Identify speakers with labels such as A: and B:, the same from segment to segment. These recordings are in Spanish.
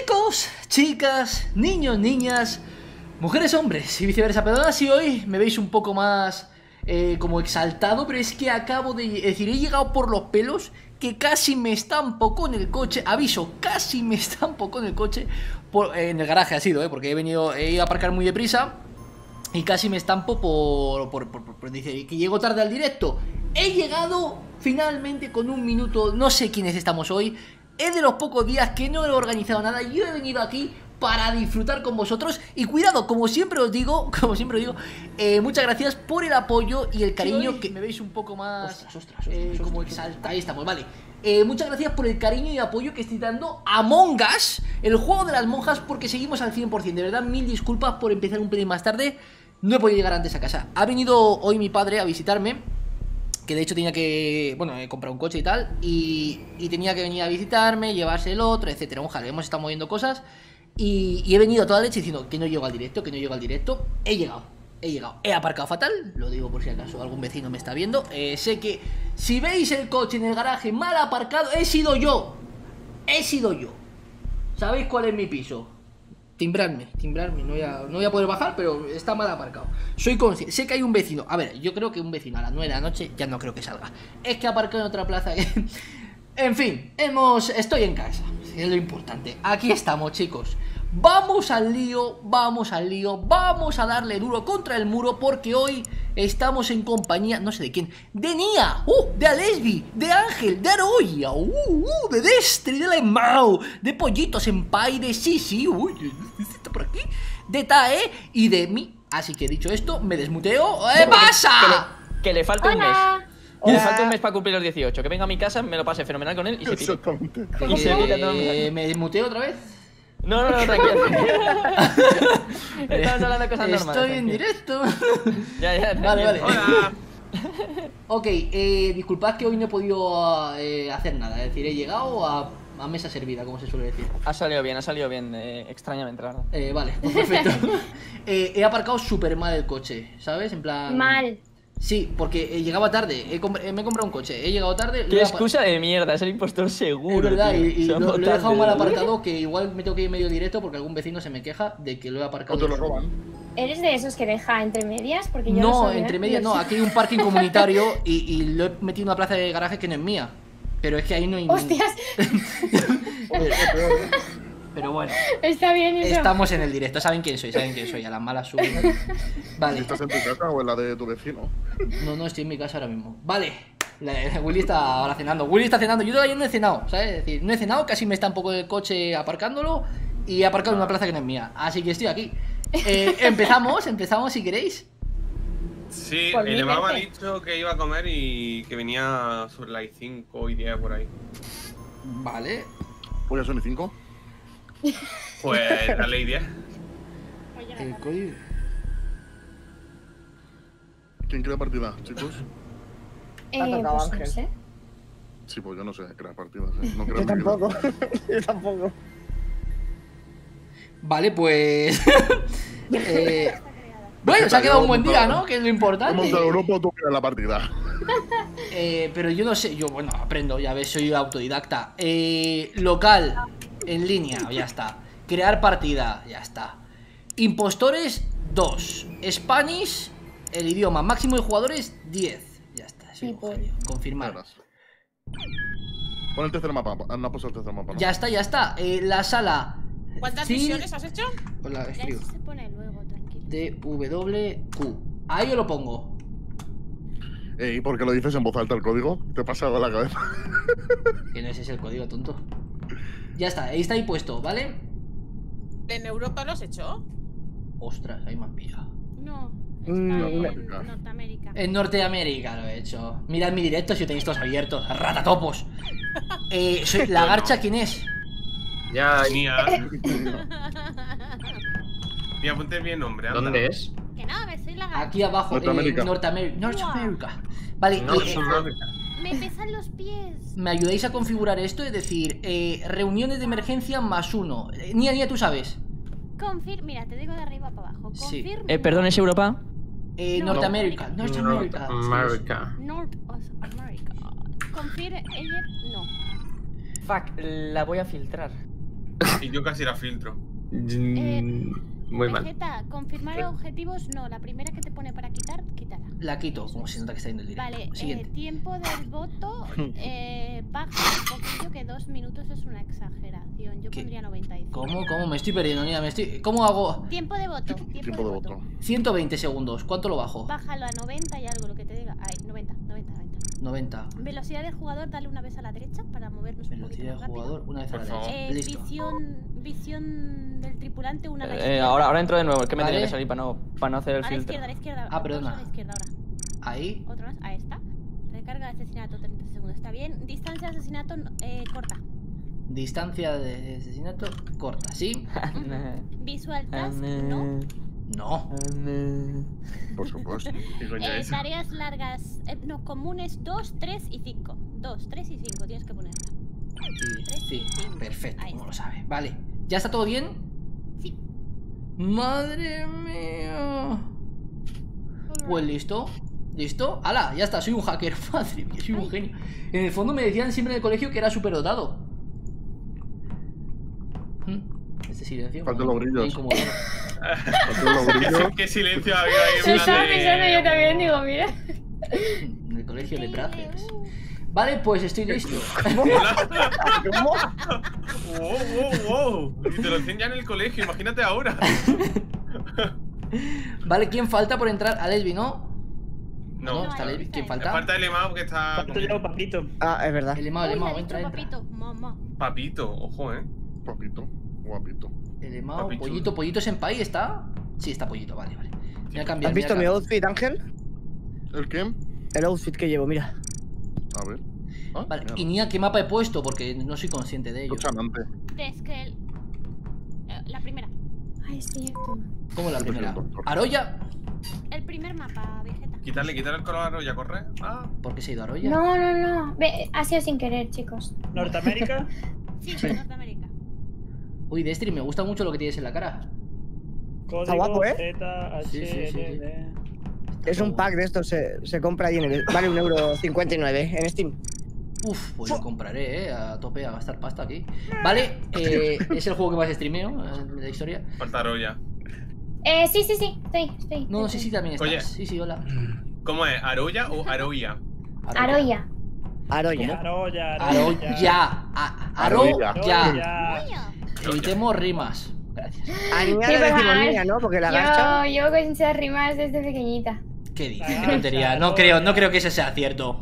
A: Chicos, chicas, niños, niñas, mujeres, hombres y viceversa. Perdona si hoy me veis un poco más como exaltado, pero es que acabo de decir, he llegado por los pelos, que casi me estampo con el coche. Aviso, casi me estampo con el coche en el garaje ha sido, porque he ido a aparcar muy deprisa y casi me estampo por decir que llego tarde al directo. He llegado finalmente con un minuto, no sé quiénes estamos hoy. Es de los pocos días que no he organizado nada. Yo he venido aquí para disfrutar con vosotros. Y cuidado, como siempre os digo, muchas gracias por el apoyo y el cariño que me veis un poco más ostras, como exalta. Ahí estamos, vale. Muchas gracias por el cariño y apoyo que estoy dando a Among Us, el juego de las monjas, porque seguimos al 100%. De verdad, mil disculpas por empezar un pelín más tarde. No he podido llegar antes a casa. Ha venido hoy mi padre a visitarme, que de hecho tenía que, bueno, he comprado un coche y tal, y tenía que venir a visitarme, llevarse el otro, etcétera. Un jaleo, hemos estado moviendo cosas y he venido a toda leche diciendo que no llego al directo, que no llego al directo. He llegado, he aparcado fatal, lo digo por si acaso algún vecino me está viendo. Sé que si veis el coche en el garaje mal aparcado, he sido yo. ¿Sabéis cuál es mi piso? Timbradme, no voy a poder bajar, pero está mal aparcado. Soy consciente, sé que hay un vecino. A ver, yo creo que un vecino a las 9 de la noche ya no creo que salga. Es que aparcado en otra plaza. En fin, estoy en casa, es lo importante. Aquí estamos, chicos. Vamos al lío, vamos a darle duro contra el muro, porque hoy estamos en compañía, no sé de quién, de Nia, de Alesbi, de Ángel, de Aroya, de Destri, de Lemao, de Pollito Senpai, de Sisi, está por aquí, de Tae y de mí. Así que dicho esto, me desmuteo. ¡Pasa!
B: Que le falta un mes.
C: Hola.
B: Que le falta un mes para cumplir los 18. Que venga a mi casa, me lo pase fenomenal con él y se pide. Y se pide todo el mundo.
A: ¿Me desmuteo otra vez?
B: No, tranquilo. Estamos hablando de cosas normales.
A: Estoy en directo.
B: Ya.
A: Vale.
D: Hola.
A: Ok, disculpad que hoy no he podido hacer nada. Es decir, he llegado a mesa servida, como se suele decir.
B: Ha salido bien, extrañamente, la verdad.
A: Vale, pues perfecto. He aparcado súper mal el coche, ¿sabes? En plan...
C: Mal.
A: Sí, porque llegaba tarde, me he comprado un coche, he llegado tarde.
B: Qué excusa de mierda, es el impostor seguro.
A: Es verdad,
B: tío.
A: y lo he dejado mal aparcado, que igual me tengo que ir medio directo porque algún vecino se me queja de que lo he aparcado.
D: O te lo roban.
C: ¿Eres de esos que deja entre medias? Porque yo
A: No,
C: soy,
A: entre medias no, aquí hay un parking comunitario y lo he metido en una plaza de garaje que no es mía. Pero es que ahí no hay...
C: ¡Hostias!
A: Pero bueno,
C: Está bien eso.
A: estamos en el directo, saben quién soy, a las malas subo. Vale.
D: ¿Estás en tu casa o en la de tu vecino?
A: No, estoy en mi casa ahora mismo. Vale, Willy está ahora cenando. Willy está cenando, yo todavía no he cenado, ¿sabes? Es decir, no he cenado, casi me está un poco el coche aparcándolo y he aparcado en una plaza que no es mía. Así que estoy aquí. Empezamos si queréis.
D: Sí,
C: Por
D: el
C: mi
D: Emma me ha
C: parte.
D: dicho que iba a comer y que venía sobre las 5 y 10 por ahí.
A: Vale.
D: ¿Pues ya son y 5? Pues dale y 10.
A: El código...
D: ¿Quién crea partida, chicos?
C: Pues no sé.
D: Sí, pues yo no sé crear partidas, No creo
E: Yo tampoco. Yo tampoco.
A: Vale, pues... Bueno, se ha quedado un buen día, ¿no? Que es lo importante.
D: Hemos de Europa, tú creas la partida.
A: Pero yo no sé, bueno, aprendo, ya ves, soy autodidacta. Local, en línea, ya está. Crear partida, ya está. Impostores, 2. Spanish, el idioma. Máximo de jugadores, 10. Ya está, soy
C: Sí, pues.
A: genio. Confirmar.
D: Pon el tercer mapa, no ha puesto el tercer mapa. ¿no?
A: Ya está. La sala.
F: ¿Cuántas
A: Cin-
F: misiones has hecho?
A: Pues la
F: Ya
A: escribo.
F: eso se pone luego, tranquilo.
A: TWQ. Ahí yo lo pongo.
D: ¿Y por qué lo dices en voz alta el código? ¿Te pasa algo en la cabeza?
A: Que no ese es el código, tonto. Ya está, ahí está ahí puesto, ¿vale?
F: ¿En Europa lo has hecho?
A: Ostras, ahí me han pillado.
F: No. Está
E: No,
F: en
D: no.
F: Norteamérica.
A: En Norteamérica lo he hecho. Mirad mi directo si tenéis todos abiertos. ¡Ratatopos! Soy la garcha, ¿quién es?
G: Ya,
D: Nia. Mira, ponte bien nombre. anda.
G: ¿dónde es?
F: Que no, me soy la
A: Aquí abajo,
D: Norteamérica.
A: Norteamérica. Vale,
G: No, Sudáfrica.
F: Me pesan los pies.
A: ¿me ayudáis a configurar esto? Es decir, reuniones de emergencia +1. Nia, tú sabes.
F: Mira, te digo de arriba para abajo.
A: Sí.
F: Confirme.
B: Perdón, ¿es Europa?
A: Norteamérica.
G: Norteamérica.
F: North of America. Confirme, ella no.
B: Fuck, la voy a filtrar.
H: Y yo casi la filtro.
G: Muy mal.
F: Vegeta, confirmar objetivos, no. La primera que te pone para quitar, quítala.
A: La quito, como se nota que está yendo el directo.
F: Vale,
A: Siguiente.
F: tiempo del voto, baja un poquillo, que 2 minutos es una exageración. Yo
A: ¿Qué?
F: pondría 95.
A: ¿Cómo? Me estoy perdiendo, niña. ¿Cómo hago?
F: Tiempo de voto,
D: Tiempo de voto.
A: 120 segundos. ¿Cuánto lo bajo?
F: Bájalo a 90 y algo, lo que te diga. Ay, 90.
A: 90.
F: Velocidad del jugador, dale una vez a la derecha para movernos un poquito
A: Velocidad
F: más
A: del
F: rápido.
A: jugador, una vez a la
H: Por favor.
A: derecha. Listo.
F: Visión del tripulante, una a la izquierda.
B: Ahora entro de nuevo, es que me
A: Vale.
B: tenía que salir para no hacer el
F: A la
B: filtro.
F: izquierda.
A: Ah, perdona.
F: Dos a la izquierda ahora.
A: Ahí.
F: Otro más, ahí está. Recarga de asesinato, 30 segundos. Está bien. Distancia de asesinato corta.
A: Distancia de asesinato corta, ¿sí?
F: Visual task, no.
A: No.
D: Por supuesto.
H: ¿Qué coño es?
F: Tareas largas, no, comunes 2, 3 y 5. 2, 3 y 5 tienes que ponerla.
A: Sí,
F: Cinco.
A: perfecto,
F: Ahí
A: como lo
F: está.
A: sabe. Vale. ¿Ya está todo bien?
F: Sí.
A: Madre mía. Pues listo. ¿Listo? ¡Hala! Ya está, soy un hacker. Madre mía, soy un genio. En el fondo me decían siempre en el colegio que era superdotado. Este silencio.
D: Faltan
A: como-
D: los brillos.
A: incómodo.
D: Faltan los brillos.
H: ¿Qué silencio había ahí?
C: Yo
H: en
C: estaba
H: plan de-
C: pensando yo también, digo, mira.
A: En el colegio de Brazzers. Vale, pues estoy listo.
H: Wow. Y te lo hacen ya en el colegio, imagínate ahora.
A: Vale, ¿quién falta por entrar? A Lesbi, ¿no?
H: No,
A: está Lesbi. ¿Quién
H: me
A: falta?
H: falta el Emao que está.
E: Falto yo, papito.
I: Ah, es verdad.
A: El
F: Uy,
A: Emao,
F: le ha
A: entra,
F: dicho
A: entra.
F: papito, mamá.
H: Papito, ojo,
D: Papito, guapito.
A: El Emao,
H: Papichulo.
A: Pollito Senpai, ¿está? Sí, está Pollito, vale. Voy a cambiar.
I: ¿Has visto mi outfit, Ángel?
D: ¿El qué?
I: El outfit que llevo, mira.
D: A ver. Ah,
A: Vale,
D: mira.
A: y Nia, ¿qué mapa he puesto? Porque no soy consciente de ello.
D: Chanante.
F: Es que la primera.
C: Ay, es cierto.
A: ¿Cómo la
D: Yo soy
A: primera?
D: el doctor.
A: ¿Aroya?
F: El primer mapa, Vegeta.
H: Quitarle el color y a correr. Ah,
A: ¿Por qué se ha ido a Aroya?
C: No. Ve, ha sido sin querer, chicos.
E: Norteamérica.
F: Sí, Norteamérica.
A: Uy, Destri, me gusta mucho lo que tienes en la cara.
E: Código
I: guapo, ¿eh?
E: Z, H,
A: Sí, sí, sí, sí.
E: L,
I: Es un pack de estos, se compra ahí en el. Vale 1,59€ en Steam.
A: Uf, pues lo compraré, a tope, a gastar pasta aquí. Vale, es el juego que más streameo de la historia.
H: falta Aroya.
C: Sí, estoy.
A: No, sí, también estás.
H: Oye.
A: Sí, hola.
H: ¿Cómo es? ¿Aroya o Aroya?
C: Aroya.
I: Aroya.
E: Aroya.
A: Aroya.
D: Aroya.
A: Aroya. Evitemos rimas. Gracias.
I: A niña
C: Sí,
I: le
C: pues,
I: decimos
C: a ver,
I: niña, ¿no? Porque la gacha.
C: Yo con esas rimas desde pequeñita.
A: ¿Qué dices?
E: Ah,
A: Qué tontería.
E: Aroya.
A: No creo que ese sea cierto.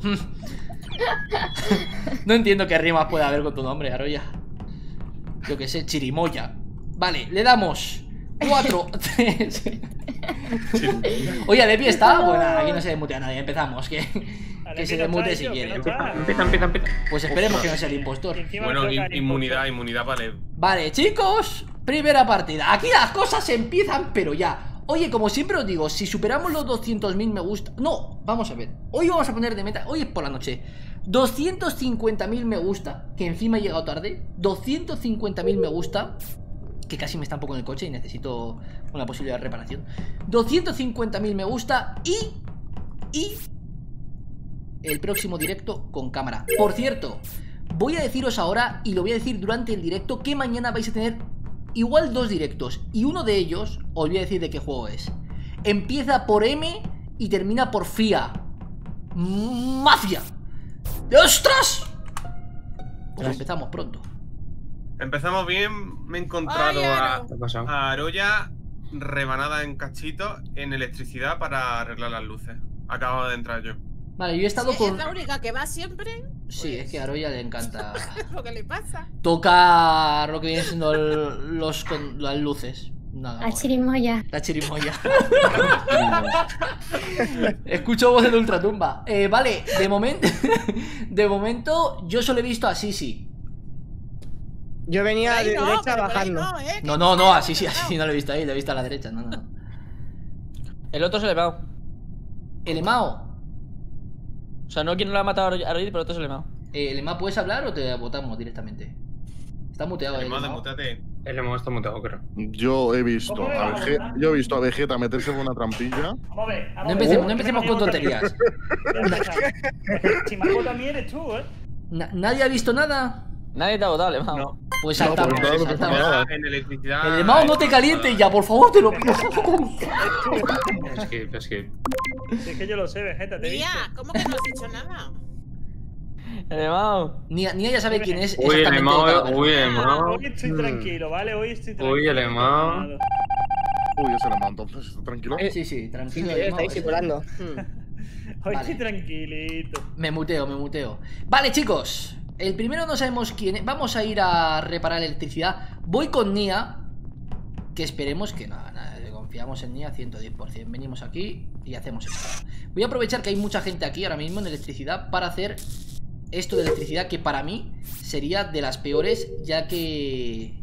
A: No entiendo qué rimas puede haber con tu nombre, Aroya. Yo que sé, chirimoya. Vale, le damos 4, 3. Oye, Lepi está. Bueno, aquí no se desmutea nadie. Empezamos. Que se desmute si quiere.
G: Empieza.
A: Pues esperemos que no sea el impostor.
H: Bueno, inmunidad vale.
A: Vale, chicos, primera partida. Aquí las cosas empiezan, pero ya. Oye, como siempre os digo, si superamos los 200.000 me gusta. No, vamos a ver. Hoy vamos a poner de meta. Hoy es por la noche. 250.000 me gusta. Que encima he llegado tarde. 250.000 me gusta. Que casi me está un poco en el coche y necesito una posibilidad de reparación. 250.000 me gusta. Y el próximo directo con cámara. Por cierto, voy a deciros ahora, y lo voy a decir durante el directo, que mañana vais a tener igual 2 directos. Y uno de ellos, os voy a decir de qué juego es. Empieza por M y termina por FIA. ¡Mafia! ¡Ostras! Pues empezamos pronto.
H: Empezamos bien. Me he encontrado
G: ¿Qué ha pasado?
H: a Aroya rebanada en cachitos en electricidad para arreglar las luces. Acabo de entrar yo.
A: Vale, yo he estado
J: Sí,
A: con...
J: es la única que va siempre.
A: Sí, es que a Aroya le encanta
J: Lo que le pasa.
A: tocar lo que vienen siendo las luces. Nada
C: La
A: más.
C: chirimoya.
A: La chirimoya. Escucho voces de ultratumba. Vale, de momento yo solo he visto a Sisi.
I: Yo venía
J: Ahí
I: de
J: no,
I: derecha
J: pero por ahí
I: bajando.
J: no,
A: No, a Sisi no lo he visto ahí, lo he visto a la derecha. No.
B: El otro se le va.
A: El Emao.
B: O sea, no quien no lo ha matado a Roy, pero el otro se le va.
A: El Emao, ¿puedes hablar o te votamos directamente? Está muteado el
H: Además,
A: Emao.
H: desmuteate.
G: El hemos está mutado, creo.
D: Yo he visto a Vegeta meterse en una trampilla.
E: Vamos a ver.
A: No empecemos con tonterías.
E: Chimaco también eres tú, ¿eh?
A: ¿Nadie ha visto nada?
B: Nadie te ha votado, Lemao.
E: No.
A: Pues
D: No,
A: saltamos,
D: pues claro,
A: saltamos.
D: nada.
H: En electricidad.
A: El Lemao, no te calientes ya, por favor, te lo pido.
G: Es que.
E: Si es que yo lo sé, Vegeta, te he dicho.
J: Tía, ¿cómo que no has dicho nada?
B: Lemao.
A: Nia ya sabe quién es
G: Uy, el
A: exactamente.
G: Lemao,
A: de cada vez.
G: uy, el Lemao.
E: Hoy estoy tranquilo, ¿vale? Hoy estoy tranquilo.
G: Uy, el Lemao.
D: Uy, ese Lemao, entonces, ¿está tranquilo?
A: Sí, sí, tranquilo.
I: Sí,
A: Lemao,
I: estáis simulando.
E: Hoy
A: Vale.
E: estoy tranquilito.
A: Me muteo. Vale, chicos. El primero no sabemos quién es. Vamos a ir a reparar la electricidad. Voy con Nia. Que esperemos que nada, confiamos en Nia 110%. Venimos aquí y hacemos esto. Voy a aprovechar que hay mucha gente aquí ahora mismo en electricidad para hacer esto de electricidad, que para mí sería de las peores, ya que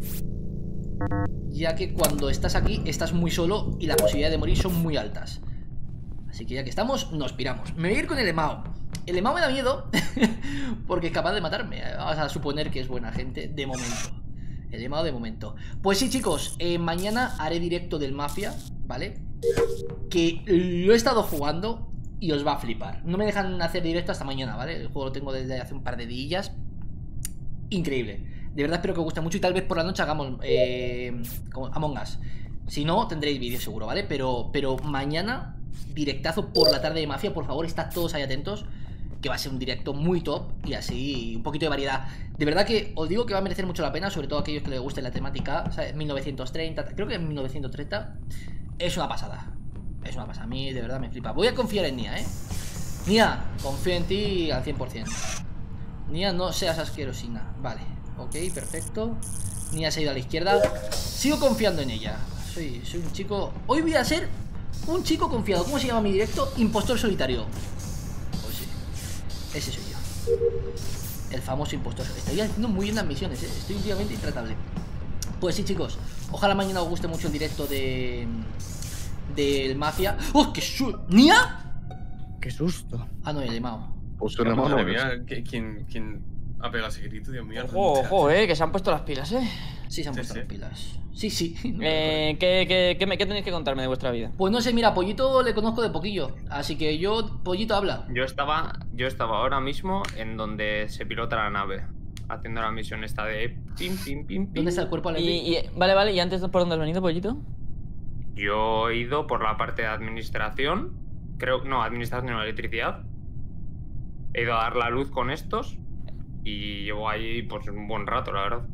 A: cuando estás aquí estás muy solo y las posibilidades de morir son muy altas. Así que ya que estamos, nos piramos. Me voy a ir con el Lemao. El Lemao me da miedo porque es capaz de matarme. Vamos a suponer que es buena gente de momento. El Lemao de momento. Pues sí, chicos, mañana haré directo del Mafia, ¿vale? Que lo he estado jugando y os va a flipar. No me dejan hacer directo hasta mañana, ¿vale? El juego lo tengo desde hace un par de días. Increíble. De verdad espero que os guste mucho y tal vez por la noche hagamos como Among Us. Si no, tendréis vídeo seguro, ¿vale? Pero mañana, directazo por la tarde de Mafia. Por favor, estad todos ahí atentos, que va a ser un directo muy top y así un poquito de variedad. De verdad que os digo que va a merecer mucho la pena, sobre todo a aquellos que les guste la temática, ¿sabes? 1930, creo que en 1930 es una pasada. Es una pasada, a mí de verdad me flipa. Voy a confiar en Nia, ¿eh? Nia, confío en ti al 100%. Nia, no seas asquerosina. Vale, ok, perfecto. Nia se ha ido a la izquierda. Sigo confiando en ella. Soy un chico... Hoy voy a ser un chico confiado. ¿Cómo se llama mi directo? Impostor solitario. Pues sí, ese soy yo. El famoso impostor. Estoy haciendo muy bien las misiones, ¿eh? Estoy últimamente intratable. Pues sí, chicos, ojalá mañana os guste mucho el directo del Mafia. ¡Oh, qué susto! ¿Nia?
I: Qué susto.
A: Ah, no, el Lemao.
D: Pues el Lemao no
H: Madre
D: es.
H: mía, ¿quién ha pegado ese grito? Dios mío.
B: Ojo, que se han puesto las pilas,
A: Sí, se han
H: Sí,
A: puesto
H: sí.
A: las pilas. Sí.
B: ¿Qué tenéis que contarme de vuestra vida?
A: Pues no sé, mira, Pollito le conozco de poquillo. Así que Pollito habla.
G: Yo estaba ahora mismo en donde se pilota la nave, haciendo la misión esta de pim, pim, pim, pim.
A: ¿Dónde está el cuerpo Alessi?
B: Vale, ¿y antes por dónde has venido, Pollito?
G: Yo he ido por la parte de administración, administración o electricidad. He ido a dar la luz con estos y llevo ahí pues un buen rato, la verdad.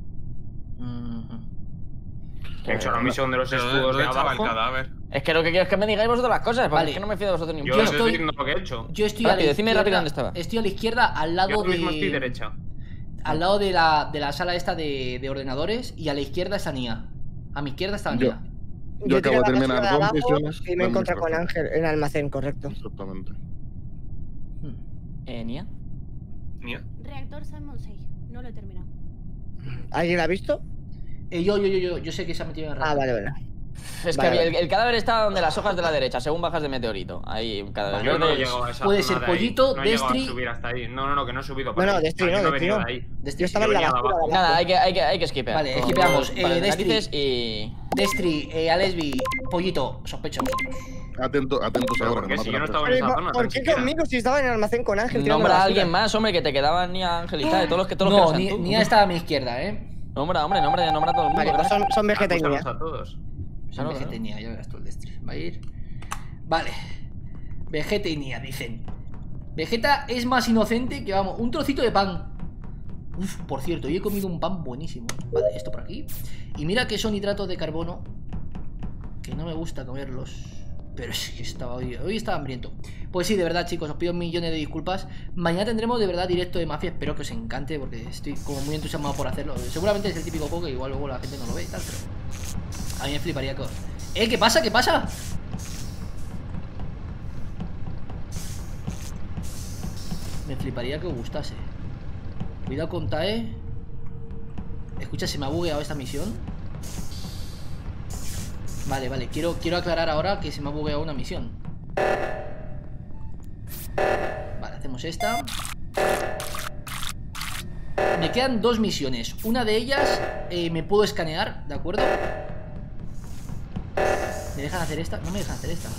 G: He hecho la misión de los escudos de
H: ¿Dónde estaba el
G: abajo.
H: cadáver?
B: Es que lo que quiero es que me digáis vosotros las cosas, porque
A: Vale.
B: es que no me fío de vosotros ni un
G: Yo
B: pelo.
G: estoy
A: estoy-
G: diciendo lo que he hecho.
A: Yo estoy
B: Rápido,
A: a la
B: decime
A: izquierda.
B: rápido dónde estaba.
A: Estoy a la izquierda, al
G: Yo
A: lado
G: ahora mismo estoy
A: de...
G: derecha.
A: Al lado de la sala esta de ordenadores. Y a la izquierda está Nia. A mi izquierda está
D: Yo.
A: Nia.
D: Yo acabo de
I: tiré la
D: terminar
I: basura
D: dos
I: abajo
D: misiones
I: y me
D: de
I: encontré con
D: administración.
I: Ángel en el almacén, correcto.
D: Exactamente.
B: Nia.
H: Mía.
F: Reactor Simon 6. No lo he terminado.
I: ¿Alguien la ha visto?
A: Yo sé que se ha metido en el
I: Ah,
A: rato.
I: vale.
B: Es que
I: Vale.
B: el cadáver está donde las hojas de la derecha, según bajas de meteorito. Ahí, un cadáver
G: Yo no he
B: verde.
G: llegado a esa
A: Puede
G: zona
A: ser
G: de ahí.
A: Pollito,
G: No he llegado a
A: Destri-
G: subir hasta ahí. No, que no he subido.
I: No,
G: para ahí.
I: Destri
G: O sea,
I: no,
G: yo he
I: Destri
G: venido
I: no.
G: de ahí.
A: Destri,
I: Yo estaba en la
G: venía de
I: basura.
G: abajo.
I: de abajo.
B: Nada, hay que skipear.
A: Vale, skipeamos.
B: Para
A: Destri-
B: narices y...
A: Destri, Alesbi, Pollito, sospecho a vosotros.
D: Atentos
G: Pero
D: ahora.
G: ¿por
D: que
G: qué?
D: me
G: Si yo no
D: matan
G: estaba
D: a
G: en
I: Pero,
G: esa zona.
I: ¿por
G: tan
I: qué
G: siquiera.
I: conmigo si estaba en el almacén con Ángel? tirando
B: Nombra a
I: basura?
B: alguien más, hombre, que te quedaban ni a Angelita, de todos los que
A: No,
B: eran tú.
A: Nia está a mi izquierda, ¿eh?
B: Nombra a todo el mundo.
I: Vale, pues son Vegeta y Nia.
G: Acúsanos a todos.
A: Son
B: Claro,
A: Vegeta y Nia, ya verás tú el Destri. Va a ir. Vale. Vegeta y Nia, dicen. Vegeta es más inocente que, vamos, un trocito de pan. Uf, por cierto, hoy he comido un pan buenísimo. Vale, esto por aquí. Y mira que son hidratos de carbono, que no me gusta comerlos. Pero es que hoy estaba hambriento. Pues sí, de verdad, chicos, os pido millones de disculpas. Mañana tendremos de verdad directo de Mafia. Espero que os encante, porque estoy como muy entusiasmado por hacerlo. Seguramente es el típico juego que igual luego la gente no lo ve y tal, pero a mí me fliparía que... ¿Qué pasa? ¿Qué pasa? Me fliparía que os gustase. Cuidado con Tae. Escucha, se me ha bugueado esta misión. Vale, quiero aclarar ahora que se me ha bugueado una misión. Vale, hacemos esta. Me quedan dos misiones. Una de ellas me puedo escanear, ¿de acuerdo? ¿Me dejan hacer esta? No me dejan hacer esta.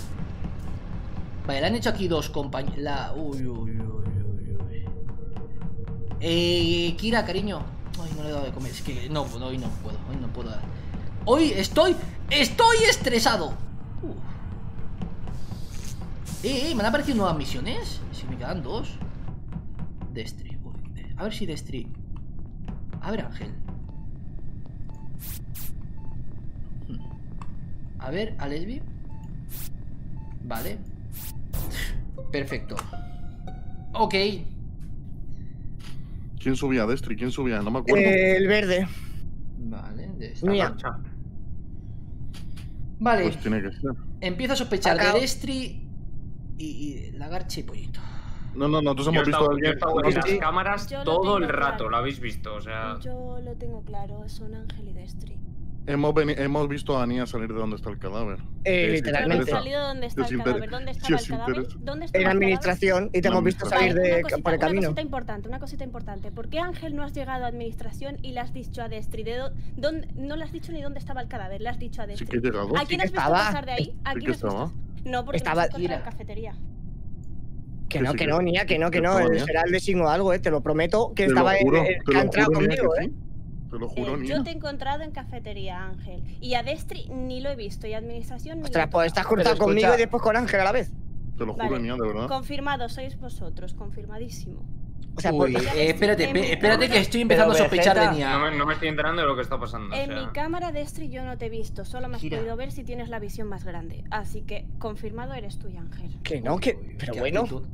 A: Vale, le han hecho aquí dos compañeros. Kira, cariño. Ay, no le he dado de comer. Es que no, hoy no puedo. Hoy no puedo dar. Hoy estoy estresado. ¿Me han aparecido nuevas misiones? Si me quedan 2. Destri. A ver si Destri. A ver, Ángel. A ver, a Lesbi. Vale. Perfecto. Ok.
D: ¿Quién subía a Destri? ¿Quién subía? No me acuerdo.
I: El verde.
A: Vale, Destri.
I: Mía.
A: Vale.
D: Pues tiene que ser.
A: Empiezo a sospechar
I: Acá.
A: de Destri y Lagarche y Pollito.
D: No, nosotros
G: Yo
D: hemos visto a
G: he
D: alguien.
G: estado en las cámaras
F: Yo lo
G: todo el
F: tengo
G: rato,
F: claro.
G: lo habéis visto, o sea...
F: Yo lo tengo claro, son Ángel y Destri.
D: Hemos visto a Ania salir de donde está el cadáver.
I: Literalmente.
F: Hemos salido de donde está
D: Sí,
F: el
D: os
F: cadáver.
D: interesa.
F: ¿Dónde
D: Sí,
F: estaba
D: os
F: el cadáver?
D: interesa.
F: ¿Dónde estaba
I: En
F: el cadáver?
I: administración y te hemos visto salir por el camino.
F: Una cosita importante. ¿Por qué, Ángel, no has llegado a administración y le has dicho a Destri? No le has dicho ni dónde estaba el cadáver, le has dicho a Destri.
D: Sí que he llegado.
F: ¿A
I: Sí
F: quién
I: que
F: has visto
I: estaba.
F: pasar de ahí? ¿A
D: Sí
F: quién
D: que
F: has visto?
D: estaba.
F: No, porque
I: Estaba-
F: lo has encontrado en
A: Ira.
F: cafetería.
I: Que
D: Que
I: no,
D: sí,
I: que
D: que
I: no,
D: sí.
I: Nia, que no, que
D: Que
I: no.
D: estaba, Nia.
I: Será el designo o algo, te lo prometo. Que
D: Te lo
I: estaba
D: juro,
I: que
D: te
I: ha
D: lo
I: entrado
D: juro, Nia,
I: conmigo,
D: que sí. Te lo juro, Nia.
F: Yo te he encontrado en cafetería, Ángel. Y a Destri ni lo he visto. Y a administración ni lo he
I: Ostras, pues estás
F: tocado.
I: cruzado
B: Pero
I: conmigo
B: escucha-
I: y después con Ángel a la vez.
D: Te lo juro,
F: Vale.
D: Nia, de verdad.
F: Confirmado, sois vosotros. Confirmadísimo.
I: O sea,
A: Uy,
I: por-
A: espérate que estoy empezando a
B: Pero,
A: sospechar de
B: Vegeta,
A: Nia.
G: No me estoy enterando de lo que está pasando.
F: En
G: o sea...
F: mi cámara, Destri, yo no te he visto. Solo me has
A: Gira.
F: podido ver si tienes la visión más grande. Así que, confirmado eres tú y Ángel.
I: que no, que. Pero
A: Qué
I: bueno.
A: actitud.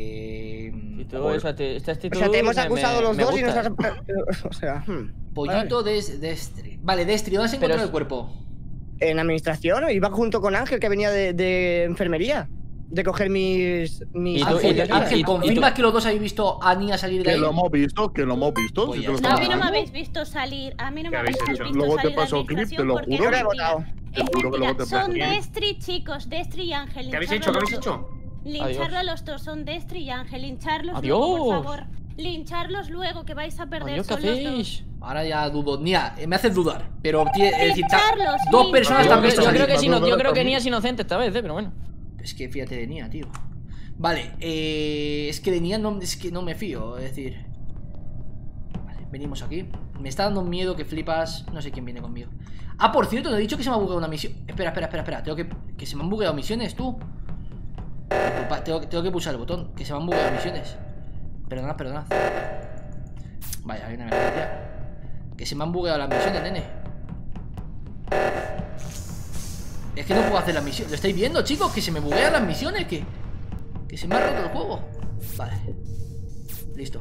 B: Y tú,
A: Joder.
B: esta actitud
I: O sea, te hemos
B: me-
I: acusado
B: me-
I: los
B: me
I: dos y nos
B: gusta.
I: has. O sea,
A: Pollito de Destri. Vale, Destri, ¿dónde se
B: Pero
A: encontró
B: es-
A: el cuerpo?
I: en administración iba junto con Ángel que venía de enfermería. De coger mis.
B: ¿Y tú-
A: Ángel,
B: y tú-
A: ¿confirmas que los dos habéis visto a Nia salir de
D: Que
A: ahí?
D: lo hemos visto, que lo hemos visto.
A: Pues
D: Si
A: ya
D: te lo
A: está.
F: No, a
D: estamos
F: mí no me
D: diciendo.
F: habéis visto salir. A mí no me
G: ¿Qué
F: habéis
G: habéis
F: visto
G: hecho?
D: Luego te
F: salir de
D: paso clip, te lo
F: administración porque
D: juro.
I: Yo lo he
F: es mentira.
I: votado.
D: Te
F: Es
D: juro que luego
F: mentira.
D: te paso
F: Son
D: clip.
F: Destri, chicos. Destri y Ángel.
G: ¿Qué habéis hecho?
F: Lincharlo
G: ¿Qué habéis
F: a los
G: hecho?
F: dos. Lincharlo a los dos. Son Destri y Ángel. Lincharlos
B: Adiós.
F: luego, por favor. Lincharlos luego, que vais a perder.
B: Adiós, ¿qué
F: Son los dos.
B: hacéis?
A: Ahora ya dudo. Nia, me haces dudar. Pero es decir,
F: Lincharlos,
A: dos personas
B: Yo
A: te han
B: creo,
A: visto
B: yo
A: salir.
B: creo que sí, no, yo creo que
D: También.
B: Nia es inocente esta vez, pero bueno.
A: Es que fíjate de Nia, tío. Vale, es que de Nia no, es que no me fío, es decir. Vale, venimos aquí. Me está dando miedo que flipas. No sé quién viene conmigo. Ah, por cierto, no he dicho que se me ha bugueado una misión. Espera. Tengo que se me han bugueado misiones, tú. Disculpa, tengo que pulsar el botón. Que se me han bugueado misiones. Perdonad. Vaya, hay una emergencia. Que se me han bugueado las misiones, nene. Es que no puedo hacer la misión. ¿Lo estáis viendo, chicos? Que se me buguean las misiones. Que se me ha roto el juego. Vale. Listo.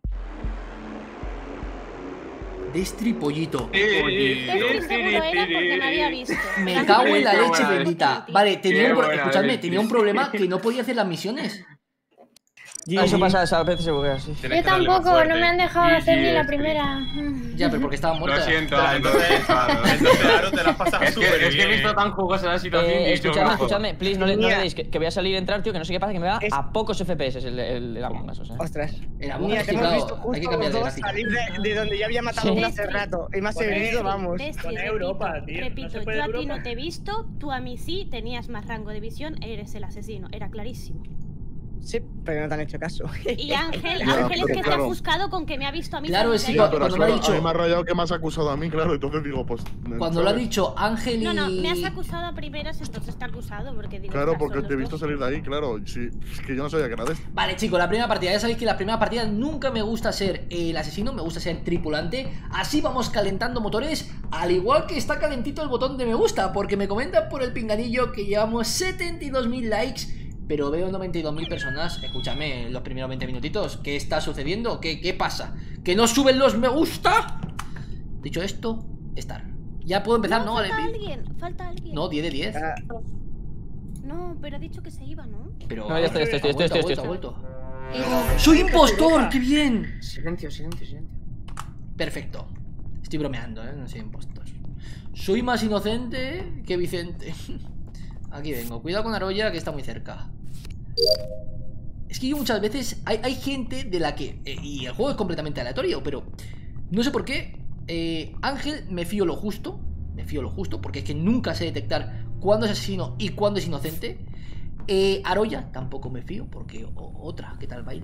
A: Destri Pollito.
F: Destri seguro era porque me había visto.
A: Me cago en la
G: Qué
A: leche
G: buena
A: bendita.
F: es.
A: Vale,
G: Qué buena
A: escuchadme,
G: es.
A: tenía un problema que no podía hacer las misiones.
B: Eso pasa, a veces se buguea, sí.
C: Yo tampoco, no me han dejado hacer ni la primera.
A: Ya, pero porque estaba
G: Lo
A: muerta.
G: siento,
H: Entonces, claro, te las pasas
G: Es
H: súper
G: que he
H: bien.
G: visto tan jugosa la situación y
B: Escuchadme, please, no le
I: Nia.
B: deis, que voy a salir y entrar, tío, que no sé qué pasa, que me va
I: Es-
B: a pocos FPS el Among Us, o sea.
I: Ostras.
A: Era
I: Nia,
A: buena,
I: te hemos
A: claro,
I: visto
A: hay que
I: justo
A: cambiar
I: los
A: de
I: dos
A: gráfica.
I: salir de donde yo había matado
B: Sí.
I: uno hace rato. Y más
E: Pues
I: herido, vamos.
F: Destri,
E: Con Europa, tío. No
F: repito,
E: se puede
F: yo a ti
E: Europa.
F: no te he visto, tú a mí sí, tenías más rango de visión, eres el asesino, era clarísimo.
I: Sí, pero no te han hecho caso.
F: Y Ángel,
D: Ya,
F: Ángel es
D: pero
F: que te ha
D: claro.
F: ofuscado con que me ha visto a mí.
A: Claro,
F: salir
A: es
F: de
A: que
F: ahí.
D: Ya, pero
A: cuando me ha
D: claro,
A: dicho-
D: a mí me ha rayado que me has acusado a mí, claro. Entonces digo, pues.
A: Cuando lo ha
D: ¿sabes?
A: dicho Ángel y...
F: No, me has acusado a primeras, entonces te he acusado porque digo.
D: Claro,
F: "Ostras,
D: porque
F: son
D: te he
F: los
D: visto
F: dos".
D: salir de ahí, claro. Sí, es que yo no sabía que era de este.
A: Vale, chicos, la primera partida. Ya sabéis que la primera partida nunca me gusta ser el asesino, me gusta ser tripulante. Así vamos calentando motores, al igual que está calentito el botón de me gusta, porque me comentan por el pinganillo que llevamos 72.000 likes, pero veo 92.000 personas. Escúchame, los primeros 20 minutitos, ¿qué está sucediendo? ¿Qué pasa? ¿Que no suben los me gusta? Dicho esto, estar. Ya puedo empezar, ¿no?
F: Falta
A: Vale,
F: alguien, falta alguien.
A: no, 10 de 10.
I: Ah,
F: No, pero ha dicho que se iba, ¿no?
A: Pero...
B: No, ya está,
A: Ha vuelto. ¡Soy impostor! ¡Qué bien!
G: Silencio.
A: Perfecto. Estoy bromeando, ¿eh? No soy impostor. Soy más inocente que Vicente. Aquí vengo. Cuidado con Aroya, que está muy cerca. Es que yo muchas veces... Hay gente de la que... y el juego es completamente aleatorio, pero... No sé por qué. Ángel, me fío lo justo. Me fío lo justo, porque es que nunca sé detectar cuándo es asesino y cuándo es inocente. Aroya, tampoco me fío, porque... otra, ¿qué tal baila?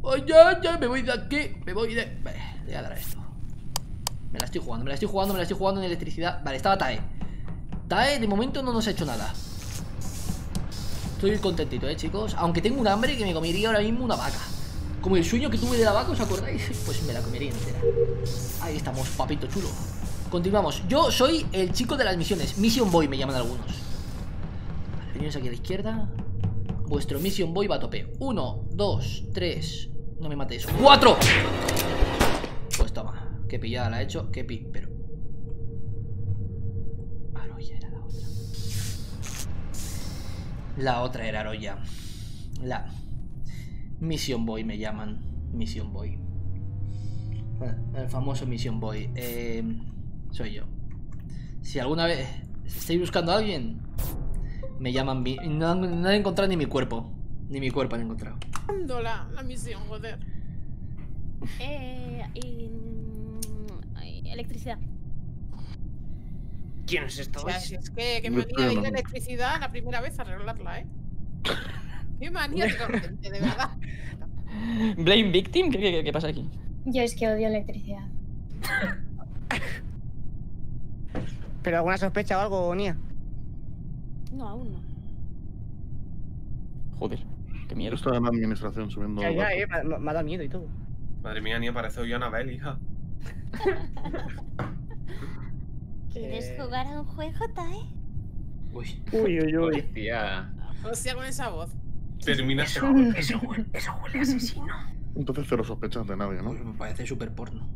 A: ¡Ay, ya, ya! Me voy de aquí. Me voy de... Vale, le voy a dar a esto. Me la estoy jugando en electricidad. Vale, estaba Tae. Tae, de momento no nos ha hecho nada. Estoy contentito, chicos. Aunque tengo un hambre que me comería ahora mismo una vaca. Como el sueño que tuve de la vaca, ¿os acordáis? Pues me la comería entera. Ahí estamos, papito chulo. Continuamos. Yo soy el chico de las misiones. Mission Boy me llaman algunos. Vale, venimos aquí a la izquierda. Vuestro Mission Boy va a tope. 1, 2, 3. No me matéis. 4. Pues toma. Qué pillada la he hecho. Pero... Aroya era la otra. La otra era Aroya. La... Mission Boy me llaman. Mission Boy. El famoso Mission Boy. Soy yo. Si alguna vez estáis buscando a alguien, me llaman. No he encontrado ni mi cuerpo. Ni mi cuerpo han encontrado.
J: La misión, joder.
F: Electricidad.
G: ¿Quién es esto?
J: O sea, si es que manía de ir a electricidad la primera vez a arreglarla, ¿eh? Qué manía de verdad.
B: ¿Blame victim? ¿Qué pasa aquí?
C: Yo es que odio electricidad.
I: ¿Pero alguna sospecha o algo, Nia?
F: No, aún no.
B: Joder, qué miedo.
D: Esto en la administración subiendo.
I: Ya, me ha dado miedo y todo.
H: Madre mía, Nia, parece hoy Anabel, hija.
F: ¿Quieres jugar a un juego, Tae?
A: Uy.
E: Uy, uy, uy.
G: Hostia.
J: Hostia, con esa voz.
H: Termina
A: Eso huele asesino.
D: Entonces cero sospechas de nadie, ¿no?
A: Uy, me parece súper porno.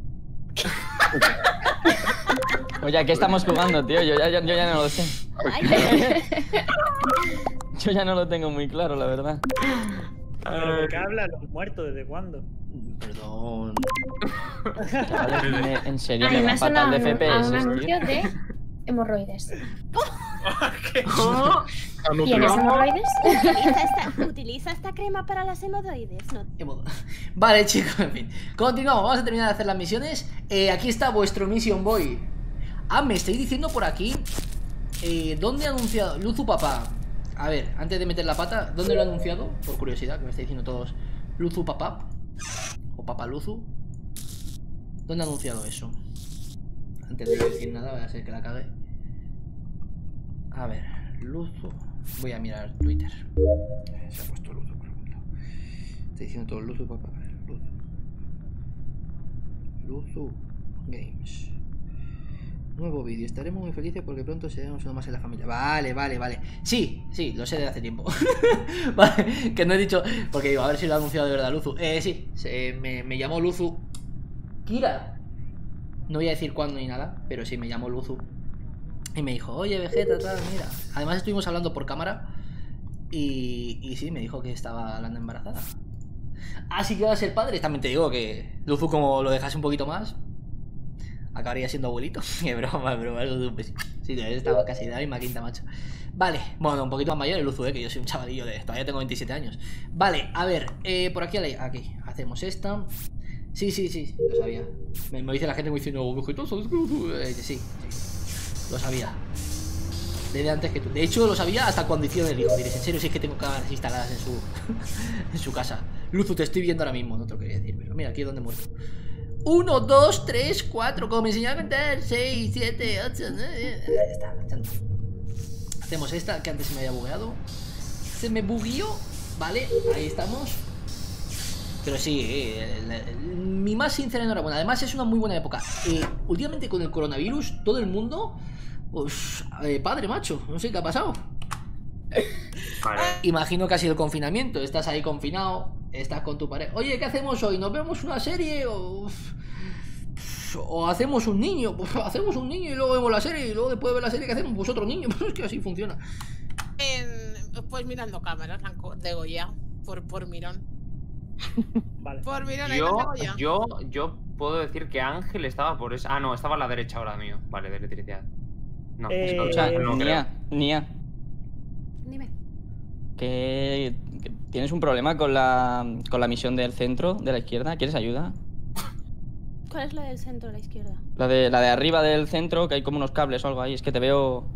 B: Oye, ¿a qué estamos jugando, tío? Yo ya no lo sé. Yo ya no lo tengo muy claro, la verdad.
E: ¿Pero de qué hablan los muertos? ¿Desde cuándo?
A: Perdón.
B: En serio,
C: A mí
B: me
C: me
B: va
C: ha
B: fatal
C: sonado
B: de
C: a un
B: FPS,
C: anuncio
B: tío.
C: de hemorroides.
D: Ah, no,
C: ¿Tienes
D: tío.
C: hemorroides?
F: Utiliza esta crema para las hemorroides. No.
A: Vale, chicos, en fin. Continuamos, vamos a terminar de hacer las misiones. Aquí está vuestro Mission Boy. Ah, me estáis diciendo por aquí ¿dónde ha anunciado? Luzu papá. A ver, antes de meter la pata, ¿dónde lo ha anunciado? Por curiosidad, que me estáis diciendo todos. Luzu papá. O papá Luzu. ¿Dónde ha anunciado eso? Antes de decir nada, voy a hacer que la cague. A ver, Luzu. Voy a mirar Twitter. Se ha puesto Luzu por algún lado. Estoy diciendo todo Luzu papá. A ver, Luzu. Luzu Games. Nuevo vídeo. Estaremos muy felices porque pronto seremos uno más en la familia. Vale, vale, vale. Sí, sí, lo sé de hace tiempo. Vale, que no he dicho. Porque digo, a ver si lo ha anunciado de verdad Luzu. Sí, me llamó Luzu Kira. No voy a decir cuándo ni nada, pero sí me llamó Luzu. Y me dijo, oye, Vegeta, tal, mira. Además estuvimos hablando por cámara. Y sí, me dijo que estaba hablando embarazada. Así que va a ser padre. También te digo que Luzu, como lo dejase un poquito más, acabaría siendo abuelito. Qué broma, sí, estaba casi de la misma quinta, macho. Vale, bueno, un poquito más mayor el Luzu, que yo soy un chavalillo de... Todavía tengo 27 años. Vale, a ver, por aquí hacemos esta. Sí, lo sabía. Me dice la gente muy diciendo, sí, lo sabía. Desde antes que tú. De hecho, lo sabía hasta cuando hicieron el hijo. Diréis, en serio, si es que tengo cámaras instaladas en su casa. Luzu, te estoy viendo ahora mismo, no te lo quería decir, pero mira, aquí es donde he muerto. 1, 2, 3, 4, como me enseñaba a contar. 6, 7, 8, 9. Ahí está, marchando. Hacemos esta, que antes se me había bugueado. Se me bugueó. Vale, ahí estamos. Pero sí, mi más sincera enhorabuena. Además es una muy buena época. Últimamente con el coronavirus, todo el mundo... Pues, padre, macho, no sé qué ha pasado.
G: Vale.
A: Imagino que ha sido el confinamiento. Estás ahí confinado, estás con tu pareja. Oye, ¿qué hacemos hoy? ¿Nos vemos una serie? ¿O hacemos un niño? Pues hacemos un niño y luego vemos la serie. Y luego después de ver la serie, ¿qué hacemos? Pues otro niño. Pues es que así funciona.
J: Pues mirando cámaras de Goya. Por mirón.
E: Vale.
J: Por mirón,
G: yo puedo decir que Ángel estaba por esa... Ah, no, estaba a la derecha ahora mío. Vale, de electricidad. No,
B: O sea,
G: no creo.
B: Nia,
F: Dime.
B: que tienes un problema con la misión del centro, de la izquierda. ¿Quieres ayuda?
F: ¿Cuál es la del centro a la izquierda?
B: La de arriba del centro, que hay como unos cables o algo ahí. Es que te veo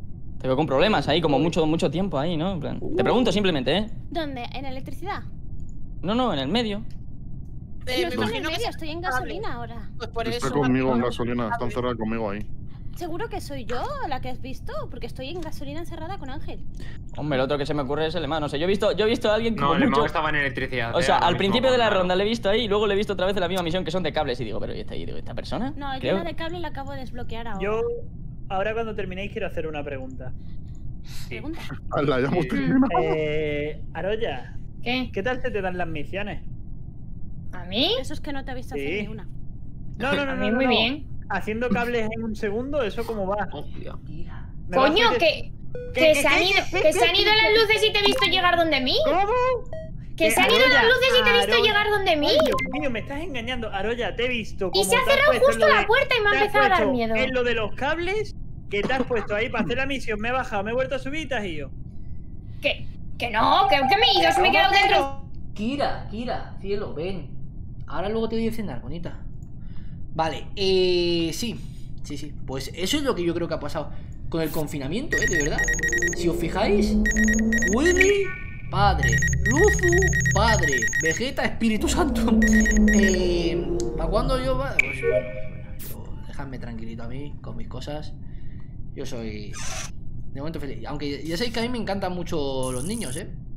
B: con problemas ahí, como mucho tiempo ahí, ¿no? En plan, te pregunto simplemente, ¿eh?
F: ¿Dónde? ¿En electricidad?
B: No, en el medio.
F: No
J: me
F: estoy en
J: imagino
F: el
J: que
F: medio,
J: es
F: estoy en
J: cable.
F: gasolina ahora.
J: Pues por
D: Está
J: eso.
D: conmigo en gasolina, está encerrada conmigo ahí.
F: ¿Seguro que soy yo la que has visto? Porque estoy en gasolina encerrada con Ángel.
B: Hombre, el otro que se me ocurre es el Emma. No sé, yo he visto a alguien
G: No,
B: como
G: el
B: mucho...
G: estaba en electricidad.
B: O sea,
G: ahora
B: al
G: mismo
B: principio de la
G: con
B: ronda le he visto ahí y luego le he visto otra vez en la misma misión que son de cables y digo, pero ¿y esta persona?
F: No, yo
B: Creo-
F: la de cable la acabo de desbloquear ahora.
E: Yo, ahora cuando terminéis, quiero hacer una pregunta.
F: Pregunta.
D: La ya hemos
G: Sí.
D: terminado.
E: Aroya,
C: ¿Qué?
E: ¿qué tal se te dan las misiones?
C: ¿A mí?
F: Eso es que no te he visto
E: Sí.
F: hacer ni una.
E: No,
C: A mí muy bien.
E: Haciendo cables en un segundo, ¿eso cómo va?
G: Hostia.
A: Kira.
E: Me va a
C: Coño,
E: hacer-
C: que se han ido las luces y te he visto llegar donde mí.
E: ¿Cómo?
C: Que se han ido
E: Aroya,
C: las luces y te he visto
E: Aroya.
C: llegar donde mí.
E: Ay, Dios mío, me estás engañando. Aroya, te he visto.
C: Y
E: como
C: se ha
E: te has
C: cerrado
E: puesto
C: justo
E: en lo
C: la
E: de-
C: puerta y me ha
E: te has
C: empezado a dar
E: puesto
C: miedo.
E: En lo de los cables, que te has puesto ahí para hacer la misión, me he bajado, me he vuelto a subir y te has ido.
C: Que no, que me he ido, se me he quedado dentro.
A: Kira, cielo, ven. Ahora luego te doy a cenar, bonita. Vale, sí. Pues eso es lo que yo creo que ha pasado con el confinamiento, de verdad. Si os fijáis, Willy, padre. Luzu, padre. Vegeta, Espíritu Santo. ¿Para cuándo yo? Pues bueno, dejadme tranquilito a mí, con mis cosas. Yo soy... de momento feliz. Aunque ya sabéis que a mí me encantan mucho los niños,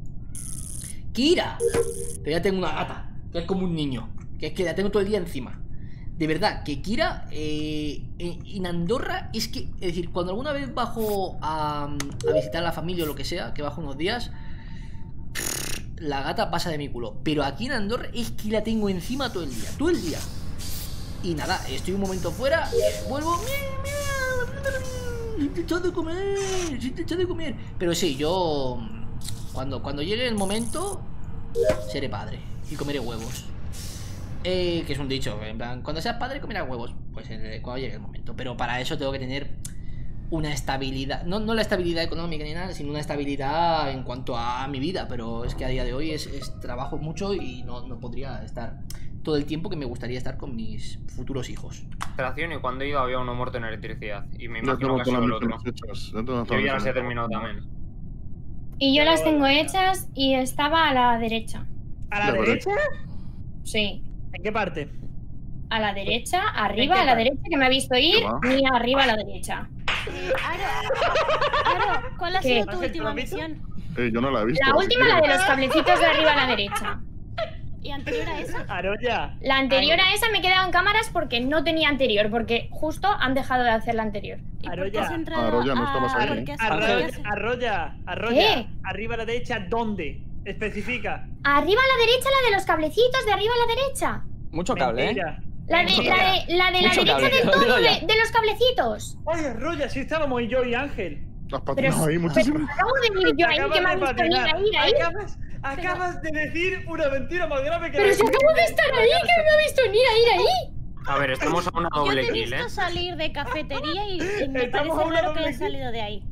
A: Kira. Pero ya tengo una gata, que es como un niño, que es que la tengo todo el día encima. De verdad, que Kira en Andorra es que... es decir, cuando alguna vez bajo a visitar a la familia o lo que sea, que bajo unos días, la gata pasa de mi culo. Pero aquí en Andorra es que la tengo encima todo el día. Todo el día. Y nada, estoy un momento fuera, vuelvo... Sin te echado de comer. Pero sí, yo... Cuando llegue el momento, seré padre y comeré huevos. Que es un dicho, en plan, cuando seas padre comerás huevos. Pues cuando llegue el momento. Pero para eso tengo que tener una estabilidad. No la estabilidad económica ni nada, sino una estabilidad en cuanto a mi vida. Pero es que a día de hoy trabajo mucho y no podría estar todo el tiempo que me gustaría estar con mis futuros hijos.
G: Y cuando he ido había uno muerto en electricidad. Y me
D: Ya
G: imagino
D: tengo
G: que ha
D: todas
G: sido
D: las
G: el otro.
D: misiones hechas. Ya tengo todas
G: Yo
D: las
G: ya las he
D: misiones.
G: terminado también.
C: Y yo las tengo hechas y estaba a la derecha.
E: ¿A la
D: Ya,
E: derecha?
C: Sí.
E: ¿En qué parte?
C: A la derecha, arriba
E: qué
C: a la
E: parte?
C: derecha, que me ha visto ir,
D: ¿Qué va?
C: ni arriba a la derecha.
F: Aro, ¿cuál ha
C: ¿Qué?
F: sido tu
E: Ángel, ¿tú lo
F: última
E: has visto?
F: misión?
D: Yo no la he visto.
C: La
D: si
C: última, la de
D: quieres.
C: los cablecitos de arriba a la derecha.
F: ¿Y anterior a esa?
E: Aroya.
C: La anterior a esa me he quedado en cámaras porque no tenía anterior, porque justo han dejado de hacer la anterior.
F: ¿Y por qué has
E: Aroya.
F: entrado
D: Aroya, no estabas ahí,
F: ¿por qué has
E: Arroya.
C: ¿Qué?
E: Arriba a la derecha, ¿dónde? Especifica.
C: Arriba a la derecha, la de los cablecitos de arriba a la derecha.
B: Mucho cable,
E: Mentira.
C: La de
E: Mentira.
C: la
B: Mucho
C: derecha
B: cable,
C: del
B: te lo
C: todo
B: digo ya.
C: de los cablecitos.
E: Oye, Arroya, sí estábamos yo y Ángel.
D: Has
C: Pero,
D: patinado ahí
C: pero
D: muchísimo.
C: acabo de ir yo ahí que me ha visto ir ahí.
E: Acabas de decir una mentira más grave que
C: Pero
E: la
C: si acabo de estar ahí, que me ha visto ir ahí.
G: A ver, estamos a una
F: Yo
G: doble
F: te he
G: kill,
F: visto salir de cafetería y me
E: Estamos
F: parece
E: a una
F: raro que
E: doble
F: hayas
E: kill.
F: salido de ahí.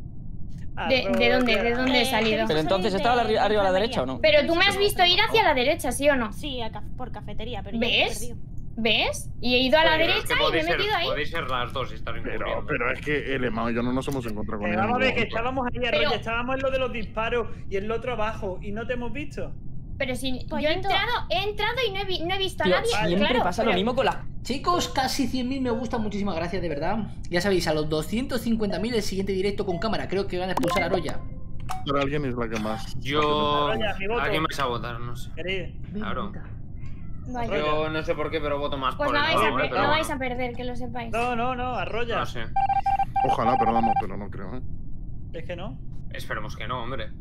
C: ¿De dónde? ¿De dónde he salido?
B: Pero entonces, ¿estaba arriba a la derecha o no?
C: Pero tú me has visto ir hacia la derecha, ¿sí o no?
F: Sí, por cafetería, pero ya me he
C: ¿Ves?
F: perdido.
C: ¿Ves? Y he ido a la
G: Pero es
C: derecha
G: que
C: y me he
G: podéis ser-
C: metido ahí.
G: Podéis ser las dos y estar incurriendo.
D: Pero es que el Emma y yo no nos hemos encontrado con él.
E: Vamos a ver,
D: en
E: que
D: ningún
E: estábamos ahí,
C: Pero-
E: Arroya, estábamos en lo de los disparos y en lo otro abajo y no te hemos visto.
C: Pero si yo
F: Pollito.
C: he entrado y no he visto a
B: Tío,
C: nadie.
B: siempre
C: Claro.
B: pasa lo mismo con las...
A: Chicos, casi 100.000 me gusta, muchísimas gracias, de verdad. Ya sabéis, a los 250.000 el siguiente directo con cámara. Creo que van a expulsar a Aroya.
D: Pero alguien es la que más.
G: Yo...
E: Arroya, mi voto.
G: Alguien me sabotar, no sé.
E: ¿Queréis?
G: Claro.
C: Vale.
G: Yo no sé por qué, pero voto más
C: Pues
G: por
C: no
G: el
C: vais,
G: no,
C: a,
G: pero
C: no vais
G: bueno.
C: a perder, que lo sepáis.
E: No, Arroya.
G: No sé.
D: Ojalá perdamos, pero no creo,
E: Es que no.
G: Esperemos que no, hombre.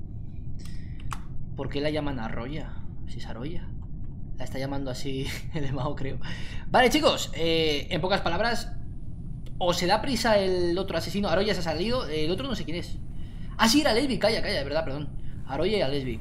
A: ¿Por qué la llaman Arroya? Si es Aroya. La está llamando así el Emao, creo. Vale, chicos, en pocas palabras, o se da prisa el otro asesino. Aroya se ha salido, el otro no sé quién es. Ah, sí, era Lesbi, calla, de verdad, perdón. Aroya y a Lesbi.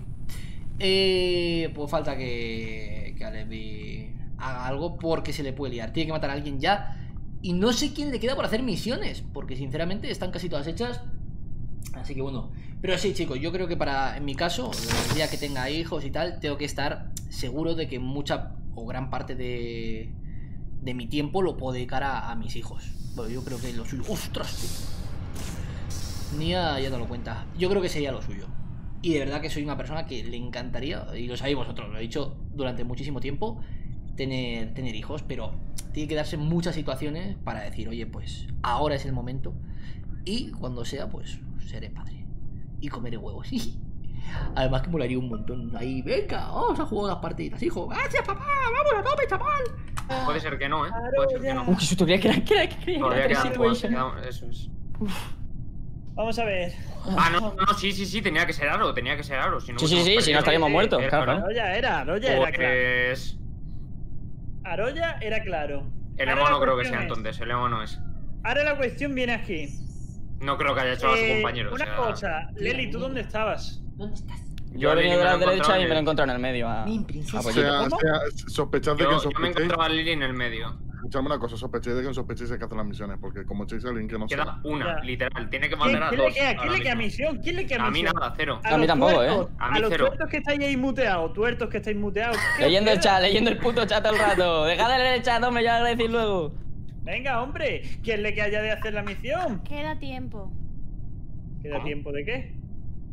A: Pues falta que a Lesbi haga algo porque se le puede liar. Tiene que matar a alguien ya. Y no sé quién le queda por hacer misiones, porque sinceramente están casi todas hechas. Así que bueno. Pero sí, chicos, yo creo que en mi caso, el día que tenga hijos y tal, tengo que estar seguro de que mucha o gran parte de mi tiempo lo puedo dedicar a mis hijos. Bueno, yo creo que lo suyo... ¡Ostras! Nia ya no lo cuenta. Yo creo que sería lo suyo. Y de verdad que soy una persona que le encantaría, y lo sabéis vosotros, lo he dicho durante muchísimo tiempo, tener hijos, pero tiene que darse muchas situaciones para decir, oye, pues ahora es el momento. Y cuando sea, pues seré padre. Y comeré huevos. Además que molaría un montón. Ahí, venga, vamos a jugar unas partiditas, hijo. Gracias, papá, vamos a tope, chaval.
G: Puede ser que no, ¿eh? Puede ser que no.
B: Que susto, creía que era
G: Todavía
B: tres
G: quedan juegos,
B: situations.
G: eso es.
E: Vamos a ver.
G: Ah, no, sí, tenía que ser Aro, Si no
B: Sí, no estaríamos muertos, claro.
E: Aroya era claro.
G: Pues...
E: Aroya era claro.
G: El
E: Ahora
G: Emo
E: la
G: no creo que
E: cuestión
G: sea
E: es-
G: entonces, el Emo no es.
E: Ahora la cuestión viene aquí.
G: No creo que haya hecho a su compañero.
E: Una cosa, Leli, ¿tú dónde estabas?
A: ¿Dónde estás?
B: Yo he venido de la derecha y me lo he encontrado en el medio.
A: Mi princesa.
D: O sea, sospechad de que
G: Yo me
D: sospechéis.
G: encontraba a Lili en el medio.
D: Escuchadme una cosa, sospechéis de que sospechéis que hacen las misiones, porque como echéis a alguien que no
G: Queda
D: sea.
G: una,
E: Ya.
G: literal. Tiene que
E: ¿Quién,
G: mandar a
E: quién
G: dos.
E: le queda? ¿Quién
G: ahora
E: le queda
G: mismo.
E: misión? ¿Quién le queda
G: A mí
E: misión?
G: nada, cero.
B: A mí
E: los
B: tampoco,
E: tuertos,
G: A mí
E: los
G: cero.
E: tuertos que estáis ahí muteados, tuertos que estáis muteados. ¿qué os
B: Leyendo el
E: queda?
B: chat, leyendo el puto chat todo el rato. Dejad de leer el chat, hombre, ya lo voy a decir luego.
E: Venga, hombre, ¿quién le queda ya de hacer la misión?
F: Queda tiempo.
E: ¿Queda tiempo de qué?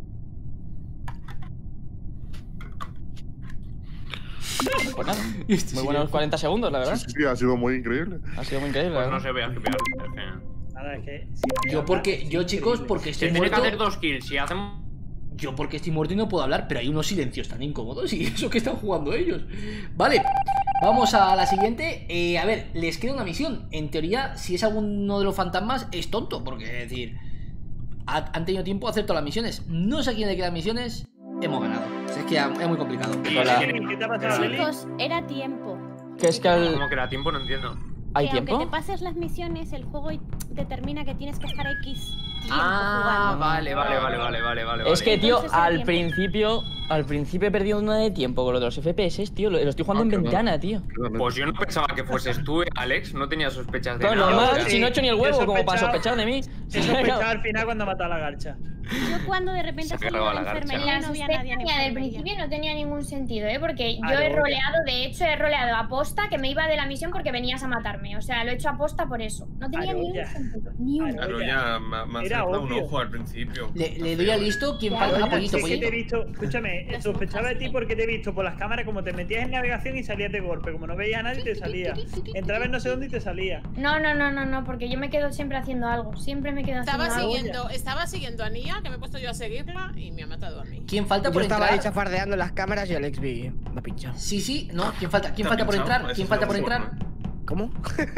B: Pues nada, muy buenos 40 segundos, la verdad.
D: Sí, ha sido muy increíble.
B: Ha sido muy increíble, la
G: Pues no
B: verdad.
G: se vea que
E: Nada, es que.
A: Yo, chicos, porque
G: Se
A: estoy
G: tiene que
A: muerto.
G: hacer 2 kills. Si hacemos.
A: Yo porque estoy muerto y no puedo hablar, pero hay unos silencios tan incómodos y eso que están jugando ellos. Vale, vamos a la siguiente. A ver, les queda una misión. En teoría, si es alguno de los fantasmas, es tonto, porque es decir, han tenido tiempo a hacer todas las misiones. No sé a quién le quedan misiones, hemos ganado. O sea, es que es muy complicado.
B: Hola.
E: ¿Qué te ha pasado, Leli?
F: Chicos, era tiempo.
B: Que es que al...
G: Como que da tiempo, no entiendo.
B: ¿Hay
F: Que
B: tiempo?
F: aunque te pases las misiones, el juego determina que tienes que estar X tiempo
G: Ah,
F: jugando.
G: vale.
B: Es que, tío,
F: Entonces era
B: al principio he perdido una de tiempo con lo de los FPS, tío. Lo estoy jugando en
D: qué
B: ventana, tío.
G: Pues yo no pensaba que fueses tú, Alex. No tenía sospechas de
B: Claro,
G: nada.
B: normal,
G: o sea,
B: si no he hecho ni el
E: Yo
B: huevo, como para
E: sospechaba-
B: sospechar de mí.
E: He sospechado al final cuando mató a la garcha.
F: Yo cuando de repente
G: Se ha
F: salí de
G: cargado
F: la
G: la garcha.
F: enfermería
C: La
F: no había nadie en
C: sospecha del
F: enfermería.
C: principio no tenía ningún sentido, ¿eh? Porque yo
E: Claro,
C: he
E: obvio.
C: roleado, de hecho, he roleado aposta que me iba de la misión porque venías a matarme. O sea, lo he hecho aposta por eso. No tenía
E: Claro,
C: ningún
E: ya.
C: sentido. Ni uno.
H: Claro, ya me ha
E: Era
H: acertado un
E: obvio.
H: ojo al principio.
A: Le doy a listo. ¿Quién falta?
E: Oye,
A: Pollito,
E: si es que te he
A: pollito.
E: visto, escúchame, sospechaba de ti porque te he visto por las cámaras como te metías en navegación y salías de golpe. Como no veías a nadie, te salía. Entrabas en no sé dónde y te salía.
C: No, porque yo me quedo siempre haciendo algo. Siempre me quedo haciendo algo.
J: Estaba siguiendo a Nia, que me he puesto yo a seguirla y me ha matado a mí.
A: ¿Quién falta
I: Yo
A: por
I: estaba ahí
A: entrar?
I: chafardeando las cámaras y Alex me ha pinchado.
A: Sí, no. ¿Quién falta? ¿Quién
H: ¿Te ha
A: falta por
H: pinchado?
A: entrar?
H: Eso
A: ¿Quién
H: es
A: falta
H: lo
A: por
H: mejor,
A: entrar?
H: ¿no?
I: ¿Cómo?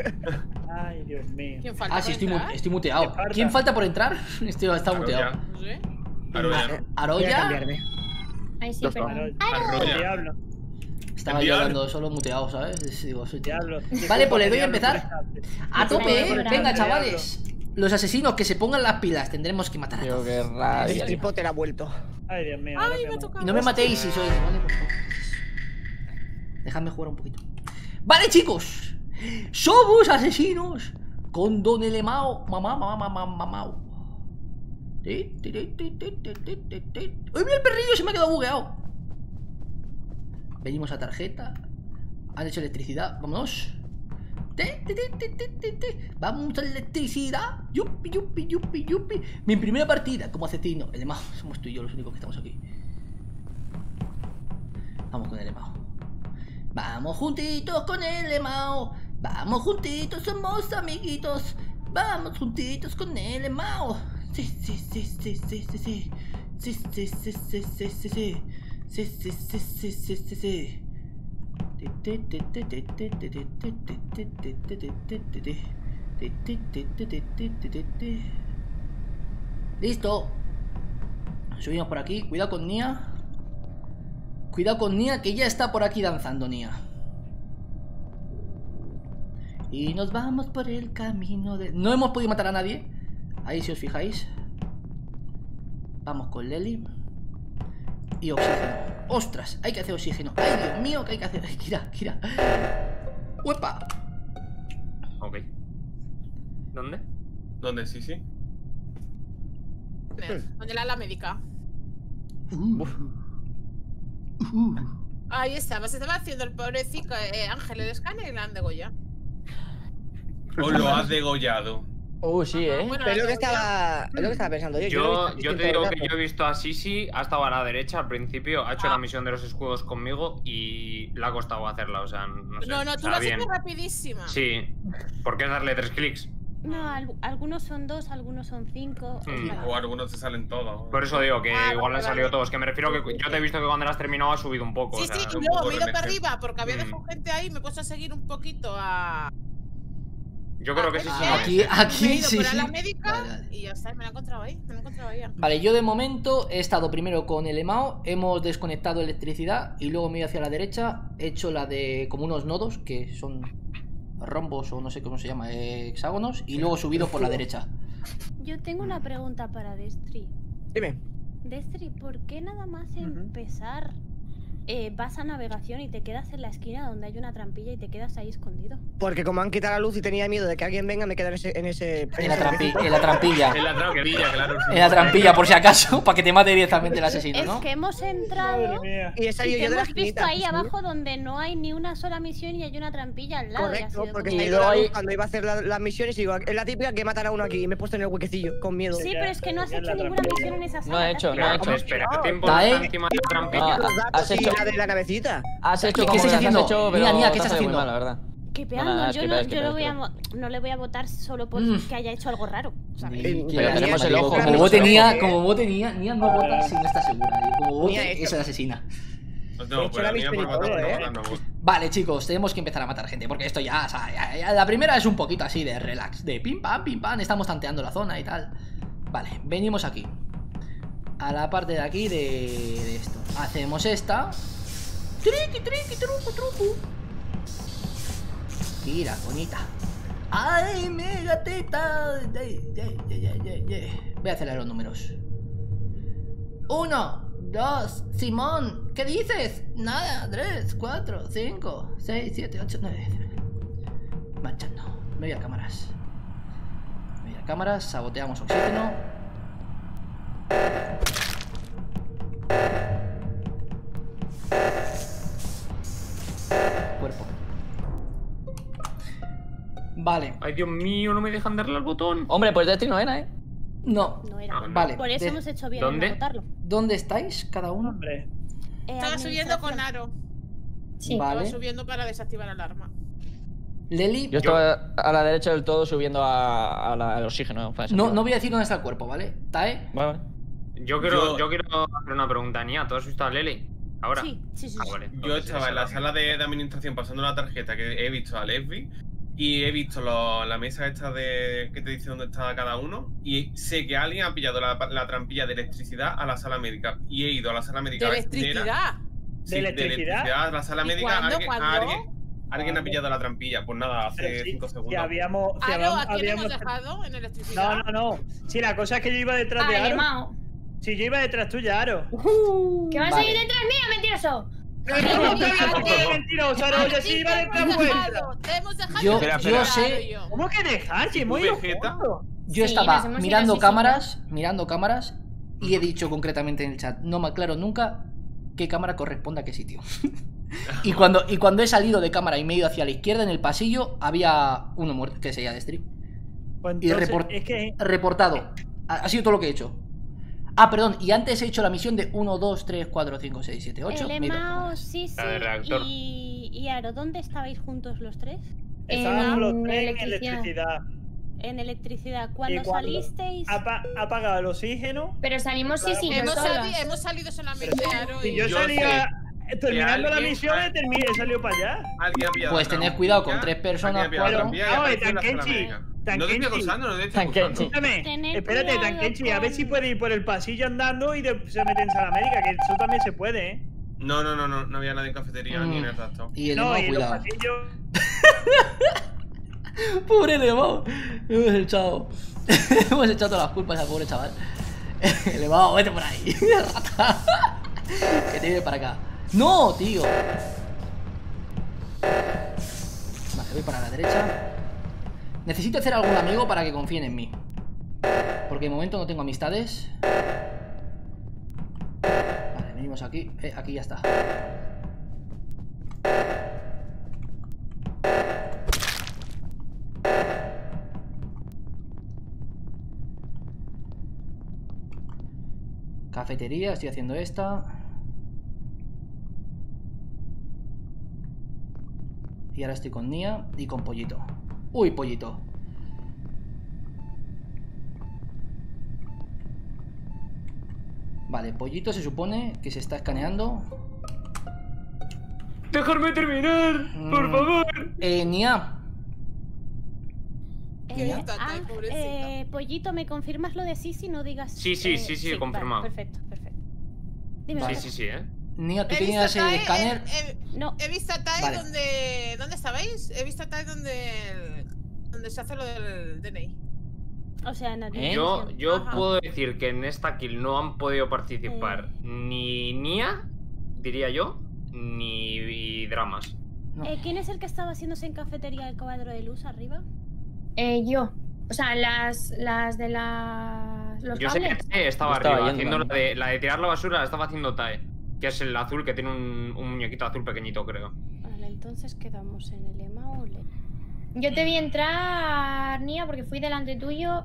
E: Ay, Dios mío.
J: ¿Quién falta?
A: Ah, sí,
J: por entrar?
A: estoy muteado.
E: Esparta.
A: ¿Quién falta por entrar? Está
H: Claro,
A: muteado.
H: ya.
J: No sé.
H: Claro, ya.
I: Voy a
A: Aroya.
I: cambiarme.
C: Ay, sí,
D: Ya está.
C: perdón.
H: Arroya.
E: Diablo,
A: Estaba yo hablando solo muteado, ¿sabes? Digo, soy tonto.
E: diablo.
A: Vale, pues le doy a
E: Diablo,
A: empezar. A
C: Diablo,
A: tope,
C: diablo,
A: venga,
C: diablo.
A: chavales. Los asesinos que se pongan las pilas, tendremos que matar a
B: Tío,
A: todos.
B: qué
I: El
B: rabia.
I: tripote ha vuelto.
E: Ay, Dios mío.
J: Ay,
E: ahora
J: me
E: qué
J: ha tocado.
A: Y no me matéis si sois, ¿vale? Por favor. Dejadme jugar un poquito. Vale, chicos. Somos asesinos con Don Elemao. Mamao. ¡Ay, mira el perrillo! Se me ha quedado bugueado. Venimos a tarjeta. Han hecho electricidad. Vámonos. Vamos a electricidad. Yupi. Mi primera partida como asesino. El Emao. Somos tú y yo los únicos que estamos aquí. Vamos con el Emao. Vamos juntitos con el Emao. Vamos juntitos, somos amiguitos. Vamos juntitos con el Emao. Sí. Listo. Subimos por aquí. Cuidado con Nia. Cuidado con Nia, que ya está por aquí danzando, Nia. Y nos vamos por el camino de... No hemos podido matar a nadie. Ahí si os fijáis. Vamos con Leli. Y oxígeno. ¡Ostras! Hay que hacer oxígeno. ¡Ay, Dios mío! ¿Qué hay que hacer? Ay, Kira. ¡Uepa!
G: Ok. ¿Dónde?
H: ¿Dónde? Sí.
J: ¿Dónde la médica? Ahí estaba, se estaba haciendo el pobrecito Ángel el escáner y la han degollado.
H: O lo has degollado.
B: Sí,
J: Bueno,
I: Pero es lo que
J: la
I: estaba pensando yo.
G: Yo te digo que yo he visto a Sisi, ha estado a la derecha al principio, ha hecho la misión de los escudos conmigo y le ha costado hacerla, o sea, no sé.
J: No, tú
G: está
J: lo has
G: bien.
J: hecho rapidísima.
G: Sí, porque es darle 3 clics.
F: No, algunos son 2, algunos son 5.
H: O algunos te salen todos.
G: Por eso digo que igual le han salido
J: vale.
G: todos. Que me refiero que yo te he visto que cuando las has terminado has subido un poco.
J: Sí,
G: o sea,
J: sí,
H: un
J: y luego
H: poco
J: me he ido para
H: remete.
J: arriba porque había dejado gente ahí, me he puesto a seguir un poquito a.
G: Yo creo que sí, sí.
A: Aquí,
J: me he
A: aquí
J: ido
A: sí,
J: por a
A: sí.
J: la médica
A: Vale, vale.
J: y ya está, me la he encontrado ahí.
A: Vale, yo de momento he estado primero con el EMAO, hemos desconectado electricidad y luego me he ido hacia la derecha, he hecho la de como unos nodos que son rombos o no sé cómo se llama, hexágonos, y luego he subido por la derecha.
F: Yo tengo una pregunta para Destri.
I: Dime.
F: Destri, ¿por qué nada más empezar vas a navegación y te quedas en la esquina donde hay una trampilla y te quedas ahí escondido?
I: Porque como han quitado la luz y tenía miedo de que alguien venga, me quedo en ese
A: En la trampilla. En la trampilla,
H: En la trampilla, claro.
A: en la trampilla por si acaso, para que te mate directamente el asesino,
F: Es
A: ¿no?
F: que hemos entrado
E: Madre mía.
I: Y he
F: y
I: salido
F: te
I: yo de la
F: hemos visto
I: esquinita.
F: ahí abajo donde no hay ni una sola misión y hay una trampilla al lado. y ha
I: Correcto,
F: sido
I: porque
F: como-
I: se ha ido la luz cuando iba a hacer las misiones y digo, es la típica que matan a uno aquí y me he puesto en el huequecillo, con miedo.
F: Sí, pero es que no has
E: Ya
F: hecho
E: la
F: ninguna
E: trampilla.
F: misión en esa sala.
B: No he
F: te has
B: hecho, no he
F: quedado-
B: hecho.
G: Espera, tiempo
A: ¿Tae?
G: está encima de la trampilla.
B: No,
I: Los datos
B: has hecho-
I: y la de la navecita.
B: Has hecho
A: ¿Qué
B: como
A: estás
B: las has
A: haciendo?
B: hecho, pero
A: Nia, Nia, ¿qué
B: te ha
A: estás
B: salido muy
A: haciendo?
B: mal, la verdad.
F: Quipeando,
B: Nada,
F: yo
B: esquipa,
F: no le voy a votar solo por que haya hecho algo raro. ¿sabes?
A: Ni-
B: Pero tenemos el ojo,
A: Como
B: tenemos
A: vote
B: el ojo.
A: Nia, como vote Nia no vota si no está segura. Y como
I: Nia,
A: vote
I: esto-
A: es la asesina.
H: No, pues la mía por matar no.
A: Vale, chicos, tenemos que empezar a matar gente. Porque esto ya, o sea, ya la primera es un poquito así de relax. De pim pam, estamos tanteando la zona y tal. Vale, venimos aquí. A la parte de aquí de esto. Hacemos esta. Triqui, truco. Tira, bonita. ¡Ay, mega teta! Voy a acelerar los números. 1, 2, Simón, ¿qué dices? Nada, 3, 4, 5, 6, 7, 8, 9, 10. Marchando. Me voy a cámaras. Saboteamos oxígeno. Cuerpo. Vale.
G: Ay, Dios mío, no me dejan darle al botón.
B: Hombre, pues Destiny no era, ¿eh?
A: No.
F: No era.
A: Vale.
F: Por eso hemos hecho bien
G: ¿Dónde?
F: en no votarlo.
A: ¿Dónde estáis cada uno?
E: Hombre.
J: Estaba subiendo con
F: Administración.
J: Aro.
C: Sí.
J: Estaba
A: Vale.
J: subiendo para desactivar alarma.
A: Leli,
B: Yo estaba a la derecha del todo subiendo al oxígeno.
A: no voy a decir dónde está el cuerpo, ¿vale? Tae,
B: Vale.
G: Yo quiero hacer una pregunta, Nia. ¿Tú has visto a Leli? ¿Ahora?
F: Sí.
G: Ah, vale.
H: Yo
G: Entonces,
H: estaba
G: esa
H: en la
G: era
H: sala de administración pasando la tarjeta que he visto a Lesbi y he visto la mesa esta de que te dice dónde está cada uno y sé que alguien ha pillado la trampilla de electricidad a la sala médica y he ido a la sala médica.
J: ¿De
H: a ver quién era.
J: electricidad?
H: Sí,
E: ¿De electricidad?
H: a la sala
J: ¿Y
H: médica.
J: cuándo?
H: Alguien ha pillado la trampilla. Pues nada,
E: Pero
H: hace
E: sí,
H: 5
E: si
H: segundos.
E: habíamos, si
J: Aro, ¿a quién
E: habíamos-
J: hemos dejado en electricidad?
E: No. Sí, la cosa es que yo iba detrás de
C: Ah,
E: Aro.
C: Mao.
E: Si yo iba detrás tuya, Aro.
C: ¿Que vas a
A: Vale.
C: ir detrás mía, mentiroso?
E: Mentiroso, Aro. Oye, sí, iba
J: Te
E: detrás
J: hemos
E: vuestra.
J: dejado, te hemos dejado
A: Yo-
J: en
A: yo
J: electricidad,
A: sé-
J: Aro y yo.
E: ¿Cómo que dejar? Si hemos
H: ¿Tú,
E: ido
H: Vegeta?
E: juntos.
A: yo
C: Sí,
A: estaba
C: nos hemos ido
A: mirando
C: así,
A: cámaras y he dicho concretamente en el chat, no me aclaro nunca qué cámara corresponde a qué sitio. y cuando he salido de cámara y me he ido hacia la izquierda en el pasillo, había uno muerto, que sería de Street.
E: Pues
A: Y
E: entonces, es que
A: reportado. Ha sido todo lo que he hecho. Ah, perdón, y antes he hecho la misión de 1, 2, 3, 4, 5, 6, 7, 8.
F: El Emao, sí,
G: La del reactor.
F: y Aro, ¿dónde estabais juntos los tres?
E: estábamos los
C: en
E: tres en
C: electricidad.
E: electricidad.
F: En electricidad. Cuando
E: cuando
F: salisteis.
E: Ha apagado el oxígeno.
C: Pero salimos sí, yo
J: Hemos,
C: sola.
J: hemos salido solamente Aro
E: Y
J: y
E: yo
H: Yo
E: salía. Terminando la
H: alguien-
E: misión, he salido para allá.
H: Alguien ha pillado
A: Pues
H: la
A: tened
H: trampilla,
A: cuidado con 3 personas,
H: alguien ha pillado la
A: 4.
H: trampilla y
E: Pero,
H: apareció en la sala
E: Tankenchi,
H: médica. No te
E: Tankenchi.
H: estoy acusando, no te estoy
B: Tankenchi.
H: acusando.
E: Escúchame,
F: Tened
E: espérate,
F: cuidado
E: Tankenchi, a ver si
F: con-
E: puede ir por el pasillo andando y se mete en sala médica, que eso también se puede, ¿eh?
H: No había nadie en cafetería ni en el rastro.
A: Y el
E: No,
A: Emao,
E: y los
A: cuidado.
E: pasillos.
A: Pobre Emao. Hemos echado todas las culpas al pobre chaval. El Emao, vete por ahí. Rata. Que te viene para acá. ¡No, tío! Vale, voy para la derecha. Necesito hacer algún amigo para que confíen en mí. Porque de momento no tengo amistades. Vale, venimos aquí. Aquí ya está. Cafetería, estoy haciendo esta. Y ahora estoy con Nia y con Pollito. Uy, Pollito. Vale, Pollito se supone que se está escaneando.
G: ¡Dejarme terminar! ¡Por favor!
A: Nia.
F: Pollito, ¿me confirmas lo de Sisi? No digas.
G: Sí, confirmado.
F: Vale, perfecto. Dime.
A: Vale.
G: Sí,
A: Nia, ¿tú tenías el escáner?
F: No.
J: He visto a Tai
A: Vale.
J: ¿Dónde estabais? He visto a Tai donde se hace lo del DNI.
F: O sea, nadie.
G: Yo
J: Ajá.
G: puedo decir que en esta kill no han podido participar ni Nia, diría yo, ni Dramas.
A: No.
F: ¿Quién es el que estaba haciéndose en cafetería el cuadro de luz arriba?
C: Yo. O sea, las de los
G: Yo sé que
C: cables.
G: Tae estaba
B: Estaba
G: arriba,
B: yendo
G: haciendo
B: también.
G: la de tirar la basura, la estaba haciendo Tae. Que es el azul, que tiene un muñequito azul pequeñito, creo.
F: Vale, entonces quedamos en el EMA o le...
C: Yo te vi entrar, Nia, porque fui delante tuyo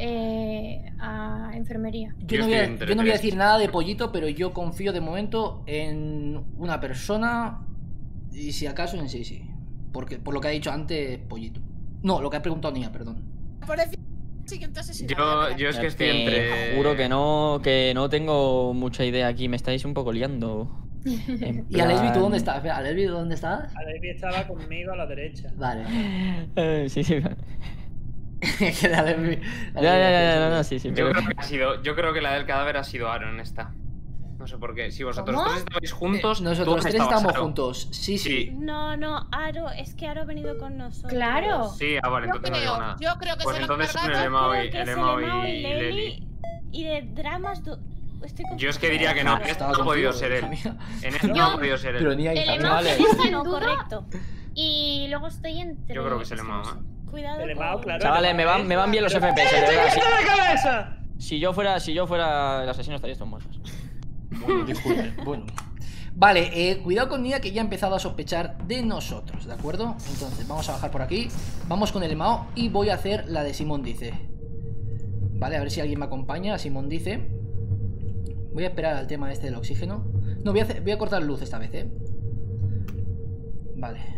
C: a enfermería.
A: Yo
G: Yo
A: no voy a,
G: estoy entre
A: yo no voy a
G: tres.
A: decir nada de Pollito, pero yo confío de momento en una persona y si acaso en Sisi. Porque por lo que ha dicho antes Pollito. No, lo que ha preguntado Nia, perdón.
J: Por decir siguiente asesinato.
G: Yo es que estoy entre...
B: Juro que no tengo mucha idea aquí. Me estáis un poco liando. En
A: ¿Y Alesbi, tú
B: plan-
A: dónde estás? Alesbi, ¿dónde estás?
E: Alevi estaba conmigo a la derecha.
A: Vale.
B: Sí.
A: Que de Alesbi-
B: Ya, sí.
G: Yo creo que la del cadáver ha sido Aaron esta. No sé por qué. Si vosotros
C: ¿Cómo?
G: tres estabais juntos,
A: Nosotros
G: tú
A: tres
G: estabas,
A: estamos
G: Aaron.
A: juntos. Sí.
G: Sí.
F: No, Aro, es que Aro ha venido con nosotros.
C: Claro.
G: Sí, vale, entonces no digo nada.
J: Yo creo que
G: Pues
J: se lo han
G: entonces son
J: cargado.
G: el Emao y Leli.
F: Y de dramas... Estoy
G: Yo es que diría que no,
A: Estaba
G: esto no ha podido
A: contigo,
G: ser él.
A: hija mía.
G: En esto no ha podido ser
A: Pero
G: él.
A: Nia,
C: El
A: hija mía.
C: Emao
B: vale.
C: que está en
F: No,
C: duda,
F: correcto.
C: y luego estoy entre...
G: Yo creo que es el Emao, ¿eh?
F: Cuidado
E: El Emao,
F: con-
E: claro.
B: Chavales, me van bien los FPS, de
E: ¡Estoy
B: verdad.
E: en la cabeza!
B: Si yo fuera el asesino estaría estos muertos.
A: Bueno, disculpe. Bueno. Vale, cuidado con Nia, que ya ha empezado a sospechar de nosotros, ¿de acuerdo? Entonces vamos a bajar por aquí. Vamos con el Emao y voy a hacer la de Simón dice. Vale, a ver si alguien me acompaña a Simón dice. Voy a esperar al tema este del oxígeno. No, voy a cortar luz esta vez, ¿eh? Vale.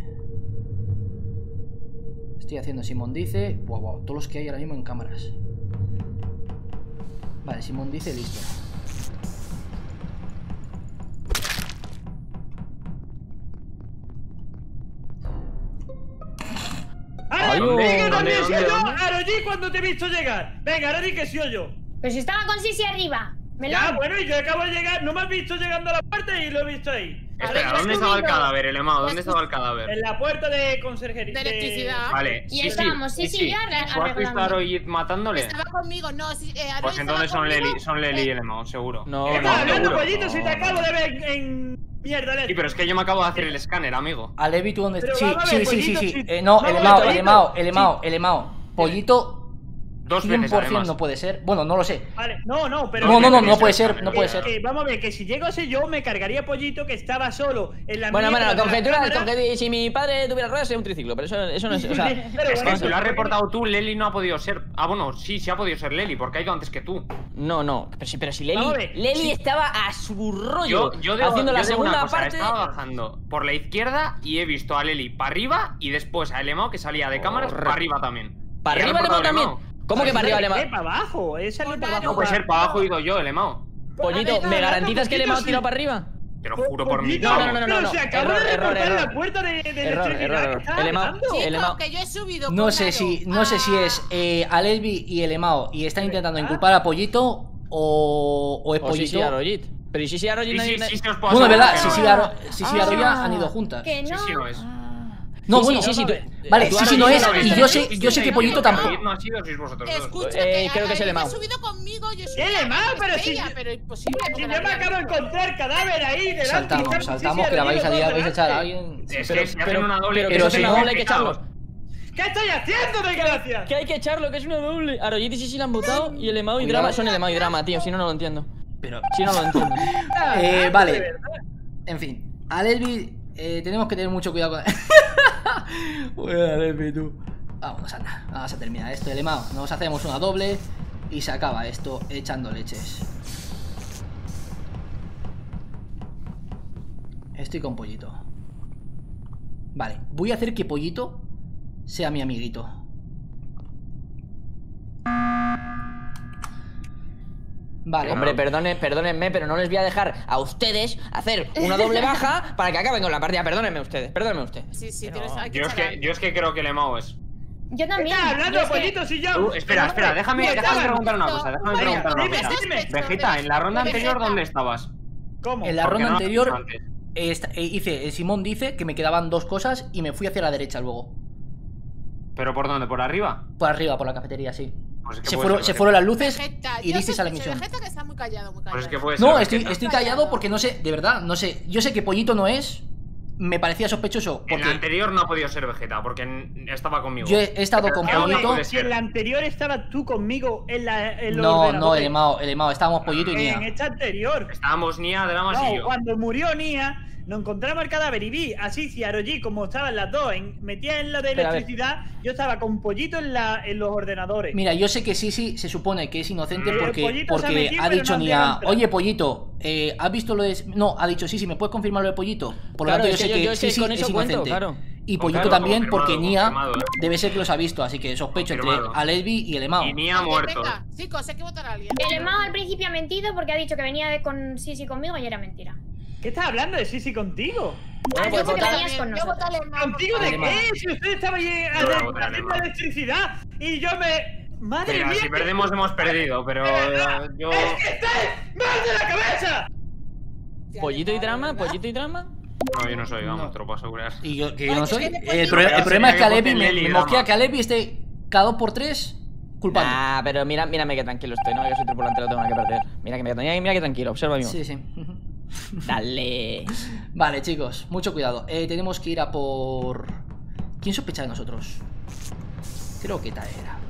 A: Estoy haciendo Simón dice. Wow, todos los que hay ahora mismo en cámaras. Vale, Simón dice, listo.
E: ¡Ahora
B: ¿Dónde?
E: di que también
G: ¿Dónde?
E: soy yo!
G: ¿Dónde?
E: ¡Ahora di cuando te he visto llegar! Venga, ahora di que soy yo.
C: Pero si estaba con Sisi arriba.
E: Ya, bueno, y yo acabo de llegar, no me has visto llegando a la puerta y lo he visto ahí.
G: Espera, ¿dónde estaba el cadáver, el Emao? ¿Dónde estaba el cadáver?
E: En la puerta de conserjería.
J: De electricidad.
G: Vale,
C: Y estábamos, sí, yo
G: ¿Tú has visto a Aroid matándole?
J: Estaba conmigo, no, sí, Aro
G: Pues
J: estaba
G: entonces son
J: conmigo.
G: Leli y el Emao, seguro.
B: No,
E: ¿Qué
G: El
E: estás
G: Emao,
E: hablando,
G: seguro.
E: pollito? Si te acabo de ver en mierda,
G: Sí,
E: Leli.
G: pero es que yo me acabo de hacer el escáner, amigo.
A: Alevi, ¿tú dónde
E: Pero
A: estás? Sí,
E: vamos a ver,
A: sí.
E: Pollito, sí.
A: No,
E: Vamos
A: el
E: a
A: Emao,
E: ver,
A: el Emao,
E: Pollito,
A: el Emao, el Emao. Pollito,
G: Dos veces,
A: 100%
G: además.
A: no puede ser. Bueno, no lo sé.
E: Vale, no, pero.
A: No puede ser, no puede ser.
E: Vamos a ver, que si llego a ser yo, me cargaría pollito que estaba solo en la
B: Bueno,
E: mierda de la
B: conjetura,
E: cámara.
B: si mi padre tuviera ruedas sería un triciclo, pero eso no es, o sea,
E: Pero
G: Es que
E: bueno,
G: si lo has reportado tú, Leli no ha podido ser. Ah, bueno, sí ha podido ser Leli, porque ha ido antes que tú.
B: no, pero si
E: Vamos a ver,
B: Leli
E: sí.
B: estaba a su rollo
G: Yo debo,
B: haciendo la
G: yo digo una
B: segunda
G: cosa,
B: parte.
G: estaba bajando por la izquierda y he visto a Leli para arriba y después a Emao que salía de cámaras para arriba también.
B: ¿Para
G: Y ha
B: arriba
G: reportado
B: Emao
G: el
B: también? ¿Cómo que para arriba Emao?
E: Para abajo, esa es para abajo.
G: No puede ser, para abajo he ido yo, el Emao.
B: Pollito, ¿me garantizas que el Emao tiró para arriba?
G: Te lo juro por mi
E: Pollito,
G: cabo.
B: No.
E: Pero se acaba de
B: Error.
E: reportar la puerta de electricidad que estaba
B: El Emao-
E: hablando.
B: el Emao-
J: Que yo he subido
A: No
J: con
A: sé
J: Aro
A: si es Alesbi y el Emao y están intentando inculpar a Pollito o es
B: O sí,
A: Pollito.
B: Arroyit. Pero ¿y si Arroyit
G: Sí,
B: nadie-
G: sí, se os puedo
A: Bueno, es verdad,
G: asegurar que
A: sí,
G: no,
A: sí,
G: ¿eh?
A: Aroya han ido juntas.
C: Que no.
G: Sí, no es.
A: No,
B: Sí,
A: bueno,
B: sí, tú-
A: vale,
B: tú
A: sí,
B: Arroyit
A: no es,
B: no
A: y
B: viste.
A: yo sé que Pollito tampoco.
G: No ha sido, sois vosotros dos.
J: Escucha,
B: creo que es el
J: Aro
B: Emao.
J: ha subido conmigo, yo soy
E: El
J: la
E: Emao, pero
J: estrella,
E: si-
J: pero imposible.
E: Si
J: porque
E: yo
J: la
E: me
J: había
E: acabo de
J: visto.
E: encontrar cadáver ahí delante.
A: Saltamos, que la vais a liar, vais a echar a alguien.
G: Es que si hacen una doble.
B: pero
A: pero
B: si
A: si
B: no,
A: no,
B: hay que echarlos.
E: ¿Qué estoy haciendo, desgracia?
B: Que hay que echarlo, que es una doble. Arroyit y Sisi la han votado y el Emao y
A: Cuidado.
B: Drama son el Emao y Drama, tío. Si no, no lo entiendo.
A: Pero,
B: Si no lo entiendo.
A: vale. En fin, Alesbi, tenemos que tener mucho cuidado con. Bueno, Alesbi, tú. Vamos, anda, vamos a terminar esto, el Emao. Nos hacemos una doble y se acaba esto echando leches. Estoy con Pollito. Vale, voy a hacer que Pollito sea mi amiguito. Vale.
B: Hombre, perdónenme, pero no les voy a dejar a ustedes hacer una doble baja para que acaben con la partida. Perdónenme ustedes.
J: Sí, sí,
B: Pero
J: tienes que
G: Yo es que creo que Lemao es.
C: Yo también.
E: ¿Estás hablando, Pollito? Si yo.
G: Espera, déjame preguntar una cosa. Vegeta, en la ronda anterior, ¿dónde estabas?
E: ¿Cómo?
A: En la
G: ¿Por qué
A: ronda
G: no
A: anterior
G: lo has dicho antes?
A: hice, el Simón dice que me quedaban 2 cosas y me fui hacia la derecha luego.
G: ¿Pero por dónde? ¿Por arriba?
A: Por arriba, por la cafetería, sí.
G: Pues es que
A: Se
G: puede
A: fueron,
G: ser
A: se fueron las luces
J: Vegeta,
A: y
J: yo
A: disteis a la
J: sospecho de
A: misión.
J: Vegeta que está muy callado, muy callado.
G: Pues es que puede ser
A: No,
G: Vegeta.
A: estoy callado porque no sé, de verdad, no sé. Yo sé que Pollito no es. Me parecía sospechoso
G: En la
A: porque
G: anterior no ha podido ser Vegeta, porque estaba conmigo.
A: yo he estado con
G: Pero
A: Pollito.
G: puede
E: Si
G: ser.
E: en la anterior estabas tú conmigo en los
A: No,
E: ordenadores.
A: el Emao, estábamos Pollito y
E: En
A: Nia.
E: esta anterior.
G: Estábamos Nia, Dramas y
E: No,
G: yo.
E: cuando murió Nia, nos encontramos el cadáver y vi a Sisi y a Roji como estaban las dos metidas en lo de
B: Pero a ver.
E: electricidad. Yo estaba con Pollito en los ordenadores.
A: Mira, yo sé que sí se supone que es inocente
E: El
A: porque,
E: Pollito se ha
A: porque
E: metido,
A: ha
E: pero
A: dicho
E: no ha
A: Nia,
E: entrado.
A: oye Pollito, ¿has visto lo de...? No, ha dicho sí, ¿me puedes confirmar lo de Pollito? Por lo
B: Claro,
A: tanto yo
B: es
A: sé
B: que
A: que
B: yo
A: sí
B: con
A: es
B: eso cuento,
A: inocente.
B: claro.
A: Y Pollito
G: Claro,
A: también porque Nia
G: confirmado.
A: debe ser que los ha visto, así que sospecho
G: Confirmado.
A: entre Alesbi y el Emao.
G: Y Nia muerto.
J: Venga, chicos, hay que votar a alguien.
C: El Emao al principio ha mentido porque ha dicho que venía con Sisi conmigo y era mentira.
E: ¿Qué estás hablando de Sisi contigo?
C: Has
B: pues
C: dicho que
B: vota-
C: venías con
J: Yo
C: nosotros.
J: voto al Emao,
E: ¿Contigo
J: por
E: de
J: favor.
E: qué? Si usted estaba ahí
G: Yo voy a votar al
E: haciendo
G: Emao.
E: electricidad y yo me... ¡Madre
G: Mira,
E: mía!
G: si perdemos hemos perdido, pero yo...
E: ¡Es que estáis mal de la cabeza!
B: ¿Pollito y drama?
J: ¿verdad?
B: ¿Pollito y drama?
G: No, yo no soy, vamos,
A: No.
G: te lo puedo asegurar.
A: Y yo, que yo
J: Ay,
A: no
J: es
A: soy.
J: que después
A: El,
J: digo-
A: problema es
G: Sería
A: que
G: que
A: Alesbi
G: voten
A: me
G: Leli,
A: mosquea
G: drama.
A: que Alesbi esté cada 2x3 culpando.
B: Ah, pero mírame que tranquilo estoy, no, que soy tripulante, no tengo nada que perder. Mira que tranquilo, observa mi voz.
A: Sí, sí.
B: Dale.
A: Vale, chicos, mucho cuidado. Tenemos que ir a por... ¿Quién sospecha de nosotros? Creo que Tae era.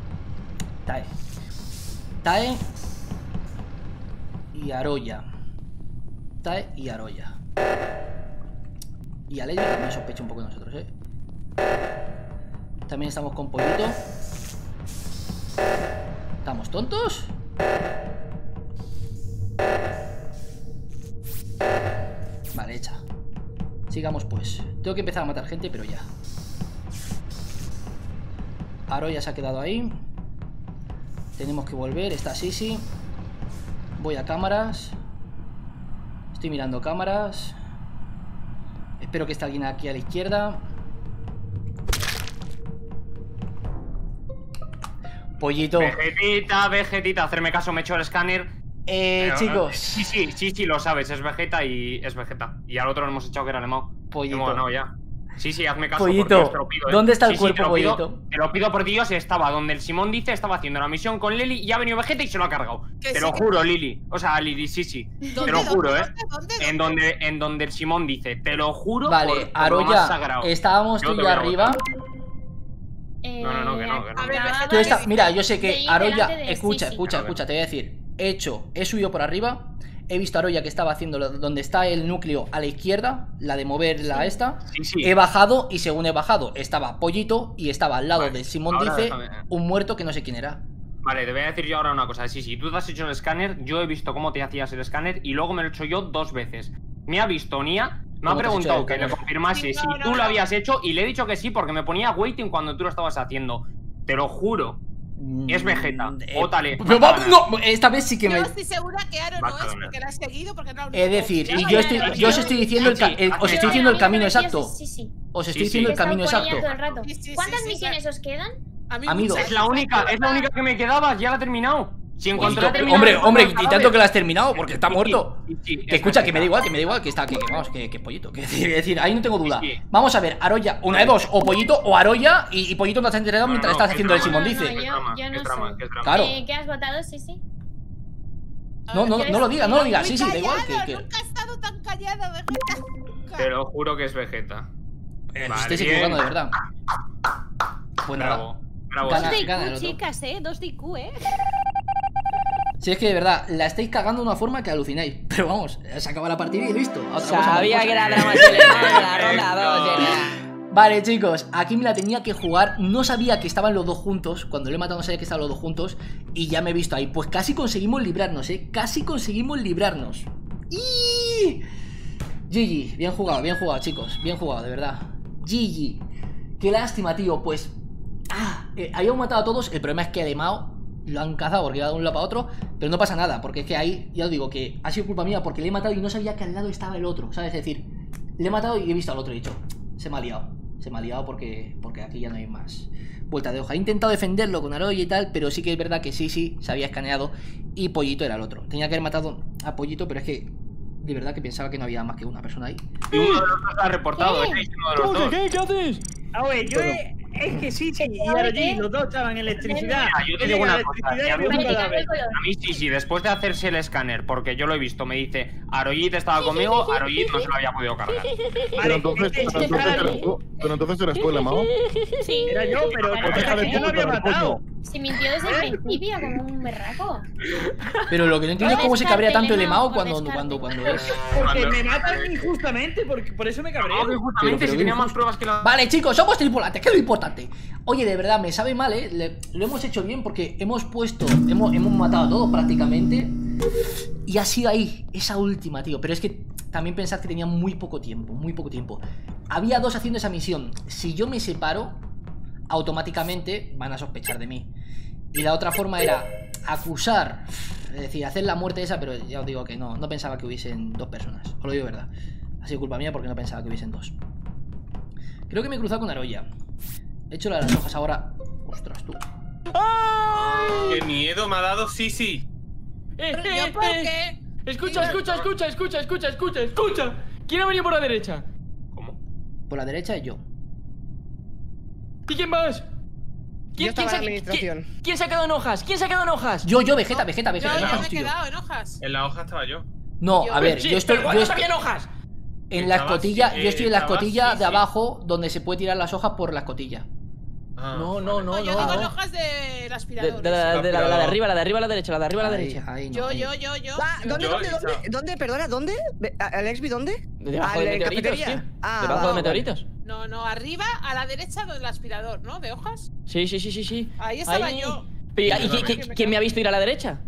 A: Tae y Aroya. Tae y Aroya. Y Alesbi también sospecha un poco de nosotros, También estamos con Pollito. ¿Estamos tontos? Vale, hecha. Sigamos pues. Tengo que empezar a matar gente, pero ya. Aroya se ha quedado ahí. Tenemos que volver. Está Sisi. Voy a cámaras. Estoy mirando cámaras. Espero que esté alguien aquí a la izquierda. Pollito.
G: Vegetita, hacerme caso, me echo el escáner.
A: Chicos.
G: Sí, lo sabes, es Vegeta y es Vegeta. Y al otro lo hemos echado que era Lemao.
A: Pollito.
G: No, ya. Sí, hazme caso.
A: Pollito,
G: por Dios, te lo pido,
A: ¿dónde está el
G: Sí,
A: cuerpo,
G: te lo pido,
A: Pollito?
G: Te lo pido por Dios, estaba donde el Simón dice, estaba haciendo la misión con Lili y ha venido Vegeta y se lo ha cargado.
J: Que
G: Te
J: sí,
G: lo
J: que-
G: juro, Lili. O sea, Lili, sí. Te lo juro, En donde el Simón dice, te lo juro.
A: Vale,
G: por lo más
A: Aroya,
G: sagrado.
A: estábamos
G: Yo
A: tú
G: te
A: y
G: voy a
A: arriba.
G: votar. No, que no.
J: A ver,
C: acababa
A: Tú estás-
C: de-
A: mira, yo sé
C: de
A: que
C: ir
A: Aroya.
C: delante de
A: Escucha,
C: Sisi.
A: escucha, te voy a decir. He subido por arriba. He visto a Aroya que estaba haciendo donde está el núcleo a la izquierda, la de mover la esta.
G: Sí.
A: He bajado y según he bajado estaba Pollito y estaba al lado
G: Vale,
A: de Simón
G: ahora
A: dice
G: déjame.
A: un muerto que no sé quién era.
G: Vale, te voy a decir yo ahora una cosa. Sí, tú te has hecho el escáner, yo he visto cómo te hacías el escáner y luego me lo he hecho yo 2 veces. Me ha visto Nia, me ha
A: ¿Cómo te has hecho
G: preguntado
A: el
G: que le
A: escáner?
G: confirmase
J: Sí,
G: si
J: no,
G: tú
J: no.
G: lo habías hecho y le he dicho que sí porque me ponía waiting cuando tú lo estabas haciendo. Te lo juro. Es Vegeta. Ótale.
A: Pero no, esta vez sí que
J: Yo
A: me.
J: estoy segura que Aro no es
G: Bacana.
J: porque la has seguido porque no
A: Es decir, y
J: yo
A: yo os estoy diciendo os estoy diciendo el camino exacto.
C: Sí.
A: Os estoy
G: Sí,
A: diciendo
C: He
A: el
C: estado
A: camino
C: con ella
A: exacto.
C: todo el rato.
J: Sí,
C: ¿Cuántas
J: sí,
C: misiones
J: claro.
C: os quedan?
J: A mí
A: Amigo.
J: muchas.
G: Es la única que me quedaba, ya la he terminado. Si en cuanto la he terminado,
A: Hombre,
G: me
A: y
G: pongo
A: tanto que
G: el
A: lo has terminado, porque está
G: Sí,
A: muerto.
G: sí,
A: Que
G: es
A: escucha, que me da
G: Vegeta.
A: igual, que está, que vamos, que es Pollito. Que es decir, ahí no tengo duda.
G: Sí.
A: Vamos a ver, Aroya, una de dos, o Pollito o Aroya, y Pollito no te has enterado mientras estás
G: que
A: haciendo el
G: drama,
A: Simón
C: no,
A: dice.
C: no,
G: que
C: yo no
G: es drama,
C: sé.
G: que es drama.
A: Claro.
C: ¿Qué has votado? Sí.
A: No lo digas, no lo digas.
J: Muy
A: Sí, da igual.
J: callado,
A: Que
J: Nunca he estado tan callada, Vegeta. Nunca.
G: Te lo juro que es Vegeta.
A: os estáis
G: bien.
A: equivocando de verdad. Pues nada.
G: Bravo.
A: Gana.
F: 2 de
A: gana el
F: IQ,
A: otro.
F: chicas, 2 de IQ,
A: Si es que de verdad, la estáis cagando de una forma que alucináis. Pero vamos, se acaba la partida y listo. A otra cosa,
B: Sabía
A: otra
B: que
A: cosa.
B: era drama Selena en la ronda 2, Selena.
A: Vale, chicos, aquí me la tenía que jugar. No sabía que estaban los dos juntos. Cuando lo he matado no sabía que estaban los dos juntos. Y ya me he visto ahí. Pues casi conseguimos librarnos, Casi conseguimos librarnos. ¡Y! GG, bien jugado, chicos. Bien jugado, de verdad. GG. Qué lástima, tío, pues... habíamos matado a todos. El problema es que a Demao lo han cazado porque iba de un lado para otro. Pero no pasa nada, porque es que ahí, ya os digo, que ha sido culpa mía porque le he matado y no sabía que al lado estaba el otro, ¿sabes? Es decir, le he matado y he visto al otro y he dicho, se me ha liado porque aquí ya no hay más vuelta de hoja. He intentado defenderlo con Aroya y tal, pero sí que es verdad que sí, se había escaneado y Pollito era el otro. Tenía que haber matado a Pollito, pero es que de verdad que pensaba que no había más que una persona ahí.
G: Y uno de los dos ha reportado, uno de los dos.
B: ¿Qué haces?
E: A ver, es que sí, y Aroyi, los dos estaban en electricidad.
G: Mira, yo te digo una cosa,
E: Electricidad y
G: a mí
E: había un cadáver.
G: sí, después de hacerse el escáner, porque yo lo he visto, me dice, Aroyit estaba conmigo, Aroyit no se lo había podido cargar.
D: Pero entonces eres tú el amado.
C: Sí.
E: Era yo, pero yo no había matado.
C: Se mintió desde el principio como un berraco.
A: Pero lo que no entiendo es cómo se cabrea tanto el Emao
C: Por
A: cuando es...
E: Porque me matan injustamente, por eso me cabreo.
G: No, injustamente, si tenía más pruebas que la...
A: Vale, chicos, somos tripulantes, que es lo importante. Oye, de verdad, me sabe mal, lo hemos hecho bien porque hemos matado a todos prácticamente. Y ha sido ahí, esa última, tío. Pero es que también pensad que tenía muy poco tiempo. Había dos haciendo esa misión. Si yo me separo, automáticamente van a sospechar de mí. Y la otra forma era acusar, es decir, hacer la muerte esa, pero ya os digo que no pensaba que hubiesen dos personas. Os lo digo de verdad. Ha sido culpa mía porque no pensaba que hubiesen dos. Creo que me he cruzado con Aroya. He hecho la de las hojas ahora. Ostras, tú.
H: ¡Qué miedo me ha dado sí!
J: ¿Yo por qué?
B: Escucha. ¿Quién ha venido por la derecha?
G: ¿Cómo?
A: Por la derecha yo.
B: ¿Y quién más?
I: Yo estaba en la administración.
B: ¿Quién se ha quedado en hojas?
A: Yo, Vegeta.
J: Yo
A: en
J: me
A: hojas
J: he
A: estoy yo.
J: quedado en hojas.
H: En la hoja estaba yo.
A: No, a ver,
B: Sí,
A: yo estoy.
B: pero ¿cuándo había en hojas?
A: En la escotilla, yo estoy en la escotilla de
H: sí.
A: abajo, donde se puede tirar las hojas por la escotilla.
B: No.
J: Yo digo en hojas del aspirador.
B: De la de arriba, la de arriba a la derecha,
A: Ahí no,
J: Yo.
A: ahí.
I: ¿Dónde? Perdona, ¿dónde? ¿Alexby, dónde?
B: Debajo de
I: ¿En
B: meteoritos,
I: cafetería?
B: tío.
I: Ah,
B: Debajo de
I: vale.
B: meteoritos.
J: No, arriba a la derecha del aspirador, ¿no? ¿De hojas?
B: Sí.
J: Ahí estaba yo.
B: ¿Y quién me ha visto ir a la derecha?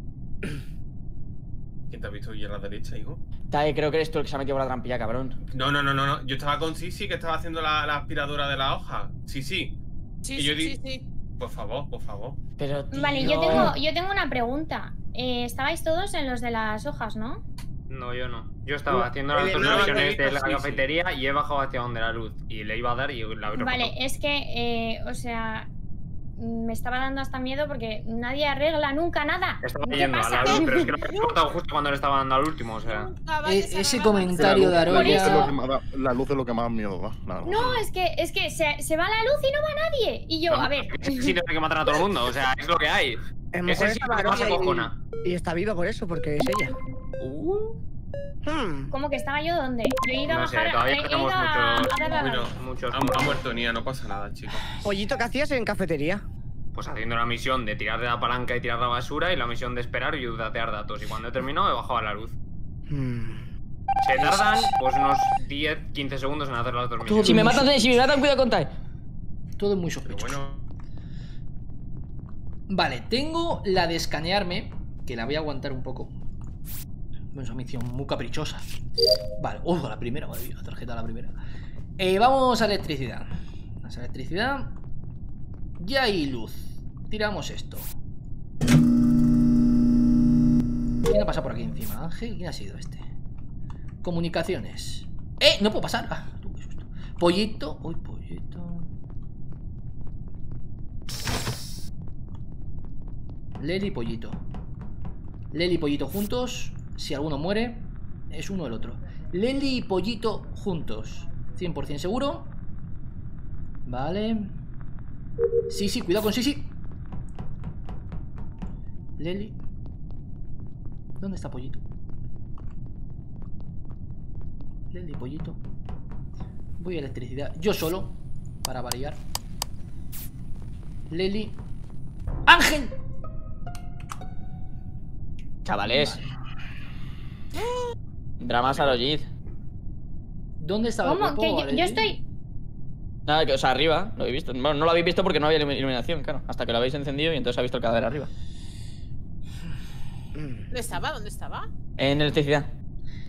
H: ¿Quién te ha visto ir a la derecha, hijo?
B: Creo que eres tú el que se ha metido por la trampilla, cabrón.
H: No. Yo estaba con Sisi, que estaba haciendo la aspiradora de la hoja. Sí.
J: Sí.
H: Por favor.
B: Pero, tío...
C: Vale, yo tengo una pregunta. Estabais todos en los de las hojas, ¿no?
G: No, yo no. Yo estaba haciendo las dos
H: no,
G: misiones de la
H: sí.
G: cafetería y he bajado hacia donde la luz. Y le iba a dar y la habré
C: Vale, es que, me estaba dando hasta miedo porque nadie arregla nunca nada.
G: Estaba
C: ¿Qué
G: yendo a
C: pasa?
G: la luz, pero es que lo he cortado justo cuando le estaba dando al último, o sea.
A: Ese comentario de Aroya.
D: La luz es lo que más miedo da.
C: No, es que se va la luz y no va nadie. Y yo, a ver.
G: Sí, tiene que matar a todo el mundo, o sea, es lo que hay. Ese sí que más acojona.
I: Y está viva por eso, porque es ella.
C: ¿Cómo que estaba yo dónde? Yo he ido a
G: No sé,
C: bajar,
G: todavía
C: he ido
G: tenemos
C: a dar la
H: Bueno,
C: luz.
G: muchos.
H: ha muerto Nia, no pasa nada, chicos.
I: Pollito, ¿qué hacías en cafetería?
G: Pues haciendo la misión de tirar de la palanca y tirar la basura y la misión de esperar y datear datos. Y cuando he terminado he bajado a la luz. Se tardan pues unos 10-15 segundos en hacer las dos misiones.
B: Si me matan, cuidado con Tai.
A: Todo es muy sospechoso.
H: Pero bueno,
A: Vale, tengo la de escanearme, que la voy a aguantar un poco. Es una misión muy caprichosa. Vale, la primera, madre mía, la tarjeta de la primera. Vamos a electricidad. Vamos a electricidad. Ya hay luz. Tiramos esto. ¿Quién ha pasado por aquí encima? Ángel, ¿quién ha sido este? Comunicaciones. No puedo pasar. Tú, qué susto. Pollito. Uy, pollito. Leli y Pollito. Leli y Pollito juntos. Si alguno muere, es uno o el otro. Leli y Pollito juntos. 100% seguro. Vale. Sí, cuidado con Sisi. Leli. ¿Dónde está Pollito? Leli y Pollito. Voy a electricidad. Yo solo. Para variar. Leli. ¡Ángel!
B: Chavales. Dramas Aroyid.
A: ¿Dónde estaba
C: ¿Cómo?
A: el
C: Que
A: cuerpo,
C: yo estoy.
B: Nada, que, o sea, arriba, lo habéis visto. Bueno, no lo habéis visto porque no había iluminación, claro. Hasta que lo habéis encendido y entonces ha visto el cadáver arriba.
J: ¿Dónde estaba?
B: En electricidad.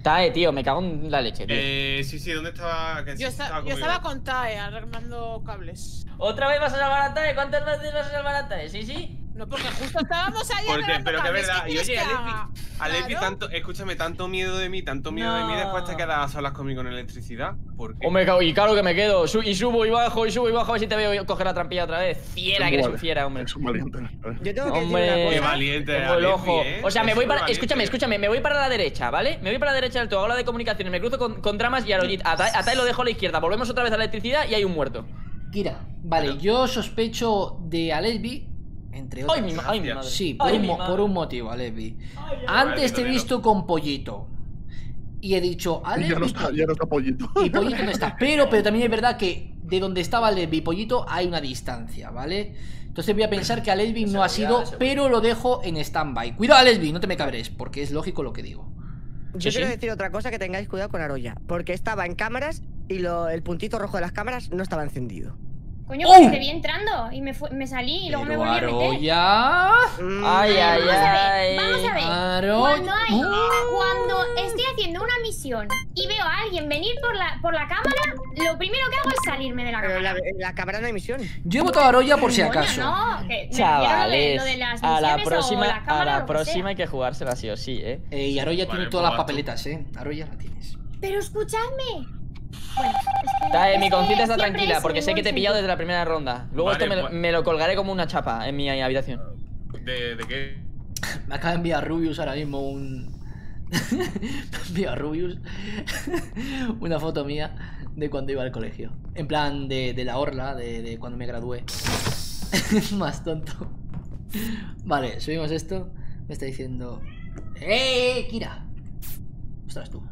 B: Tae, tío, me cago en la leche, tío.
H: Sí, ¿dónde estaba? Que
J: Yo
H: conmigo.
J: estaba con Tae arreglando cables.
B: ¿Otra vez vas a salvar a Tae? ¿Cuántas veces vas a salvar a Tae? ¿Sí?
J: No, porque justo estábamos ahí
H: Porque,
J: arreglando
H: pero que es
J: cables.
H: verdad,
J: ¿Qué
H: y
J: quieres
H: oye,
J: que haga?
H: Alevi,
J: Claro.
H: escúchame, tanto miedo de mí, después te quedas a solas conmigo en electricidad. ¿Por qué?
B: Oh, me cago, y claro que me quedo. Y subo y bajo, a ver si te veo coger la trampilla otra vez. Fiera, que eres un fiera, hombre.
D: Es un valiente.
I: Yo tengo que decir
B: Hombre,
I: una
H: Qué
I: cosa.
H: valiente,
B: Tengo el ojo.
H: Alevi,
B: O sea, me
H: Es
B: voy
H: súper
B: para.
H: valiente.
B: Escúchame, me voy para la derecha, ¿vale? Me voy para la derecha del todo, hago la de comunicaciones, me cruzo con Dramas y Arojit. A Tae lo dejo a la izquierda, volvemos otra vez a la electricidad y hay un muerto.
A: Kira, vale, yo sospecho de Alesbi, entre otros.
B: Ay, mi madre.
A: Sí,
B: Ay, mi
A: por
B: madre.
A: un motivo, Alesbi.
B: Ay,
A: Antes te he
H: Vale,
A: visto con Pollito. Y he dicho,
D: Y ya no
A: Alesbi.
D: está Pollito.
A: Y Pollito no está. Pero también es verdad que de donde estaba Alesbi y Pollito hay una distancia, ¿vale? Entonces voy a pensar que Alesbi no ha sido, pero lo dejo en stand-by. Cuidado, Alesbi, no te me cabres, porque es lógico lo que digo.
I: Yo
B: Sí,
I: quiero
B: sí.
I: decir otra cosa, que tengáis cuidado con Aroya. Porque estaba en cámaras y el puntito rojo de las cámaras no estaba encendido.
C: Coño,
A: ¡Oh!
C: pues te vi entrando y me salí y luego me
A: Pero
C: volví a meter.
A: Aroya.
B: Ay, ay,
C: Vamos a ver,
B: ay.
C: vamos a ver.
A: Aroya.
C: Cuando estoy haciendo una misión y veo a alguien venir por la cámara, lo primero que hago es salirme de la
I: Pero
C: cámara.
I: en la cámara no hay misión.
A: Yo he votado a Aroya por si
C: Coño,
A: acaso.
C: no, que me refiero
B: Chavales,
C: lo de las
B: a la
C: misiones o
B: próxima,
C: la cámara o lo que
B: próxima
C: sea.
B: hay que jugársela sí o sí,
A: Y Aroya
H: Vale,
A: tiene todas las
H: pues vas tú.
A: papeletas, Aroya la tienes.
C: Pero escuchadme. Bueno, es que-
B: Tae,
C: es
B: mi
C: que
B: conciencia está
C: siempre
B: tranquila
C: es
B: porque
C: sin
B: sé que te he
C: ningún
B: pillado desde
C: sentido.
B: la primera ronda. Luego
H: Vale,
B: esto
H: pues-
B: me lo colgaré como una chapa en mi habitación.
H: ¿De qué?
A: Me acaba de enviar Rubius ahora mismo un. Me envía Rubius una foto mía de cuando iba al colegio. En plan de la orla, de cuando me gradué. Más tonto. Vale, subimos esto. Me está diciendo. Kira! Ostras, tú.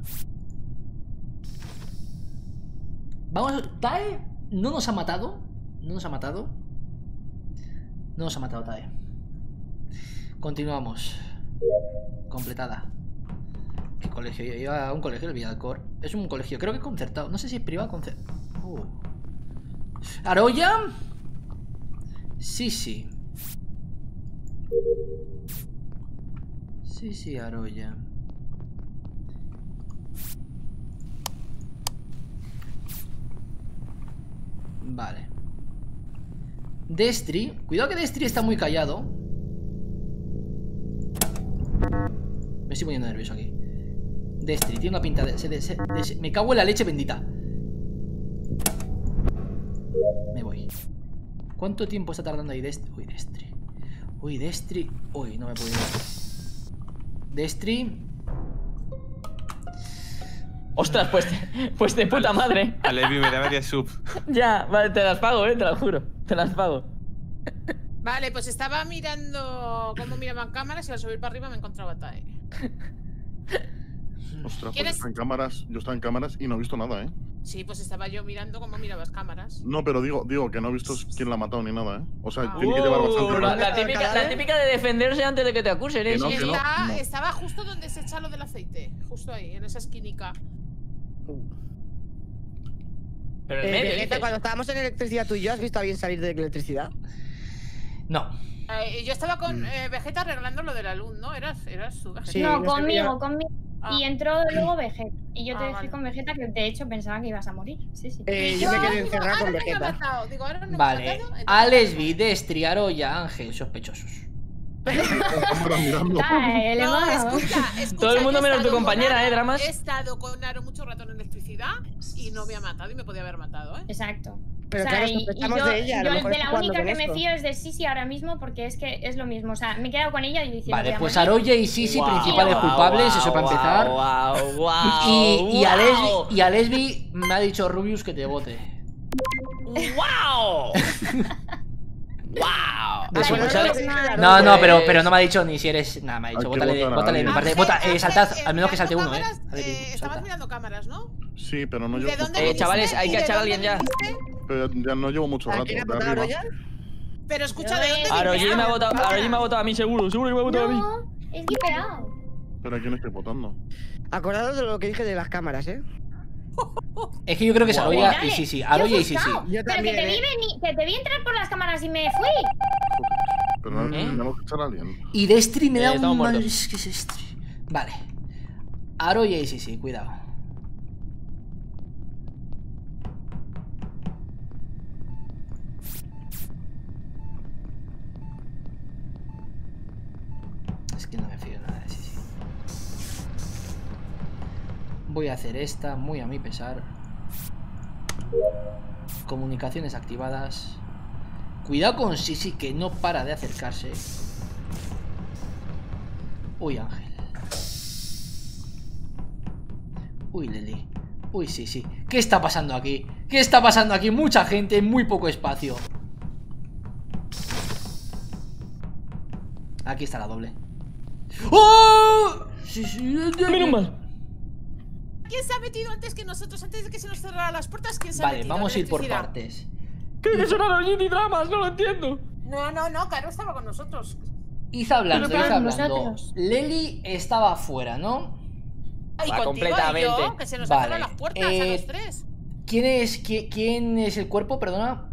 A: Vamos, Tae no nos ha matado. No nos ha matado. No nos ha matado Tae. Continuamos. Completada. ¿Qué colegio? Yo iba a un colegio, el Villalcor. Es un colegio, creo que concertado. No sé si es privado o concertado. ¿Aroya? Sí. Sí, Aroya. Vale. Destri. Cuidado que Destri está muy callado. Me estoy poniendo nervioso aquí. Destri, tiene una pinta de... me cago en la leche bendita. Me voy. ¿Cuánto tiempo está tardando ahí Destri? Uy, Destri. Uy, no me puedo ir. Destri.
B: Ostras, pues de puta madre.
H: Alevi, me da varias sub.
B: Ya, vale, te las pago, te lo juro. Te las pago.
J: Vale, pues estaba mirando cómo miraban cámaras y al subir para arriba me encontraba Tae.
D: Ostras,
J: ¿Quién
D: pues
J: es?
D: yo estaba en cámaras y no he visto nada,
J: Sí, pues estaba yo mirando cómo mirabas cámaras.
D: No, pero digo que no he visto quién la ha matado ni nada, O sea,
J: Ah.
D: tiene que llevar bastante
B: La,
D: rato.
B: la típica de defenderse antes de que te acusen,
D: Que no,
J: Y
D: que no.
J: estaba justo donde se echa lo del aceite. Justo ahí, en esa esquinica.
B: Pero en medio,
I: Vegeta,
B: dices.
I: cuando estábamos en electricidad, ¿tú y yo has visto a alguien salir de electricidad?
A: No.
J: Yo estaba con Vegeta arreglando lo de la luz, ¿no? ¿Eras tú, Vegeta?
I: Sí,
C: No,
I: no sé,
C: conmigo.
J: Ah.
C: Y entró luego Vegeta. Y yo te dejé
J: vale.
C: con Vegeta, que de hecho pensaba que ibas a morir. Sí.
I: Yo me quedé encerrado con Vegeta.
A: Vale. Alesbi, Destri, Aroya, Ángel, sospechosos.
D: Cámaras mirando.
C: Tae, le
J: No,
C: mola.
J: escucha,
B: Todo el mundo
J: yo he
B: menos tu
J: estado con
B: compañera,
J: Aro-
B: Dramas.
J: He estado con Aro mucho rato en electricidad y no me ha matado y me podía haber matado,
C: Exacto.
I: Pero
C: O sea,
I: claro,
C: y
I: sospechamos
C: yo,
I: de ella, a lo
C: yo
I: mejor
C: de
I: está
C: la
I: jugando
C: única
I: con
C: que me
I: esto.
C: fío es de Sisi ahora mismo porque es que es lo mismo. O sea, me he quedado con ella y diciendo
A: Vale,
C: voy a
A: pues
C: morir.
A: Aroya y Sisi,
B: Guau,
A: principales
B: guau,
A: culpables, eso para
B: guau,
A: empezar.
B: Guau,
A: Y Alesbi me ha dicho Rubius que te vote.
B: ¡Wow! ¡Wow!
C: Vale,
A: Escuchad-
C: pues nada.
A: No, pero no me ha dicho ni si eres. Nada, me ha dicho,
D: Hay que
A: bótale de
D: votar a
A: mi
D: alguien.
A: parte. Vota, saltad, al menos que salte uno,
J: Cámaras,
A: Alesbi,
J: estabas
A: salta.
J: mirando cámaras, ¿no?
D: Sí, pero no
J: ¿De
D: llevo.
J: dónde
B: Eh,
J: viniste
B: chavales, hay
J: y
B: que
J: de
B: echar a
J: dónde
B: alguien ya.
J: viniste?
D: Pero ya no llevo mucho
I: ¿A
D: rato.
I: quién ha
D: de
I: votado
D: arriba.
I: Aroya?
J: Pero escucha, ¿de dónde
B: Aroyi
J: viniste?
B: me ha votado a mí, seguro que me ha votado a mí.
C: No, es guipeado.
D: Pero ¿a quién estoy votando?
I: Acordados de lo que dije de las cámaras,
A: Es que yo creo que es
B: Guau.
A: Aroya
C: Dale,
A: y Sisi.
C: yo
A: Aroya y Sisi.
C: buscado.
I: Yo
C: Pero
I: también,
C: que te vi entrar por las cámaras y me fui.
D: Pero tenemos que echar a alguien.
A: Y Destri me da
B: Estamos
A: un mal.
B: muertos.
A: Es que es Destri. Vale. Aroya y sí, cuidado. Es que no me fío nada de sí. Voy a hacer esta muy a mi pesar. Comunicaciones activadas. Cuidado con Sisi, que no para de acercarse. Uy, Ángel. Uy, Leli. Uy, Sisi. ¿Qué está pasando aquí? ¿Qué está pasando aquí? Mucha gente, muy poco espacio. Aquí está la doble. ¡Oh! Sí,
B: Menos mal.
J: ¿Quién se ha metido antes que nosotros? Antes de que se nos cerraran las puertas, ¿quién se ha
A: Vale,
J: metido?
A: vamos a ir por
J: Electricidad.
A: partes.
B: ¿Qué son Arojit y Dramas? No lo entiendo.
J: No, Caro estaba con nosotros.
A: Id hablando,
C: Pero
A: id
C: claro,
A: hablando.
C: nosotros.
A: Leli estaba afuera, ¿no?
J: Y
B: Va,
J: contigo
B: completamente.
J: y yo, que se nos
A: Vale,
J: cerraron las puertas a los tres.
A: ¿Quién es el cuerpo? Perdona.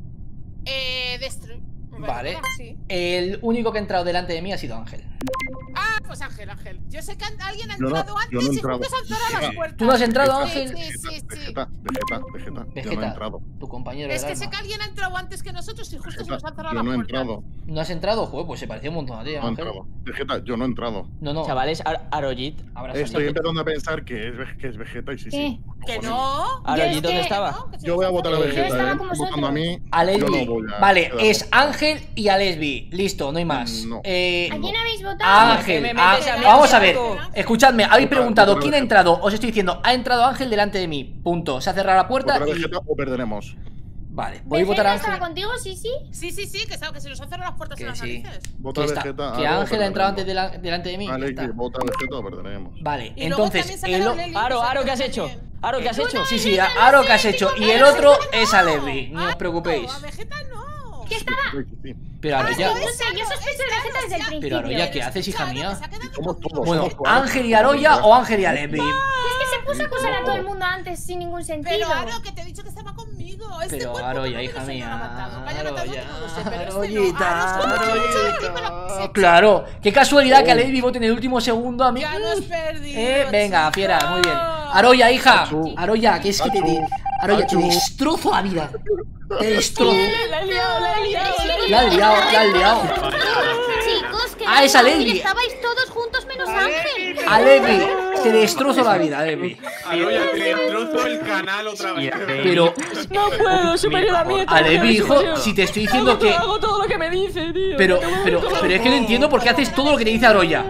A: Vale.
J: Sí.
A: El único que ha entrado delante de mí ha sido Ángel.
J: Ah, pues Ángel. Yo sé que alguien ha
D: Yo no-
J: entrado
D: yo
J: antes
D: no he
J: y
D: entrado.
J: juntos han cerrado las puertas.
A: ¿Tú no has entrado,
J: Sí,
A: Ángel?
J: Sí.
D: Vegeta. Yo no he
A: Vegeta,
D: entrado.
A: tu compañero
J: Es
A: del
J: que sé
A: alma.
J: que alguien ha entrado antes que nosotros y justo se
D: Vegeta,
J: nos han cerrado
D: yo no
J: las
D: he
J: puertas.
D: entrado.
A: ¿No has entrado? Joder, pues se parecía un montón a ti,
D: No he
A: Ángel.
D: entrado. Vegeta, yo no he entrado.
A: No.
B: Chavales, Arojit.
A: Habrá
D: Estoy
A: salido.
D: empezando a pensar que es Vegeta y sí.
C: ¿Qué?
J: Que no.
B: Arojit,
C: es
B: ¿dónde
C: que-
B: estaba?
J: No, que se
D: Yo
J: nos
D: voy a
J: han
D: votar a
J: cerrado.
C: Yo estaba
D: Vegeta,
C: con
D: votando a mí.
A: A
D: yo
A: Lesbi.
D: no voy a
A: Vale,
D: quedar
A: es
D: con-
A: Ángel y a Lesbi. Listo, no hay más.
D: No.
C: ¿A quién habéis votado?
A: Ángel.
B: Me metes a mí
A: Vamos a
B: en
A: ver.
B: saco.
A: Escuchadme, habéis
D: Votar,
A: preguntado
D: votar a
A: quién ha
D: Vegeta.
A: entrado. Os estoy diciendo, ha entrado Ángel delante de mí. Punto. Se ha cerrado la puerta
D: Votar a
A: y...
D: Vegeta o perderemos.
A: Vale, voy a votar a
C: ¿Estaba
A: Ángel.
C: contigo? Sí.
J: Sí, que sabe que se nos han cerrado las puertas
A: Que
J: en las
A: sí.
J: narices.
D: Vota
A: Que,
D: a
A: está-
D: Vegeta.
A: que
D: o
A: Ángel ha entrado antes
D: perderemos.
A: delante de mí. ya
D: Vale,
A: está.
D: que vota a Vegeta o perderemos.
A: Vale,
J: Y luego
A: entonces
J: también se ha
A: el
J: quedado
A: o-
J: Leli,
B: Aro,
J: que
B: ¿qué has
J: se
B: hecho?
J: también.
B: Aro, ¿qué has hecho?
A: Sí, sí, Aro que has hecho. Y el otro es a Lesbi. Ni os preocupéis.
J: No, a Vegeta no.
C: ¿Qué estaba?
D: Sí.
A: Pero ahora ya.
C: Yo sospecho de Vegeta desde el principio.
A: Pero Aroya, ¿qué haces, hija
J: Claro,
A: mía?
J: que se ha quedado
D: Somos
J: conmigo.
D: todos.
A: Bueno,
D: somos cuatro.
A: Ángel y Aroya o Ángel y a Lesbi.
C: Es que se puso a acusar a todo el mundo antes sin ningún sentido.
J: Pero Aro, que te he dicho que estaba conmigo. Este
A: Pero
J: cuerpo
A: Aroya,
J: no
A: hija
J: me lo
A: mía.
J: ha matado. Que haya matado
A: Aroya,
J: otro, no lo sé, pero este no.
A: Aroyita,
J: Aro, es como que mucho de ti me lo has
A: Aroyita.
J: hecho.
A: Claro, qué casualidad que a Lesbi vote en el último segundo a mí.
J: Ya lo has perdido.
A: Venga,
J: chico.
A: fiera, muy bien. Aroya, hija.
D: Achu.
A: Aroya, que es que te. Aroya, te
D: Achu.
A: destrozo la vida. Te destrozo.
B: La he liado.
A: La has liado, la has liado.
C: Chicos, que
A: Ah, es a
C: no,
A: Lesbi.
C: estabais todos juntos menos Ángel.
A: A Lesbi, te destrozo la vida, Lesbi.
H: Aloya, te destrozo el canal otra vez.
A: Pero,
B: No puedo, superior a mí.
A: a Lesbi, hijo, si te estoy diciendo que.
B: Hago todo lo que me dice, tío.
A: Pero es que no entiendo por qué haces todo lo que te dice Aroya.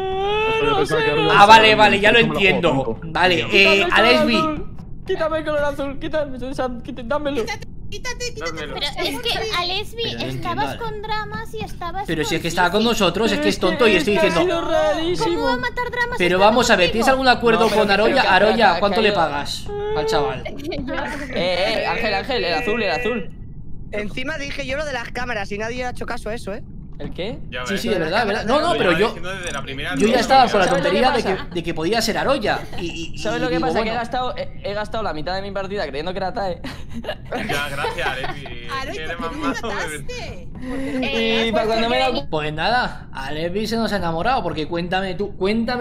D: Yo pensaba que Aroya
A: Ah, vale,
D: estaba
A: vale, ya lo
D: bien, me la juego
A: entiendo.
D: tanto.
A: Vale,
B: Quítame el
A: a
B: color
A: Lesbi.
B: azul. Quítame el color azul, dámelo.
J: Quítate.
H: Dámelo.
F: Pero es que a Lesbi
A: Pero no
F: estabas
A: entiendo,
F: con Dramas y estabas
A: Pero si es que
F: con
A: estaba con
F: Sisi.
A: nosotros, es que es tonto y estoy
B: Ha sido
A: diciendo.
F: ¿Cómo va a
B: rarísimo.
F: matar Dramas?
A: Pero
F: estando
A: vamos a ver,
F: contigo?
A: ¿tienes algún acuerdo
B: No, pero
A: con
B: que-
A: Aroya?
B: que-
A: Aroya,
B: que-
A: ¿cuánto
B: que-
A: le pagas al chaval?
B: Ángel, el azul.
I: Encima dije yo lo de las cámaras y nadie ha hecho caso a eso, ¿eh?
B: ¿El qué?
H: Ya
A: Sí,
H: ves.
A: sí, de verdad, de verdad. No, no,
H: Lo
A: pero
H: llevaba
A: yo.
H: diciendo desde la primera
A: Yo ya
H: noche,
A: estaba con la
B: ¿Sabes lo que
A: tontería
B: pasa?
A: de que podía ser Aroya. Y
B: ¿Sabes lo que
A: digo,
B: pasa? Que
A: bueno,
B: he gastado la mitad de mi partida creyendo que era TAE.
H: Ya, gracias, Lesbi.
J: Aro, ¿y
H: Eres
J: por qué
H: más
J: no me
H: malo de verdad.
J: mataste?
B: Y para cuando me he dado
A: Pues nada, a Lesbi se nos ha enamorado. Porque cuéntame tú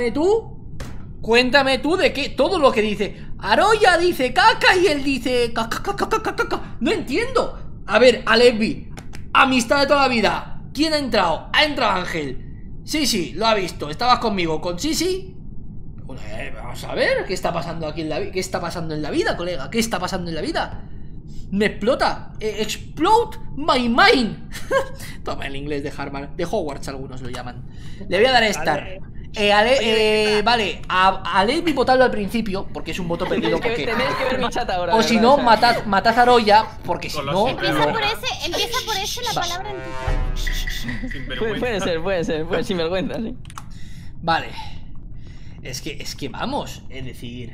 A: de qué. Todo lo que dice. Aroya dice caca y él dice caca, caca, caca, caca. No entiendo. A ver, a Lesbi, amistad de toda la vida. ¿Quién ha entrado? Ha entrado Ángel. Sí, lo ha visto. Estabas conmigo con Sisi. Bueno, vamos a ver qué está pasando aquí en la vida. ¿Qué está pasando en la vida, colega? ¿Qué está pasando en la vida? Me explota. Explode my mind. Toma el inglés de Harvard. De Hogwarts algunos lo llaman. Le voy a dar a Star. Vale, a Lesbi votadlo al principio, porque es un voto perdido.
B: Tenéis que
A: Porque...
B: ver mi chat ahora.
A: O si
B: ¿verdad?
A: no,
B: O sea,
A: matad a Aroya, porque si
H: Con los
A: no...
H: siempre
F: Empieza
A: lo-
F: por ese la palabra en tu chat.
H: Sin
B: Puede ser, sin vergüenza, sí.
A: Vale. Es que vamos, es decir...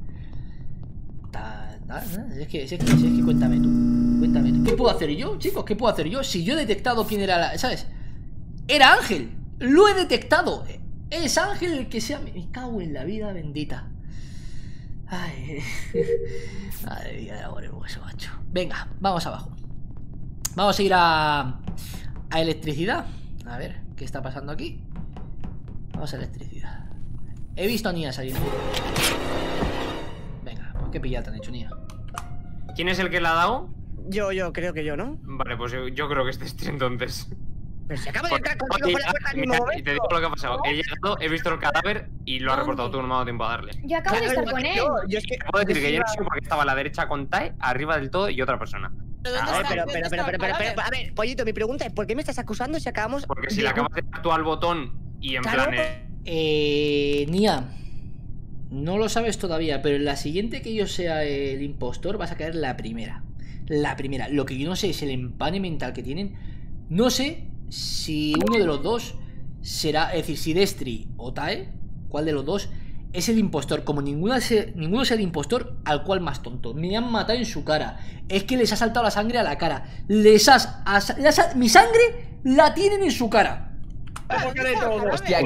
A: Es que cuéntame tú. ¿Qué puedo hacer yo, chicos? ¿Qué puedo hacer yo? Si yo he detectado quién era la... ¿Sabes? Era Ángel. Lo he detectado. Es Ángel el que sea... Me cago en la vida bendita. Ay. Madre mía, de hueso, macho. Venga, vamos abajo. Vamos a ir a electricidad. A ver, ¿qué está pasando aquí? Vamos a electricidad. He visto a Nia salir. Venga, pues qué pillata han hecho, Nia.
G: ¿Quién es el que le ha dado?
I: Yo creo que yo, ¿no?
G: Vale, pues yo creo que este es entonces.
I: Pero se acaba de entrar contigo por la puerta al mismo
G: Mira,
I: momento.
G: y te digo lo que ha pasado. He llegado, he visto el cadáver y lo has reportado tú, no me ha dado tiempo a darle.
C: Yo acabo de estar con él.
I: Yo es que...
G: Te puedo decir que yo no sé porque estaba a la derecha con Tai, arriba del todo y otra persona.
J: ¿Pero dónde
I: A ver,
J: está?
I: pero,
J: ¿Dónde está el cadáver?
I: a ver, Pollito, mi pregunta es, ¿por qué me estás acusando si acabamos...
G: Porque si le acabas de dar tú al botón y en
I: Claro.
G: plan...
A: Nia, no lo sabes todavía, pero en la siguiente que yo sea el impostor vas a caer la primera. La primera. Lo que yo no sé es el empane mental que tienen. No sé si uno de los dos será, es decir, si Destri o Tae, ¿cuál de los dos es el impostor? Como ninguno sea el impostor, ¿al cual más tonto? Me han matado en su cara. Es que les ha saltado la sangre a la cara. Mi sangre la tienen en su cara.
B: Hostia,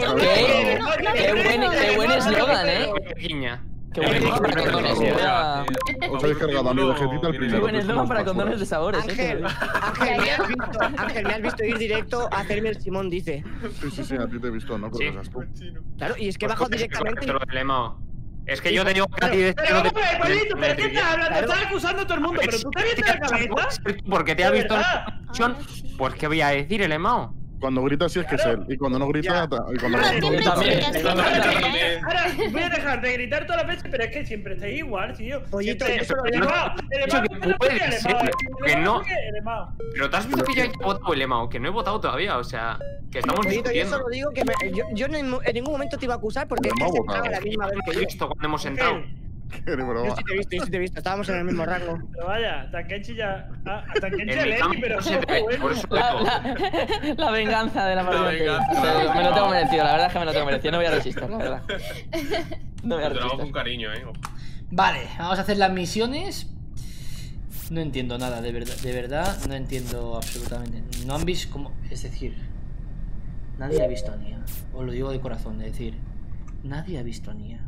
B: qué buen eslogan,
G: Guiña.
B: Qué buen eslogan para condones.
D: Os habéis cargado a mi vegetita el
B: Qué
D: primero.
B: buen eslogan para condones de sabores,
I: Ángel, Ángel, me has visto ir directo a hacerme el Simón, dice.
D: Sí, a ti te he visto, ¿no? Pero
G: Sí.
D: seas tú.
I: Claro, y es que bajo directamente...
G: Es que yo te digo que a ti de
E: Pero vamos a ver, Pollito, ¿pero qué estás hablando? Estás acusando a todo el mundo, pero tú te has visto la cabeza.
G: Porque te ha
E: ¿De
G: visto
E: verdad?
G: en pues qué voy a decir, el Emao.
D: Cuando grita sí es que es él. Y cuando no grita... Y cuando
C: Ahora
D: no
C: siempre
B: también.
C: chillas, siempre chillas.
E: Ahora voy a dejar de gritar todas las veces, pero es que siempre estáis igual, tío.
I: Pollito,
E: Siempre-
I: eso lo
E: el
I: digo.
E: Emao,
G: que puede ser, que no.
E: El Emao.
G: Pero te has visto que yo he votado el Emao, que no he votado todavía, o sea, que estamos
I: Pollito, yo
G: discutiendo.
I: solo digo que yo en ningún momento te iba a acusar porque es que
D: No,
I: has entrado a la
D: votado.
I: misma vez
G: Lo
I: que
G: he
I: yo.
G: visto cuando hemos entrado.
D: Qué broma.
I: Yo sí te he visto, estábamos en el mismo rango.
E: Pero vaya, Takechi ya. Takechi
G: En
E: a
G: mi
E: Lenny,
G: cama
E: pero
G: no se te ve, por
E: bueno.
G: eso digo.
B: La venganza de la partida.
H: venganza.
B: Me lo tengo merecido, la verdad es que me lo tengo merecido. No voy a resistir, la verdad. No voy a
H: Te lo hago con
B: resistir.
H: cariño,
A: Vale, vamos a hacer las misiones. No entiendo nada, de verdad, no entiendo absolutamente. No han visto cómo. Es decir, nadie ha visto a Nia. Os lo digo de corazón, es decir, nadie ha visto a Nia.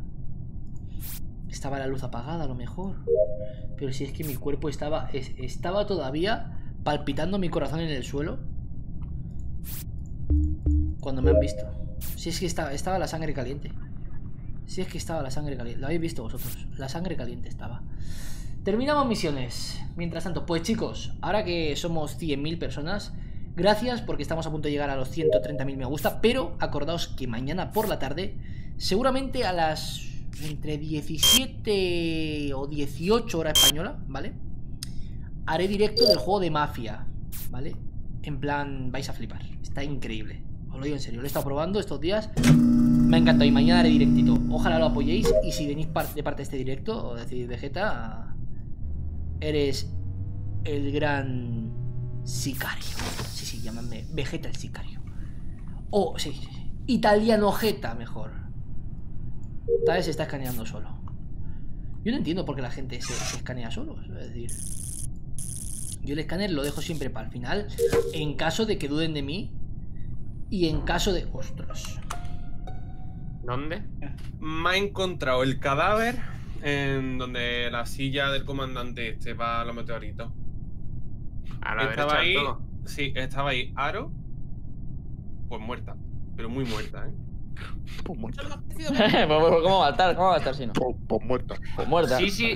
A: Estaba la luz apagada a lo mejor. Pero si es que mi cuerpo estaba todavía palpitando mi corazón en el suelo cuando me han visto. Si es que estaba la sangre caliente. Si es que estaba la sangre caliente. Lo habéis visto vosotros. La sangre caliente estaba. Terminamos misiones. Mientras tanto, pues chicos, ahora que somos 100.000 personas, gracias porque estamos a punto de llegar a los 130.000 me gusta. Pero acordaos que mañana por la tarde, seguramente a las entre 17 o 18 hora española, ¿vale? Haré directo del juego de Mafia, ¿vale? En plan, vais a flipar. Está increíble. Os lo digo en serio. Lo he estado probando estos días. Me ha encantado. Y mañana haré directito. Ojalá lo apoyéis. Y si venís de parte de este directo, o decís, Vegeta, eres el gran sicario. Sí, llámame Vegeta el sicario. O, sí. Italiano Jeta, mejor. Tal vez se está escaneando solo. Yo no entiendo por qué la gente se escanea solo. Es decir, yo el escáner lo dejo siempre para el final, en caso de que duden de mí. Y en caso de... ¡Ostras!
G: ¿Dónde?
H: Me ha encontrado el cadáver en donde la silla del comandante va a los meteoritos.
G: A la
H: Estaba
G: derecha
H: ahí,
G: del todo.
H: sí, estaba ahí Aro, pues muerta, pero muy muerta, ¿eh?
D: Pues muerta.
J: Solo me ha parecido
B: ¿Cómo va a estar? ¿Cómo va a estar si no?
D: Pues muerta.
B: Pues muerta.
G: Sí.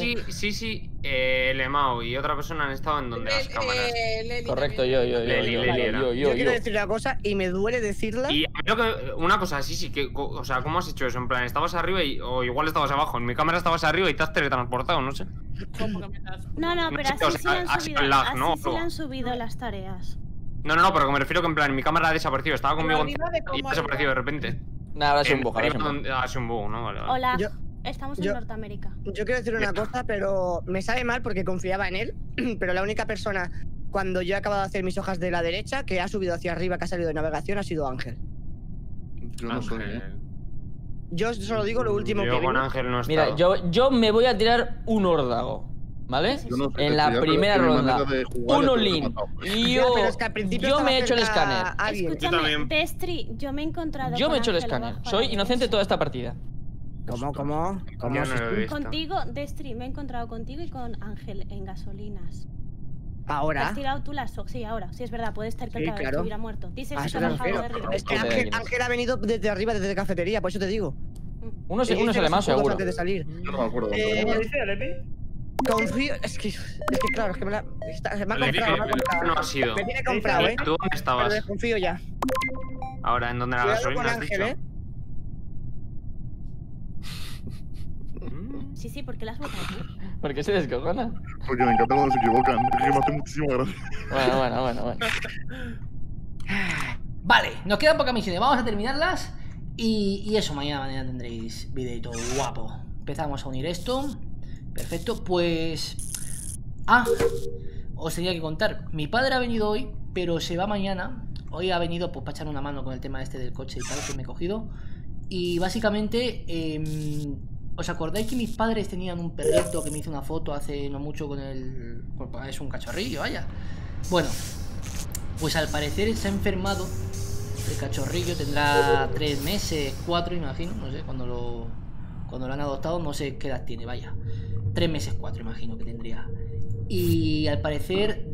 G: El Emao y otra persona han estado en donde las cámaras.
J: Leli
B: Correcto,
J: también.
B: yo.
I: Yo quiero decir una cosa y me duele decirla.
G: Y a mí una cosa, sí, que, o sea, ¿cómo has hecho eso? En plan, estabas arriba o igual estabas abajo. En mi cámara estabas arriba y te has teletransportado, no sé.
J: ¿Cómo que me das?
F: No,
G: No
F: pero
G: sé,
F: así
G: o
F: sí
G: sea,
F: le han
G: ha
F: subido,
G: sido lag, ¿no?
F: así sí le han subido las tareas.
G: No, pero que me refiero que en plan, en mi cámara ha desaparecido. Estaba conmigo
J: arriba de
G: y
J: cómo
G: ha desaparecido de repente.
B: Nada, ahora es un bug,
G: Ha sido un bug, ¿no? Vale.
F: Hola,
I: Yo-
F: estamos en
I: yo-
F: Norteamérica.
I: Yo quiero decir una cosa, pero me sabe mal porque confiaba en él. Pero la única persona, cuando yo he acabado de hacer mis hojas de la derecha, que ha subido hacia arriba, que ha salido de navegación, ha sido Ángel.
D: Yo no soy.
H: Ángel.
I: Yo solo digo lo último
G: Yo
I: que
G: con
I: vi.
G: Ángel no he
B: Mira,
G: estado.
B: yo me voy a tirar un órdago, ¿vale?
D: Yo no sé,
B: En la
D: ya, pero
B: primera
D: es que mi
B: ronda.
D: manera de jugar
B: Un
D: ya te lo he
B: all-in.
D: matado.
B: Y
I: Ya, pero es que al principio
B: yo
I: estaba
B: me he hecho el
I: cerca
B: escáner.
I: a alguien.
F: Escúchame,
H: también.
F: Destri, yo me he encontrado
B: Yo
F: con
B: me he hecho el
F: Ángel
B: escáner.
F: abajo a
B: Soy
F: la
B: inocente
F: derecha.
B: toda esta partida.
I: ¿Cómo?
G: Yo no lo he visto.
F: Contigo, Destri, me he encontrado contigo y con Ángel en gasolinas. ¿Te
I: Ahora.
F: has tirado tú las sogas? Sí, ahora. Sí, es verdad, puede estar que el
I: Sí,
F: cadáver
I: claro.
F: estuviera muerto. Dice
I: A
F: que
I: eso
F: se ha
I: me
F: bajado de
I: refiero.
F: arriba.
I: Es que
B: Joder,
I: Ángel,
B: ¿quién es?
I: Ángel ha venido desde arriba, desde cafetería, por eso te digo.
B: Uno sale más, seguro.
I: Antes de salir.
D: Yo no me acuerdo.
E: ¿Cómo dice Alepi?
I: Confío. Es que claro, es que me ha comprado.
G: No ha sido.
I: Me tiene comprado,
G: ¿Tú dónde
I: Pero
G: estabas?
I: desconfío ya.
G: Ahora, ¿en dónde la
I: Cuidado
G: gasolina
I: con
G: has
I: Ángel,
G: dicho?
F: Sí, porque las votado tú.
B: ¿Por qué se descojona?
D: Porque me encanta cuando se equivocan. Es que me hace muchísima gracia.
B: Bueno.
A: Vale, nos quedan pocas misiones. Vamos a terminarlas. Y eso, mañana tendréis videito guapo. Empezamos a unir esto. Perfecto, pues... os tenía que contar. Mi padre ha venido hoy, pero se va mañana. Hoy ha venido pues para echar una mano con el tema este del coche y tal que me he cogido. Y básicamente... ¿os acordáis que mis padres tenían un perrito que me hizo una foto hace no mucho con el... Pues es un cachorrillo, vaya. Bueno, pues al parecer se ha enfermado. El cachorrillo tendrá 3 meses, 4 imagino, no sé, cuando lo han adoptado, no sé qué edad tiene, vaya. 3 meses, 4 imagino que tendría. Y al parecer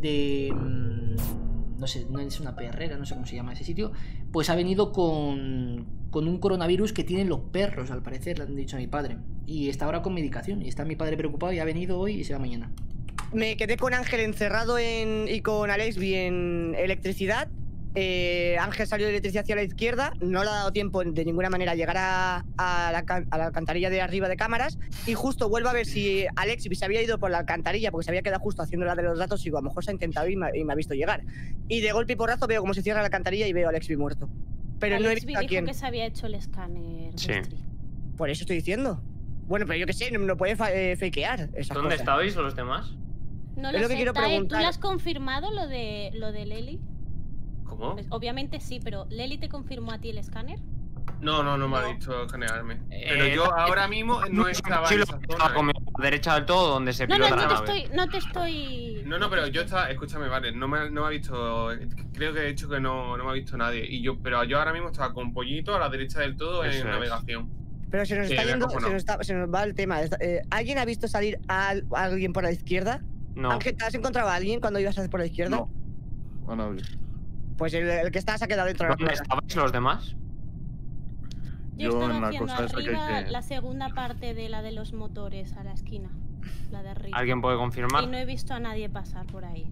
A: no sé, no es una perrera, no sé cómo se llama ese sitio. Pues ha venido con un coronavirus que tienen los perros, al parecer, le han dicho a mi padre. Y está ahora con medicación, y está mi padre preocupado y ha venido hoy y se va mañana.
I: Me quedé con Ángel encerrado y con Alexby en electricidad. Ángel salió de electricidad hacia la izquierda. No le ha dado tiempo de ninguna manera a llegar a la alcantarilla de arriba de cámaras. Y justo vuelvo a ver si Alexby se había ido por la alcantarilla porque se había quedado justo haciendo la de los datos. Y digo, a lo mejor se ha intentado y me ha visto llegar. Y de golpe y porrazo veo cómo se cierra la alcantarilla y veo a Alexby muerto. Pero no he visto a quién.
F: Dijo que se había hecho el escáner.
G: Sí.
I: Por eso estoy diciendo. Bueno, pero yo qué sé, no puede fakear esas
G: ¿Dónde
I: cosas.
G: estabais los demás?
F: No
I: Es
F: lo
I: lo que
F: sé,
I: quiero
F: Tae, ¿tú
I: preguntar.
F: le has confirmado lo de Leli?
G: ¿Cómo?
F: Pues, obviamente sí, pero ¿Leli te confirmó a ti el escáner?
H: No me ha dicho escanearme. Pero yo ahora mismo no estaba
G: Sí,
H: en
G: lo
H: esa
G: estaba
H: zona.
G: con mi derecha del todo, donde se
F: No,
G: pilota
F: no
G: la
F: te
G: nave.
F: estoy...
H: No, pero yo estaba, escúchame, vale, no me ha visto, creo que he dicho que no me ha visto nadie. Pero yo ahora mismo estaba con Pollito a la derecha del todo
G: Eso
H: en
G: es.
H: navegación.
I: Pero se nos
H: Sí,
I: está
H: me
I: yendo,
H: acojonó.
I: se nos va el tema. ¿Alguien ha visto salir a alguien por la izquierda?
G: No.
I: Ángel, ¿te has encontrado a alguien cuando ibas a por la izquierda?
D: No. A nadie.
I: Pues el que está se ha quedado dentro de la
G: ¿Dónde
I: cueva.
G: estabais los demás?
F: Yo
D: Yo
F: estaba
D: en la
F: haciendo
D: cosa esa que hay
F: arriba
D: que-
F: la segunda parte de la de los motores a la esquina. La de arriba.
G: ¿Alguien puede confirmar?
F: Y no he visto a nadie pasar por ahí.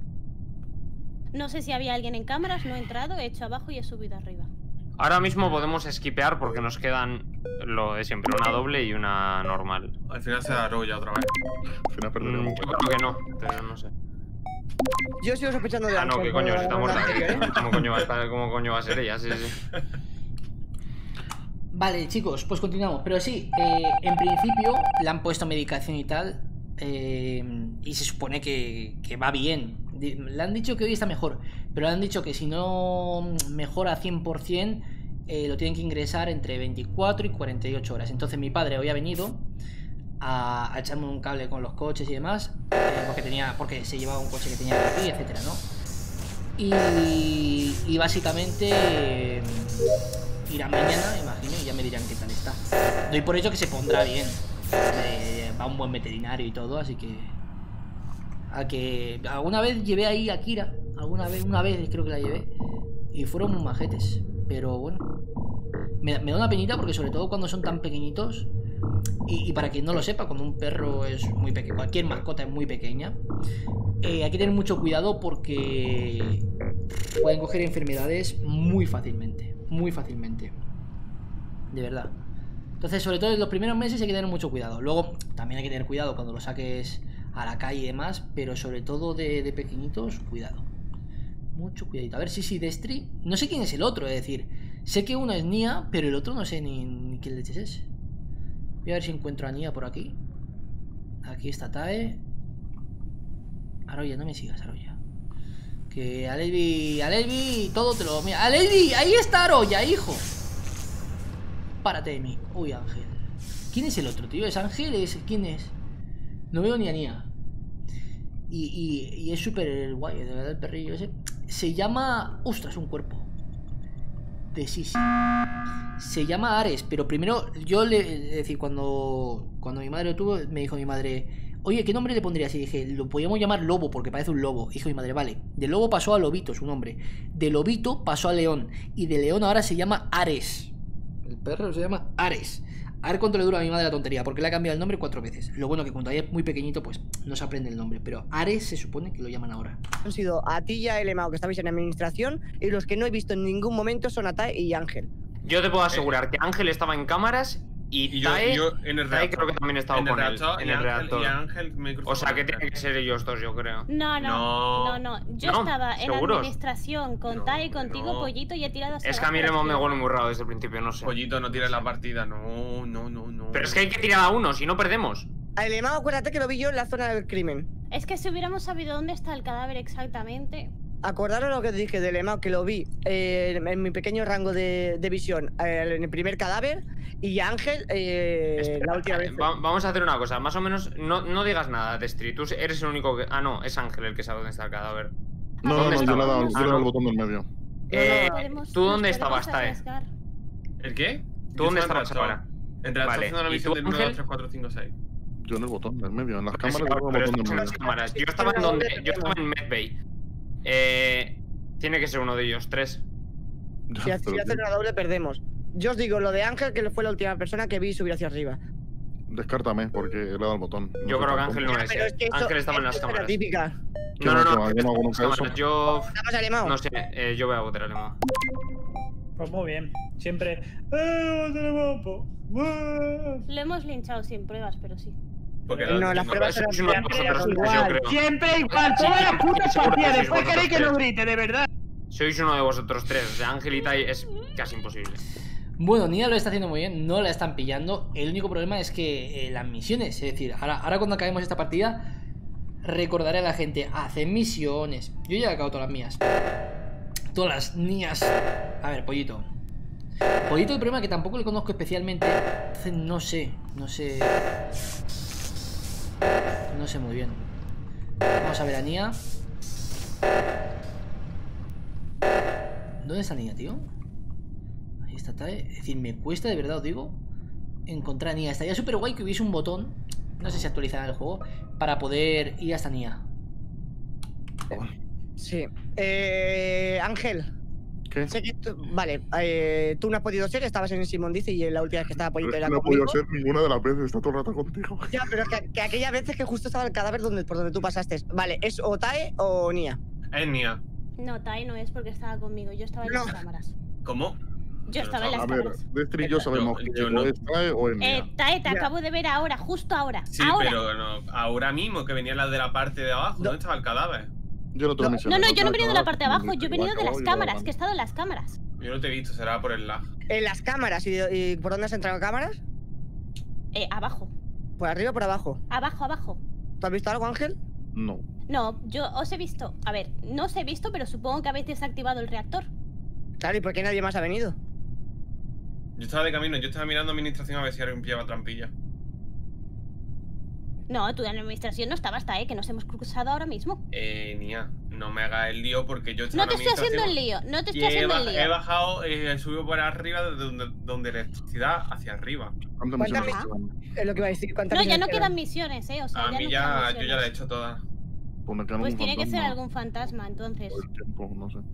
F: No sé si había alguien en cámaras, no he entrado, he hecho abajo y he subido arriba.
G: Ahora mismo podemos esquipear porque nos quedan lo de siempre, una doble y una normal.
H: Al final se arrolla otra vez.
D: Al final perderemos.
G: Yo creo que no, pero no sé.
I: Yo sigo sospechando de
G: Ah,
I: Ángel.
G: no, ¿qué
I: por
G: coño?
I: la
G: Si está muerta.
I: anterior, ¿eh?
G: ¿Cómo coño va a ser ella? Sí.
A: Vale, chicos, pues continuamos. Pero sí, en principio le han puesto medicación y tal. Y se supone que va bien. Le han dicho que hoy está mejor, pero le han dicho que si no mejora 100%, lo tienen que ingresar entre 24 y 48 horas. Entonces mi padre hoy ha venido a echarme un cable con los coches y demás, porque se llevaba un coche que tenía aquí, etcétera, ¿no? Y básicamente irá mañana, imagino, y ya me dirán qué tal está. Doy por hecho que se pondrá bien. Va un buen veterinario y todo, así que... alguna vez llevé ahí a Kira, una vez creo que la llevé, y fueron muy majetes, pero bueno, me da una penita porque sobre todo cuando son tan pequeñitos, y para quien no lo sepa, cuando un perro es muy pequeño, cualquier mascota es muy pequeña, hay que tener mucho cuidado porque pueden coger enfermedades muy fácilmente, de verdad. Entonces, sobre todo en los primeros meses hay que tener mucho cuidado. Luego también hay que tener cuidado cuando lo saques a la calle y demás, pero sobre todo de pequeñitos, cuidado. Mucho cuidadito. A ver si Destri... No sé quién es el otro, es decir, sé que uno es Nia, pero el otro no sé ni quién leches es. Voy a ver si encuentro a Nia por aquí. Aquí está Tae. Aroya, no me sigas, Aroya. Que Alelvi, todo te lo... Mira, Alelvi, ahí está Aroya, hijo. Párate de mí. Uy, Ángel. ¿Quién es el otro, tío? ¿Es Ángel? ¿Quién es? No veo ni a Nia. Y es súper guay, de verdad, el perrillo ese. Se llama... Ostras, un cuerpo. De Sisi. Se llama Ares, pero primero yo es decir, cuando mi madre lo tuvo, me dijo mi madre... Oye, ¿qué nombre le pondrías? Y dije, lo podíamos llamar Lobo porque parece un lobo. Dijo mi madre, vale. De lobo pasó a Lobito, su nombre. De Lobito pasó a León. Y de León ahora se llama Ares. El perro se llama Ares. A ver cuánto le dura a mi madre la tontería, porque le ha cambiado el nombre 4 veces. Lo bueno que cuando es muy pequeñito, pues no se aprende el nombre. Pero Ares se supone que lo llaman ahora.
I: Han sido a ti y a Elemao, que estabais en administración, y los que no he visto en ningún momento son a Tae y Ángel.
G: Yo te puedo asegurar que Ángel estaba en cámaras y Tae,
H: yo en el
G: Tae
H: reactor.
G: creo que también estaba con él en el reactor.
H: Y Ángel me cruzó
G: O sea
H: con
G: que
H: Ángel.
G: tienen que ser ellos dos, yo creo.
C: No. Yo
G: No,
C: estaba en
G: ¿seguros?
C: administración con Tae y contigo,
H: no.
C: Pollito, y he tirado hacia
G: Es que a mí
C: abajo
G: me
C: la
G: huele muy raro desde el principio, no sé.
H: Pollito, no tires la partida. No.
G: Pero es que hay que tirar a uno, si no perdemos.
I: A Elemao, acuérdate que lo vi yo en la zona del crimen.
C: Es que si hubiéramos sabido dónde está el cadáver exactamente.
I: Acordaros lo que dije de Elemao, que lo vi en mi pequeño rango de visión en el primer cadáver, y Ángel
G: Espera,
I: la última vez.
G: Vamos a hacer una cosa, más o menos, no digas nada, Destri. Tú eres el único que... Ah, no, es Ángel el que sabe dónde está el cadáver.
D: No,
G: ¿Dónde
D: yo
G: estaba?
D: le he dado
G: Ah, no.
D: el botón del medio.
G: ¿Tú dónde estabas, Tae?
H: ¿El qué?
G: ¿Tú dónde estabas ahora?
H: En reactor
G: Vale,
H: haciendo la
G: ¿y
H: misión
G: tú,
H: del 1, 2,
G: Ángel?
H: 3, 4, 5, 6.
D: Yo en el botón del medio, en las
G: Pues
D: cámaras
G: sí,
D: yo
G: pero
D: el botón
G: estás en
D: del
G: las
D: medio.
G: cámaras. Yo estaba en donde... Yo estaba en Medbay. Tiene que ser uno de ellos, 3.
D: Ya,
I: Si
D: pero
I: hacen una doble, perdemos. Yo os digo lo de Ángel, que fue la última persona que vi subir hacia arriba.
D: descártame, porque le he dado el botón. No
G: Yo
D: sé
G: creo que
D: tampoco.
G: Ángel no es.
I: Pero es que eso-
G: Ángel estaba en las
I: esto es la
G: cámaras.
I: típica.
G: No,
D: Yo
G: estaba
D: no hago
G: en
D: nunca
G: las cámaras.
D: eso.
G: Yo...
I: ¿Estamos Alemao?
G: No sé, yo voy a votar a Alemao.
E: Pues muy bien. Siempre. Tenemos po!
C: Lo hemos linchado sin pruebas, pero sí.
H: Porque
I: No, las pruebas
G: Eso
I: eran
G: es uno de vosotros tres, yo
E: Igual,
G: creo.
E: siempre igual,
G: Sí,
E: todas las
G: sí,
E: putas
G: seguro que
E: partidas.
G: sois
E: Después
G: vosotros
E: queréis que no
G: tres.
E: grite, de verdad.
G: Sois uno de vosotros tres. O sea, Ángel y Tai es casi imposible.
A: Bueno, Nia lo está haciendo muy bien, no la están pillando. El único problema es que las misiones, es decir, ahora cuando acabemos esta partida, recordaré a la gente, hacen misiones. Yo ya he acabado todas las mías. Todas las Nias. A ver, Pollito. Pollito, el problema es que tampoco le conozco especialmente. Entonces no sé. No sé muy bien. Vamos a ver a Nia. ¿Dónde está Nia, tío? Ahí está Tae. Es decir, me cuesta de verdad, os digo, encontrar a Nia. Estaría súper guay que hubiese un botón, no sé si actualizará el juego, para poder ir hasta Nia.
I: Sí. Ángel.
D: ¿Qué?
I: Sé que vale, tú no has podido ser, estabas en Simón Dice y la última vez que estaba
D: Pero
I: Pollito
D: es
I: era
D: que no he podido
I: conmigo.
D: ser ninguna de las veces, está todo el rato contigo.
I: Ya, pero que aquellas veces que justo estaba el cadáver por donde tú pasaste. Vale, ¿es o Tae o Nia?
H: Es Nia.
C: No, Tae no es porque estaba conmigo. Yo estaba en
I: No.
C: las cámaras.
H: ¿Cómo?
C: Yo estaba en las
D: A ver,
C: cámaras.
D: Destri y yo sabemos que
H: yo no.
D: o es Tae o es Nia.
C: Tae, te
I: Ya.
C: acabo de ver ahora, justo ahora.
H: Sí,
C: ahora.
H: pero no, ahora mismo que venía la de la parte de abajo. ¿Dónde estaba el cadáver?
D: Yo no tengo
I: No,
D: misiones.
C: No, yo no he venido de la parte de
D: nada,
C: abajo, yo he venido de las
D: acabo y
C: cámaras,
D: lo
C: que he estado en las cámaras.
H: Yo no te he visto, será por el lag.
I: En las cámaras. ¿Y por dónde has entrado en cámaras?
C: Abajo.
I: ¿Por arriba o por abajo?
C: Abajo.
I: ¿Tú has visto algo, Ángel?
D: No.
C: No, yo os he visto. A ver, no os he visto, pero supongo que habéis desactivado el reactor.
I: Claro, ¿y por qué nadie más ha venido?
H: Yo estaba de camino, yo estaba mirando administración a ver si alguien pillaba trampilla.
C: No, tú en la administración no estabas, Tae, que nos hemos cruzado ahora mismo.
H: Nia, no me hagas el lío porque yo estaba
C: No te
H: en
C: estoy haciendo el
H: administración
C: lío, no te
H: y
C: estoy haciendo el
H: he
C: lío.
H: bajado, he subido por arriba desde donde electricidad hacia arriba.
D: ¿Cuántas
I: ¿Cuántas
D: misiones
C: misiones?
D: quedan?
I: Es lo que iba a decir. ¿Cuántas
C: No, ya no
I: misiones
C: quedan misiones, o sea,
H: A
C: ya
H: mí
C: no
H: ya,
C: quedan
H: yo ya la he
C: misiones.
H: hecho toda.
D: Pues me quedan
C: Pues
D: un
C: tiene que ser
D: fantasma.
C: algún fantasma, entonces.
D: Por el tiempo, no sé.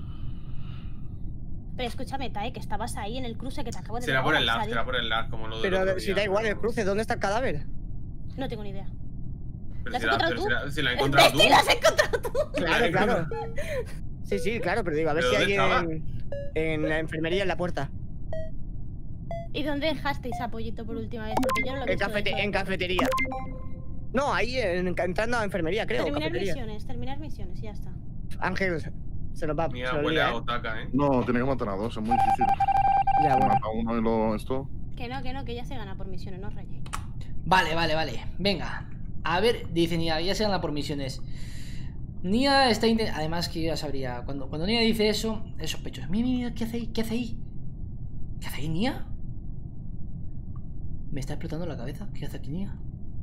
C: Pero escúchame, Tae, que estabas ahí en el cruce que te acabo de ver.
H: Será por
C: ahora,
H: el lag,
C: salir.
H: será por el lag, como lo de
I: Pero si da igual el cruce, ¿dónde está el cadáver?
C: No tengo ni idea.
H: Pero
C: ¿Lo has
H: si la,
C: encontrado
H: pero
C: tú?
H: si la he encontrado tú.
C: Sí, lo has encontrado tú.
I: Claro, claro. Sí, claro, pero digo, a ver
H: ¿Pero
I: si
H: dónde
I: hay en la enfermería en la puerta.
C: ¿Y dónde dejasteis a Pollito por última vez? Porque yo no lo he
I: En,
C: visto. del todo.
I: en cafetería. No, ahí entrando a enfermería, creo. Cafetería.
C: Terminar misiones, y ya está.
I: Ángel, se nos va.
H: Mía,
I: se lo
H: huele
I: olvida,
H: a
I: ¿eh?
H: Otaka,
D: No, tiene que matar a dos, es muy difícil.
I: Ya, bueno.
D: Mata a uno y lo esto.
C: Que no, que ya se gana por misiones, no os rayéis.
A: Vale. Venga. A ver, dice Nia, ya se gana por misiones. Nia está intentando... Además que yo ya sabría... Cuando Nia dice eso, es sospechoso. Mira, ¿qué hace ahí? ¿Qué hace ahí? ¿Qué hace ahí, Nia? Me está explotando la cabeza. ¿Qué hace aquí, Nia?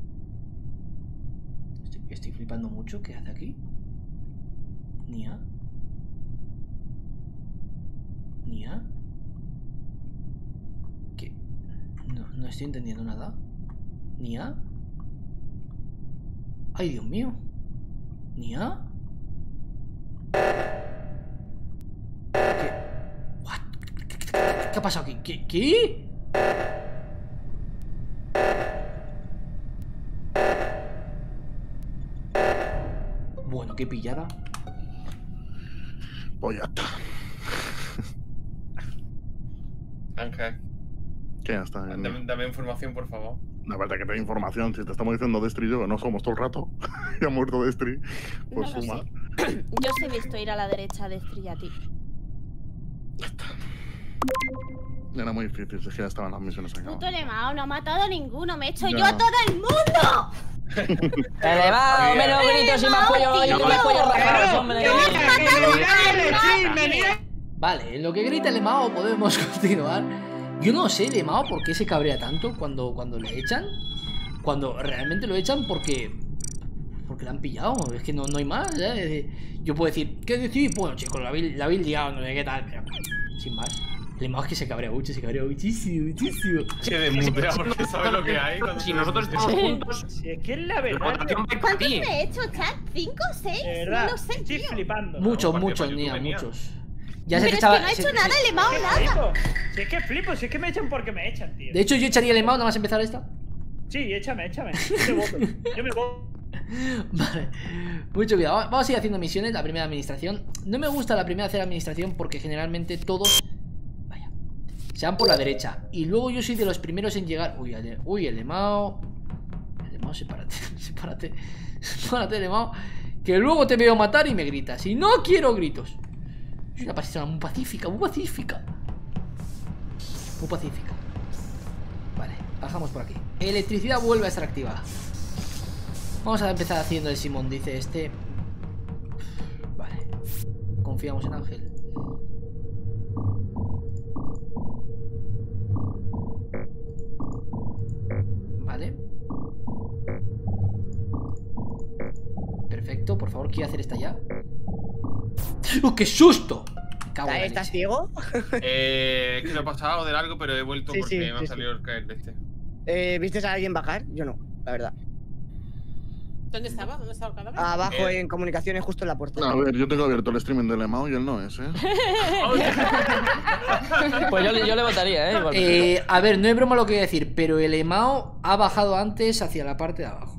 A: Estoy flipando mucho. ¿Qué hace aquí? ¿Nia? ¿Nia? ¿Qué? No estoy entendiendo nada. ¿Nia? ¡Ay, Dios mío! ¿Nia? ¿Qué? What? ¿Qué ha pasado aquí? ¿Qué? qué pillada.
D: Pues ya está.
H: Ángel,
D: Que ya está.
H: dame información, por favor.
D: La verdad que te da información. Si te estamos diciendo Destry y yo, que no somos todo el rato. Y ha muerto Destry. Pues
F: No lo
D: suma.
F: sé. Yo sí he visto ir a la derecha de Estrella a ti.
D: Era muy difícil, es que ya estaban las misiones
F: Puto
D: acabadas.
F: Lemao, no ha matado a ninguno. Me he hecho
D: Ya.
F: yo a todo el mundo.
B: Elevado, menos gritos y más cuello, y más cuello rajados, hombre.
A: Vale, en lo que grita el Lemao podemos continuar. Yo no sé, Lemao, por qué se cabrea tanto cuando le echan. Cuando realmente lo echan porque le han pillado. Es que no hay más, ¿eh? Yo puedo decir, ¿qué decir? Bueno, chicos, la habéis liado, no sé qué tal, pero sin más. El Lemao es que se cabrea mucho, se cabrea muchísimo.
H: Que desmutea porque sabe lo que hay.
G: Si nosotros estamos juntos,
E: Si es que es la
G: la
E: verdad.
G: votación va a ir por
F: ¿Cuántos
G: ti.
F: me he hecho, chat? ¿5 o 6?
E: De
F: No
E: verdad,
F: lo sé,
E: estoy
F: tío.
E: flipando.
A: Muchos,
H: porque
A: muchos,
H: para
A: Nia,
H: YouTube venía.
A: muchos. Ya se
F: Pero
A: te
F: es
A: estaba.
F: que no ha hecho nada el Lemao,
E: ¿Qué
F: nada.
E: flipo? Si es que flipo, si es que me echan porque me echan, tío.
A: De hecho, yo echaría el Lemao nada más empezar esta.
E: Sí, échame. Yo me voto. Yo me voto.
A: Vale, mucho cuidado. Vamos a ir haciendo misiones. La primera administración. No me gusta la primera hacer administración porque generalmente todos, vaya, se van por la derecha. Y luego yo soy de los primeros en llegar. Uy, el Lemao. El Lemao, sepárate. Sepárate, Lemao. Que luego te veo matar y me gritas. Y no quiero gritos. Soy una persona muy pacífica. Muy pacífica. Vale, bajamos por aquí. Electricidad vuelve a estar activada. Vamos a empezar haciendo el Simón, dice este. Vale. Confiamos en Ángel. Vale. Perfecto, por favor, quiero hacer esta ya. ¡Oh, qué susto! Me cago en la
I: ¿Estás
A: leche.
I: ciego?
H: Es que lo he pasado de largo, pero he vuelto
I: Sí,
H: porque
I: sí,
H: me ha
I: sí,
H: salido el caer de este.
I: ¿Viste a alguien bajar? Yo no, la verdad.
J: ¿Dónde estaba? ¿Dónde estaba el cadáver?
I: Abajo en comunicaciones, justo en la puerta.
D: A ver, yo tengo abierto el streaming de Lemao y él no es, ¿eh?
B: Pues yo le votaría, igual.
A: A ver, no es broma lo que voy a decir, pero el Lemao ha bajado antes hacia la parte de abajo.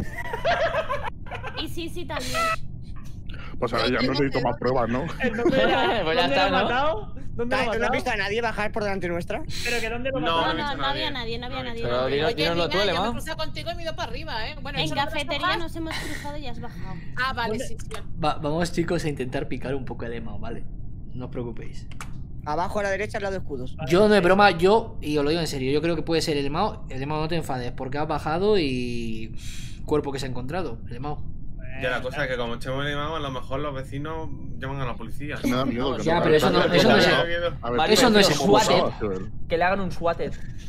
F: Y sí, también.
D: Pues ahora ya no necesito más pruebas, ¿no?
E: ¿Dónde
B: Pues ya
E: lo
B: está,
E: ha
B: ¿no?
E: matado? ¿Dónde lo ha
I: ¿Tú no has
E: matado?
I: visto a nadie bajar por delante nuestra?
E: Pero que ¿dónde lo ha
H: No,
E: matado?
H: no he
F: No,
H: visto
F: no
H: a
F: había
H: nadie.
F: nadie, no había nadie.
B: Pero
F: no.
B: dilo-
J: Oye,
B: dínoslo
J: Nina,
B: tú,
J: yo me he
B: Lemao.
J: cruzado contigo y me he ido para arriba, ¿eh? Bueno, he
F: En
J: hecho las
F: cafetería
J: hojas.
F: nos hemos cruzado y has bajado.
J: Ah, vale,
E: ¿Dónde?
J: sí, sí.
A: Vamos, chicos, a intentar picar un poco el Lemao, ¿vale? No os preocupéis.
I: Abajo a la derecha, al lado de escudos.
A: Yo no es broma, y os lo digo en serio, yo creo que puede ser el Lemao. El Lemao, no te enfades, porque has bajado y cuerpo que se ha encontrado, el Lemao.
H: Ya la cosa es que como echemos el imán, a lo mejor los vecinos llaman a la policía.
D: Me da miedo que
A: Ya,
D: no
A: pero eso no-
D: caiga.
A: eso no es-
H: Me da miedo.
D: A ver,
B: Vale,
A: eso no es
D: ¿cómo
A: SWAT,
D: pasaba, Joel?
B: Que le hagan un swatted.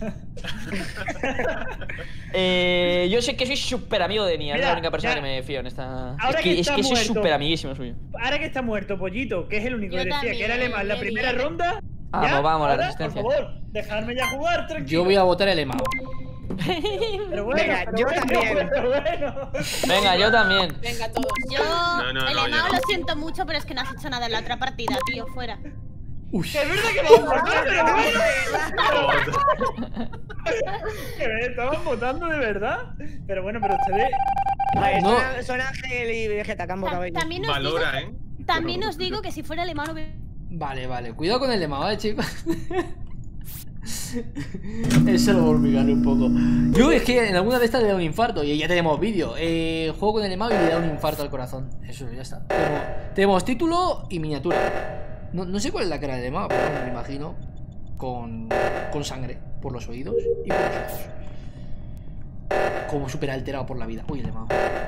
B: Yo sé que soy súper amigo de Nia, es
E: Mira,
B: la única persona
E: ya.
B: que me fío en esta.
E: Ahora
B: Es
E: que
B: que
E: está
B: soy
E: muerto.
B: súper amiguísimo suyo.
E: Ahora que está muerto Pollito, que es el único
F: Yo
E: que decía que era
F: también,
E: Lemao en la
F: le
E: primera
F: dije.
E: ronda.
B: Vamos,
E: ya,
B: vamos, la
E: ahora,
B: resistencia.
E: Por favor, dejarme ya jugar, tranquilo.
A: Yo voy a votar el Lemao.
E: Pero bueno,
I: Venga,
E: pero
I: yo
E: bueno,
I: también.
E: pero bueno.
B: Venga, yo también.
J: Venga, todos.
F: Yo,
H: No,
F: el
H: yo
F: Lemao
H: no.
F: lo siento mucho, pero es que no has hecho nada en la otra partida, tío, fuera.
A: Uy.
E: Es verdad que me van votando, pero bueno. Que me estaban votando de verdad. Pero bueno, pero ustedes.
I: Vale,
A: No.
I: son Ángel y Vegeta que han votado ellos.
F: También os digo,
H: Valora, ¿eh?
F: también os digo que si fuera Lemao no hubiera...
A: Vale, cuidado con el Lemao, chicos. Eso lo voy a olvidar un poco. Yo es que en alguna de estas le da un infarto. Y ya tenemos vídeo. Juego con el Lemao y le da un infarto al corazón. Eso, ya está. Tenemos título y miniatura. No sé cuál es la cara de Lemao, pero bueno, me imagino con sangre por los oídos y por los ojos. Como súper alterado por la vida. Uy, el Lemao.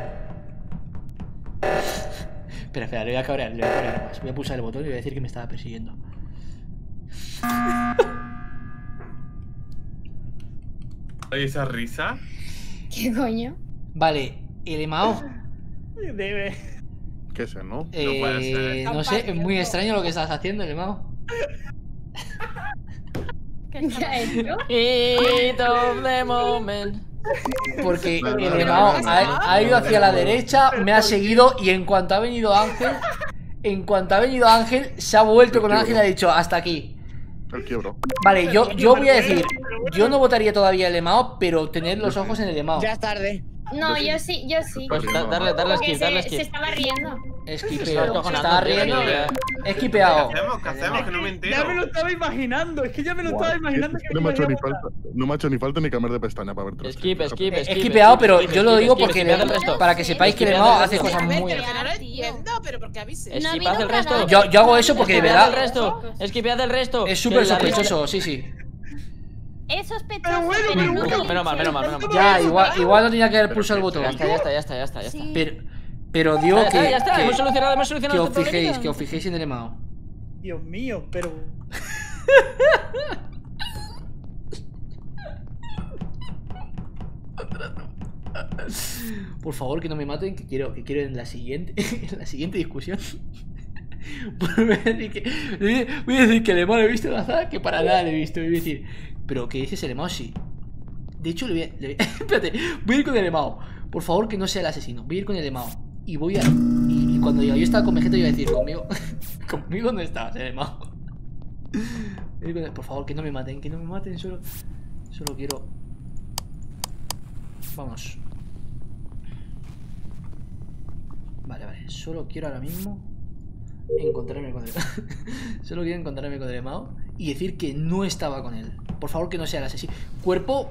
A: Espera, le voy a cabrear más. Voy a pulsar el botón y voy a decir que me estaba persiguiendo.
H: Oye, esa risa.
C: ¿Qué coño?
A: Vale, el Lemao.
E: Debe.
D: ¿Qué es, no?
H: puede ser.
A: No sé, es muy extraño lo que estás haciendo, Lemao.
F: ¿Qué está
C: ¿Qué ha hecho?
B: Heat of the moment.
A: Porque
D: Vale,
A: el
D: vale,
A: Lemao
D: vale,
A: ha ido hacia la derecha, me ha seguido y en cuanto ha venido Ángel, se ha vuelto con Ángel y ha dicho hasta aquí.
D: El quiebro.
A: Vale, yo voy a decir, yo no votaría todavía el Lemao, pero tener los ojos en el Lemao.
I: Ya es tarde.
C: No,
D: Yo
C: yo sí.
B: Pues
D: riendo,
B: darle
C: Porque
B: skip, darle
C: se
B: skip.
C: estaba riendo.
A: Esquipeo. Se estaba riendo. Esquipeado.
H: ¿Qué hacemos? Que no me entero.
E: Ya me lo estaba imaginando, es que ya me lo estaba imaginando que
D: no me ha hecho
E: iba
D: ni
E: a votar.
D: falta, no me ha hecho ni falta ni cambiar de pestaña para ver 3.
B: Skip.
A: Esquipeado, pero yo lo digo porque
B: Esquipead el resto.
A: para que sepáis que el
B: Esquipead
A: Emao
B: el
A: hace
B: resto.
A: cosas
J: A ver,
A: muy.
J: pero que no lo entiendo, pero ¿por qué avises?
C: No ha
B: Esquipead
C: habido
B: el resto.
C: cadáver.
A: Yo hago eso porque de
B: Esquipead
A: verdad
B: el resto. Esquipead el resto.
A: es súper
B: Que la-
A: sospechoso, sí.
C: Es sospechoso.
E: Pero bueno,
C: pero
E: pero
C: no
E: bueno.
C: lo
B: Menos mal.
A: Ya, igual no tenía que haber pulsado el botón.
B: Ya está.
C: Sí.
A: Pero digo que
B: Ya está. Hemos solucionado
A: que
B: este
A: os fijéis,
B: problemita.
A: que os fijéis en el Emao.
E: Dios mío, pero.
A: Por favor, que no me maten, que quiero en la siguiente discusión. Voy a decir que el Emao lo he visto en la sala, que para nada lo he visto. Voy a decir, pero que dices el Emao sí. De hecho, espérate, voy a ir con el Emao. Por favor, que no sea el asesino. Voy a ir con el Emao. Y voy a. Y cuando yo estaba con Vegeta, yo iba a decir, conmigo no estabas, el Emao. Por favor, que no me maten, solo quiero. Vamos. Vale, solo quiero ahora mismo encontrarme con él. Solo quiero encontrarme con el Emao y decir que no estaba con él. Por favor, que no sea el asesino. Cuerpo.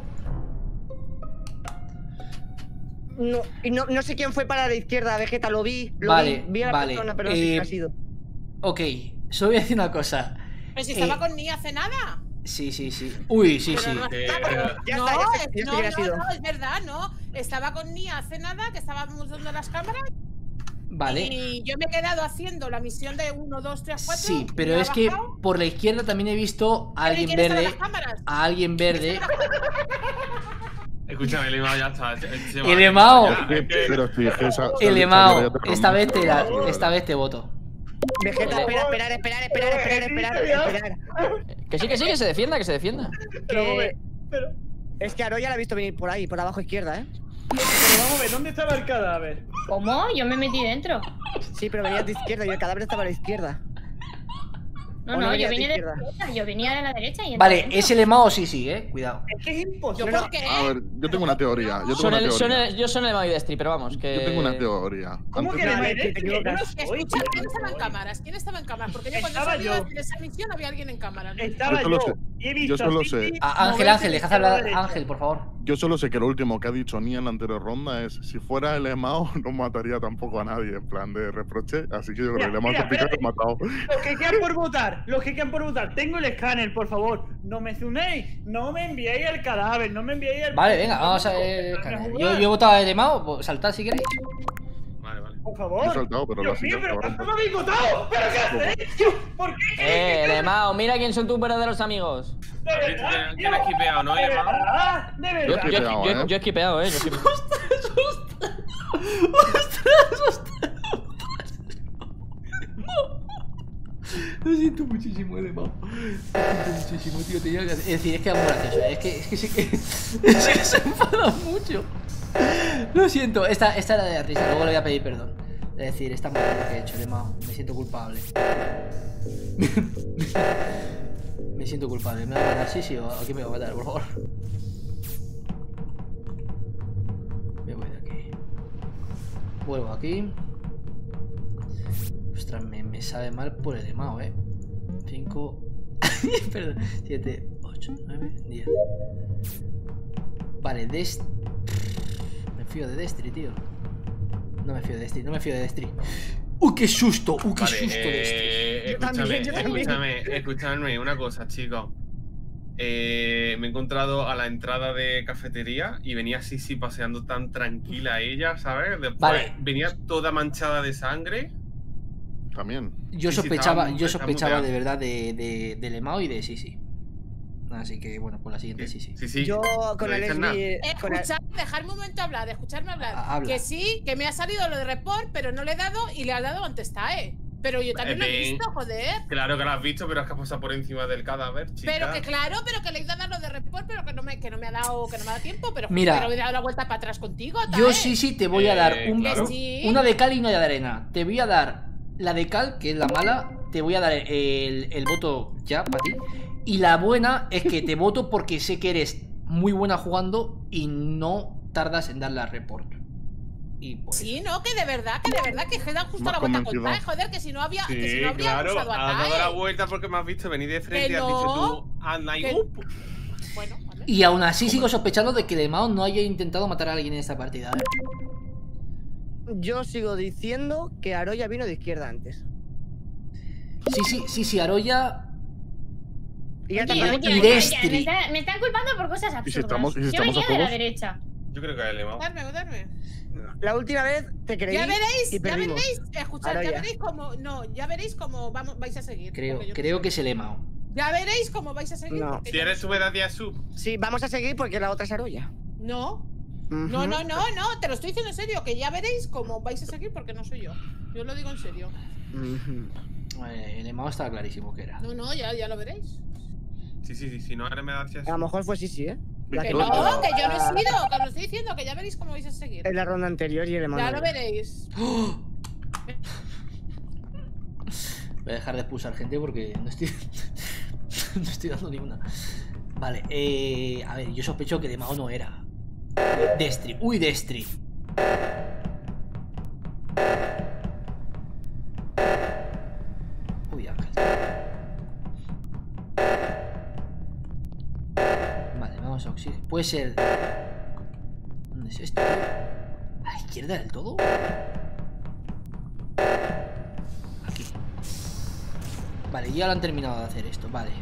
I: No sé quién fue para la izquierda, Vegeta, lo vi. Vi a la persona, pero no sé quién ha sido.
A: Ok, solo voy a decir una cosa.
J: Pero si estaba con Nia hace nada.
A: Sí. Uy, sí.
J: Pero no,
I: Ya
J: no,
I: está, ya sé quién ha sido.
J: no, es verdad, no. Estaba con Nia hace nada, que estábamos dando las cámaras.
A: Vale.
J: Y yo me he quedado haciendo la misión de 1, 2, 3, 4.
A: Sí, pero es que por la izquierda también he visto a alguien verde. A alguien verde.
H: Escúchame, el Emao ya está.
A: El Emao.
D: Pero sí, es que
A: El Emao. Esta vez te voto.
I: Vegeta, esperar.
B: Que sí, que se defienda,
I: Que... Es que Aroya la ha visto venir por ahí, por abajo izquierda, ¿eh?
E: Pero vamos a ver, ¿dónde estaba el cadáver?
C: ¿Cómo? Yo me metí dentro.
I: Sí, pero venías de izquierda y el cadáver estaba a la izquierda.
C: No, yo venía de la derecha. Yo venía de la derecha y
A: Vale, es el Emao, sí, cuidado.
E: Es que es imposible.
J: ¿Por qué?
D: A ver, yo tengo una teoría.
B: Yo soy el Emao y Destri, pero vamos, que.
D: Yo tengo una teoría.
E: ¿Cómo que
D: Antes
E: no
D: de-
E: me
J: Escucha, ¿quién estaba en cámaras? ¿Quién estaba en cámaras? Porque yo cuando
E: Estaba
J: salí de
E: yo.
J: hacer esa misión había alguien en cámaras. ¿no?
E: Estaba
D: Yo solo
E: yo.
D: sé-
E: Y he
D: yo
E: visto
D: solo
E: a Cindy
D: sé-
A: Ángel, dejad hablar a
E: derecha.
A: Ángel, por favor.
D: Yo solo sé que lo último que ha dicho Nia en la anterior ronda es: si fuera el Emao, no mataría tampoco a nadie, en plan de reproche. Así que yo creo que el Emao se ha picado y lo ha matado.
E: Los que quieran por votar, tengo el escáner, por favor. No me zunéis, no me enviéis el cadáver, no me enviéis el.
A: Vale, venga, vamos a ver. Yo he votado al Emao, pues saltad si queréis.
H: Vale.
E: Por favor.
D: Yo he saltado, pero
E: Dios
D: la
E: mío,
D: silla
E: pero
D: ahora-
E: ¿cuánto me habéis votado? ¿Pero qué hacéis, tío? ¿Por qué?
B: El Emao, mira quién son tus verdaderos amigos.
E: ¿De verdad,
H: ¿Quién ha esquipeado, no?
E: ¿De
H: ¿El Emao?
E: verdad? ¿De
D: Yo
E: verdad?
D: he esquipeado, ¿eh?
B: Yo he esquipeado, yo he esquipeado.
A: Lo siento muchísimo, el Emao. Lo siento muchísimo, tío. Tenía que... Es decir, es que es muy gracioso. Es que se enfada mucho. Lo siento, esta era de risa. Luego le voy a pedir perdón. Es decir, está muy bien lo que he hecho, el Emao. Me siento culpable. Me siento culpable. ¿Me va a matar? Sí, o aquí me va a matar, por favor. Me voy de aquí. Vuelvo aquí. Ostras, me sabe mal por el Emao, 5. Perdón. 7, 8, 9, 10. Vale, me fío de Destri, tío. No me fío de Destri. ¡Uy, qué susto! ¡Uy, qué susto de Destri!
H: Escúchame una cosa, chicos. Me he encontrado a la entrada de cafetería y venía Sisi paseando tan tranquila ella, ¿sabes? Después
A: Vale.
H: venía toda manchada de sangre.
D: También.
A: Yo
H: Sí,
A: sospechaba
H: está
A: de
H: muteado.
A: verdad del Emao y de Sisi. Así que bueno, por la siguiente Sisi.
H: Sí.
I: Yo con
H: No
I: el
H: dices nada.
J: Escuchadme, dejarme un momento hablar, escucharme hablar.
A: Habla.
J: Que sí, que me ha salido lo de report, pero no le he dado y le ha dado antes TAE. Pero yo también lo he
H: Bien.
J: visto, joder.
H: Claro que lo has visto, pero es que has pasado por encima del cadáver, chica.
J: Pero que claro, pero que le he ido a dar lo de report, pero que no me ha dado tiempo, pero
A: Mira.
J: pero he dado la vuelta para atrás contigo,
A: Yo
J: TAE.
A: sí te voy a dar
H: claro.
J: Sí.
A: una de cal y una de arena. Te voy a dar la de cal, que es la mala. Te voy a dar el voto ya para ti. Y la buena es que te voto porque sé que eres muy buena jugando y no tardas en darle a report. Y pues...
J: Sí, no, que de verdad, que Hedan justo a la vuelta con Tae, joder, que si no habría,
H: Sí,
J: que si no habría
H: claro,
J: usado a
H: has dado la
J: Tae.
H: vuelta porque me has visto venir de frente
J: Que
H: y has dicho
J: no,
H: tú, anda y
J: que-
H: up.
J: Bueno, vale.
A: Y aún así sigo sospechando de que Lemao no haya intentado matar a alguien en esta partida, ¿eh?
I: Yo sigo diciendo que Aroya vino de izquierda antes.
A: Sí, Aroya...
I: Y ya
C: Oye,
I: también.
C: oye,
A: y
C: oye,
A: Destri.
C: me están culpando por cosas absurdas.
D: si estamos
C: Yo
D: a
C: venía de la
D: juegos?
C: derecha.
H: Yo creo que a él le va.
J: Darme.
I: La última vez te creí
J: Ya veréis,
I: y perdimos.
J: escuchad,
I: Ahora
J: ya
I: ya.
J: veréis cómo, no, ya veréis cómo vais a seguir.
A: Creo
J: porque yo
A: que
J: no sé.
A: es el Lemao.
J: Ya veréis cómo vais a seguir.
I: No.
J: porque
H: Si
J: yo
H: eres
J: no
H: tú,
J: sé.
H: me das sub.
I: Sí, vamos a seguir porque la otra es Aroya.
J: No,
I: Ujú.
J: no, te lo estoy diciendo en serio, que ya veréis cómo vais a seguir porque no soy yo. Yo lo digo en serio.
I: Ujú.
A: El Lemao estaba clarísimo que era.
J: No, ya lo veréis.
H: Sí, si no, ahora me das
I: A lo mejor fue sí, ¿eh? La
J: Que
I: que
J: no,
I: mató
J: que yo no he sido, que os lo estoy diciendo, que ya veréis cómo vais a seguir.
I: en la ronda anterior y el hermano.
J: Ya lo veréis.
A: Voy a dejar de expulsar gente porque no estoy... no estoy dando ninguna. Vale, a ver, yo sospecho que Lemao no era. Destri. Uy, Destri. Uy, Ángel. Vale, vamos a oxígeno. Puede ser... ¿Dónde es esto? ¿A la izquierda del todo? Aquí. Vale, ya lo han terminado de hacer esto. Vale.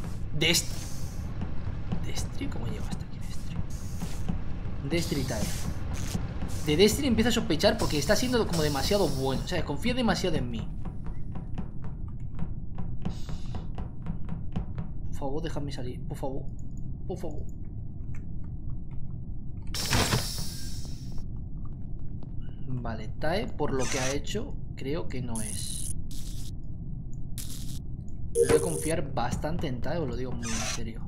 A: Destri, ¿cómo lleva hasta aquí Destri? Destri tal. De Destri empiezo a sospechar porque está siendo como demasiado bueno. O sea, confía demasiado en mí. Por favor, déjame salir. Por favor. Por favor. Vale, Tae, por lo que ha hecho, creo que no es. Voy a confiar bastante en Tae, os lo digo muy en serio.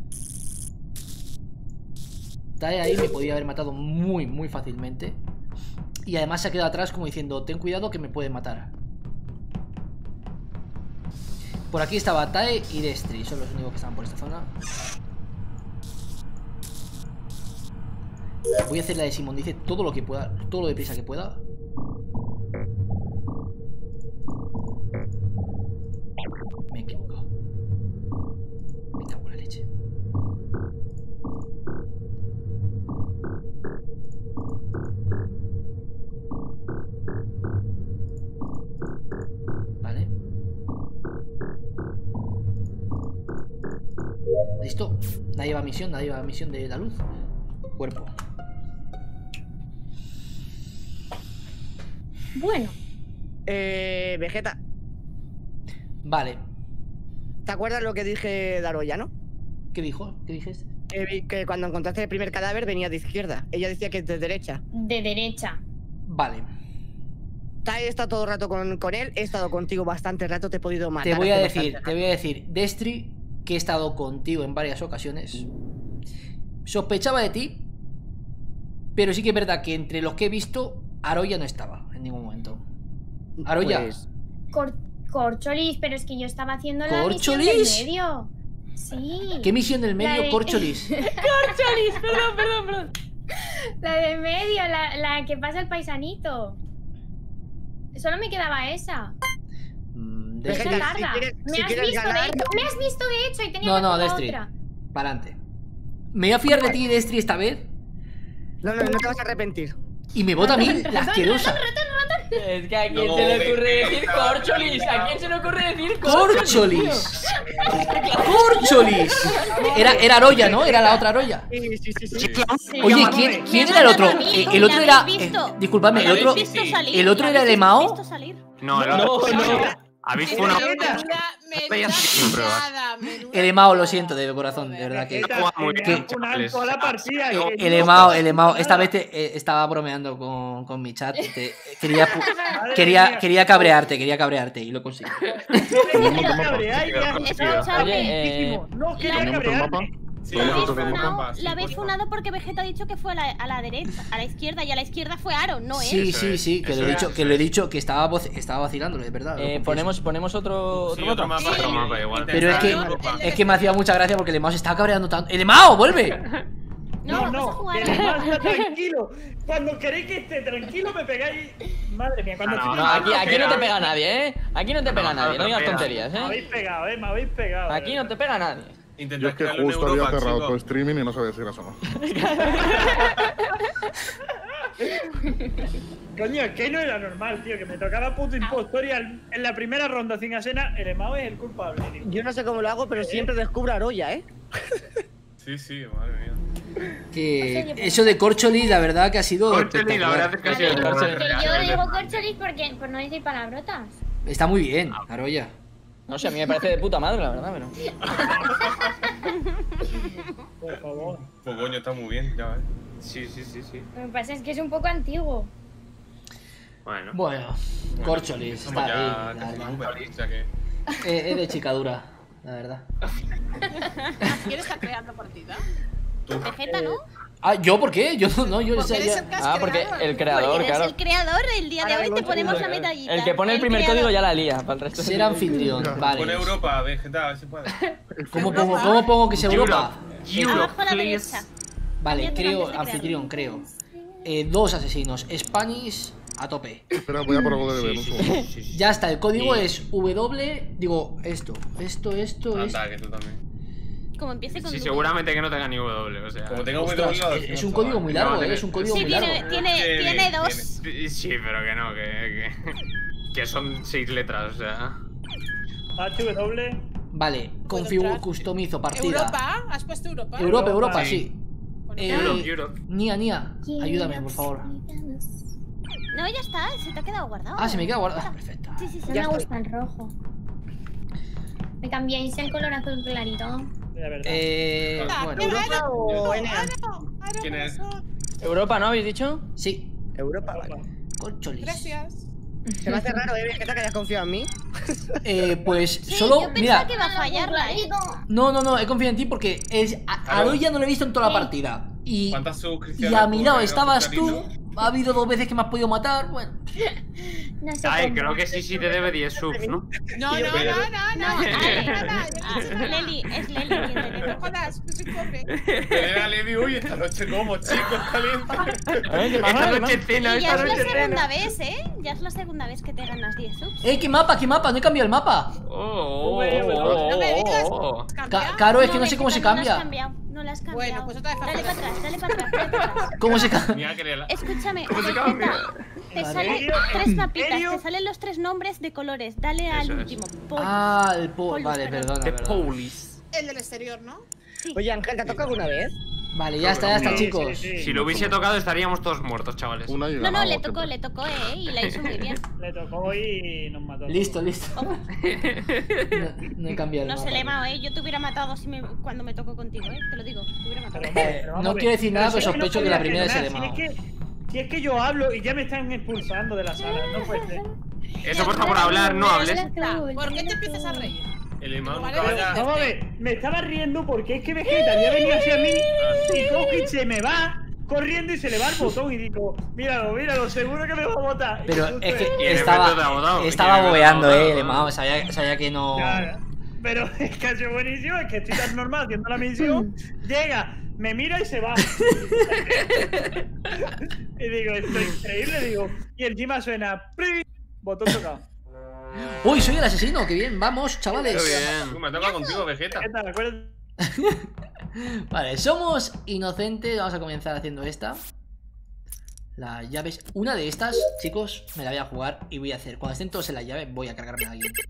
A: Tae ahí me podía haber matado muy fácilmente. Y además se ha quedado atrás como diciendo, ten cuidado que me pueden matar. Por aquí estaba Tae y Destri, son los únicos que estaban por esta zona. Voy a hacer la de Simón, dice todo lo que pueda, todo lo deprisa que pueda. Me he equivocado. Me cago en la leche. Vale. Listo. Nadie va a misión de la luz. Cuerpo.
C: Bueno,
I: Vegeta,
A: Vale.
I: ¿te acuerdas lo que dije de Aroya, no?
A: ¿Qué dijo? ¿Qué dijiste?
I: Que cuando encontraste el primer cadáver venía de izquierda. Ella decía que de derecha.
C: de derecha.
A: Vale.
I: Tae está todo el rato con él. He estado contigo bastante rato. Te he podido matar.
A: Te voy a
I: hace bastante
A: decir, Destri, que he estado contigo en varias ocasiones. Sospechaba de ti, pero sí que es verdad que entre los que he visto, Aroya no estaba en ningún momento. Aroya.
I: Pues,
C: Corcholis, pero es que yo estaba haciendo la misión
A: ¿Corcholis?
C: del medio. Sí.
A: ¿Qué misión del medio,
C: La de-
A: Corcholis?
C: Corcholis, perdón. La de medio, la que pasa el paisanito. Solo me quedaba esa.
A: Destri.
C: Esa tarda.
I: si quieres
C: Me has visto de hecho y tenía
A: No,
C: que
A: no,
C: hacer la
A: Destri.
C: otra.
A: Para adelante. Me voy a fiar de ti, Destri, esta vez.
I: no te vas a arrepentir.
A: Y me vota a mí, la asquerosa.
B: Es que a quién
H: No,
B: se le ocurre
H: Vegeta,
B: decir
H: no,
B: Corcholis. ¿A quién se le ocurre decir
A: ¡Corcholis! ¡Corcholis! Era Aroya, ¿no? Era la otra Aroya.
I: Sí.
C: Sí.
A: Oye,
C: Me
A: ¿quién
C: has
A: era el
C: matado
A: otro?
C: a mí,
A: El otro
C: ¿la
A: era.
C: habéis visto?
A: Disculpadme,
H: ¿La
A: el otro.
H: habéis visto salir?
A: ¿El otro era el Lemao?
G: No,
B: No.
G: ¿Habéis
J: Menuda
G: Veías sin pruebas.
J: cagada, menuda
A: El Lemao, lo
J: cagada.
A: siento, de corazón, de verdad que.
E: Vegeta,
G: muy
E: me
G: bien,
E: han funado
G: chavales.
E: toda la partida. que
A: El Lemao, esta vez estaba bromeando con mi chat. Quería cabrearte y lo conseguí.
D: ¿Tenemos el mapa?
H: Sí,
D: ¿Podemos
H: no,
D: entonces
H: no,
D: mapa?
H: mapa, sí,
F: La habéis
H: por favor.
F: funado porque Vegeta ha dicho que fue a la derecha, a la izquierda, y a la izquierda fue Aaron, no él.
A: Sí,
G: Eso
A: sí,
G: es,
A: sí, que
G: eso
A: lo he
G: es,
A: dicho,
G: eso
A: que lo he
G: es.
A: dicho, que estaba vacilándolo, de verdad. lo confieso.
B: Ponemos otro
H: Sí,
B: otro
H: otro mapa.
G: Otro mapa igual.
A: Pero es
H: Intentar Europa.
A: que me hacía mucha gracia porque el Lemao se estaba cabreando tanto. ¡El Lemao, vuelve!
C: No,
E: No,
C: vamos a jugar.
E: que el EMAO está tranquilo. Cuando queréis que esté tranquilo, me pegáis. Madre mía, cuando estoy
B: No, aquí no te pega nadie, ¿eh? Aquí no te pega nadie, no digas tonterías,
E: Me
B: ¿eh?
E: habéis pegado, me habéis pegado.
B: Aquí no te pega nadie.
D: Yo
H: Intentad
D: es que
H: crearlo en
D: justo había
H: Europa,
D: cerrado
H: chicos.
D: tu streaming y no sabía si era eso o no.
E: Coño, es que no era normal, tío, que me tocaba puto impostor y en la primera ronda sin hacer nada, el EMAO es el culpable, tío.
I: Yo no sé cómo lo hago, pero siempre descubro a Aroya, ¿eh?
H: Sí, madre mía.
A: Que eso de Corcholi, la verdad que ha sido
G: Corcholi, la verdad es que ha sido
A: espectacular.
C: Que yo digo corcholis porque, por no decir palabrotas.
A: Está muy bien, Aroya.
B: No sé, a mí me parece de puta madre, la verdad, pero.
E: Por favor.
H: Pues coño, está muy bien, ya ves.
G: Sí.
C: Lo que pasa es que es un poco antiguo.
G: Bueno.
A: Bueno, Corcholis,
H: Somos
A: está
H: ya
A: ahí.
H: casi
A: la
H: Uber,
A: verdad.
H: o sea que...
A: Es de chicadura, la verdad.
J: ¿Quién está creando partida?
F: Vegeta, ¿no?
A: Ah, ¿yo por qué? Yo no, yo
J: Porque
A: ya-
J: eres
A: ya-
J: el que has
B: Porque
J: creado.
B: el creador,
F: Porque eres
B: claro.
F: el creador, el día de
I: Ahora
F: hoy te
I: vengo
F: ponemos
I: segundo.
F: la medallita.
B: El que pone el primer
F: creador.
B: código ya la lía. Para el resto
A: Ser anfitrión,
H: Pone
A: vale.
H: Europa, Vegeta, a ver si puede.
A: ¿Cómo pongo que sea Europa?
F: Abajo a la derecha.
A: Vale,
F: Cambiando
A: creo,
F: antes de
A: anfitrión, creo. Dos asesinos, Spanish a tope.
D: Espera, voy a por algo de beber un segundo.
A: Ya está, el código es W, digo, esto.
H: Anda, que tú también.
F: Como empiece con
G: Sí,
F: W.
G: seguramente que no tenga ni W, o sea.
H: Como tenga
A: Ostras,
H: W,
A: es un código muy largo, es un código
F: Sí,
A: muy largo.
F: tiene dos.
G: Sí, pero que no, que son 6 letras, o sea.
E: HW.
A: Vale, configuro, customizo partida.
J: ¿Europa? ¿Has puesto Europa?
A: Europa,
E: Sí.
A: sí.
G: Europe.
A: Nia, ayúdame, por favor.
F: No, ya está, se te ha quedado guardado.
A: Ah, se me queda guardado. Perfecto.
C: Sí, sí,
I: Ya
C: me
I: estoy.
C: gusta el rojo. ¿Me cambiáis el color azul clarito?
E: La verdad.
A: Bueno.
I: ¿Europa o NA?
H: ¿Quién es?
B: Europa, ¿no habéis dicho?
A: Sí,
I: Europa, vale.
A: Corcholis.
J: Gracias.
I: Se me hace raro, Vegeta, que hayas confiado en mí.
A: Pues
F: Sí,
A: solo,
F: yo
A: mira,
F: pensaba que iba a fallarla, ¿eh?
A: no, he confiado en ti porque a Aroya no lo he visto en toda la partida. Y
H: ¿Cuántas suscripciones?
A: a mi lado
H: pone,
A: estabas tú.
H: Clarito?
A: Ha habido 2 veces que me has podido matar. Bueno,
C: No sé
G: Ay,
C: cómo.
G: creo que sí te debe 10 subs, ¿no?
J: No.
F: Ale,
J: No,
F: es Leli quien te debe.
J: no jodas, que soy pobre.
H: Elena Levy, uy, esta noche como, chicos, caliente.
G: Esta noche cena,
F: Y ya
G: esta
F: es la
G: noche
F: segunda
G: cena.
F: vez, ¿eh? Ya es la segunda vez que te ganas 10 subs.
A: ¿Qué mapa? No he cambiado el mapa.
G: Oh.
J: No me digas.
A: Caro, es que no sé cómo se
F: Vegeta,
A: cambia.
F: No la has cambiado.
J: Bueno, pues otra vez
F: Dale para atrás, dale para atrás.
A: ¿Cómo se cambia?
H: Mira que le la...
F: Escúchame,
G: ¿Cómo se
F: Vegeta,
G: cambia?
F: te
A: Vale.
F: salen
E: ¿En
F: 3
E: serio?
F: mapitas, te salen los 3 nombres de colores. Dale al
G: Eso es.
F: último. Pol.
A: Ah, el
F: Polus,
A: Vale,
F: perdón.
A: perdona.
G: Police.
J: El del exterior, ¿no?
F: Sí.
I: Oye, Ángel, ¿te ha tocado alguna vez?
A: Vale, ya está,
E: Sí,
A: chicos.
E: sí.
G: Si lo hubiese tocado estaríamos todos muertos, chavales.
D: Una y
F: No,
D: ganamos
F: le
D: siempre.
F: tocó, y la hizo muy bien.
E: Le tocó y nos mató.
A: Listo. No he cambiado el
F: No
A: mapa.
F: se le mao, yo te hubiera matado cuando me tocó contigo, te lo digo, te hubiera matado.
A: No quiero decir nada, pero sospecho que la primera es el
E: de
A: Emao.
E: Si es que yo hablo y ya me están expulsando de la sala, no puede ser.
G: Eso por favor, hablar, no hables.
J: ¿Por qué te empiezas a reír?
H: El imán
J: Vale,
H: nunca
J: vale.
H: vaya...
E: Vamos a ver, me estaba riendo porque es que Vegeta ya venía hacia mí y Koki se me va corriendo y se le va el botón y digo, míralo, seguro que me va a botar.
A: Pero es
G: Y
A: que
G: en efecto te ha
A: estaba
G: votado,
A: estaba
G: y en efecto
A: bobeando,
G: te ha votado.
A: Emao, sabía que no.
E: Claro. Pero es que ha sido buenísimo, es que estoy tan normal haciendo la misión, llega, me mira y se va. Y digo, esto es increíble, digo, y encima suena ¡pring! Botón tocado.
A: Uy, soy el asesino, qué bien, vamos,
G: Qué
A: chavales.
G: bien.
H: Me toca contigo, Vegeta.
E: ¿Qué tal? Acuérdate.
A: Vale, somos inocentes, vamos a comenzar haciendo esta. Las llaves, una de estas, chicos, me la voy a jugar y voy a hacer. Cuando estén todos en la llave, voy a cargarme a alguien.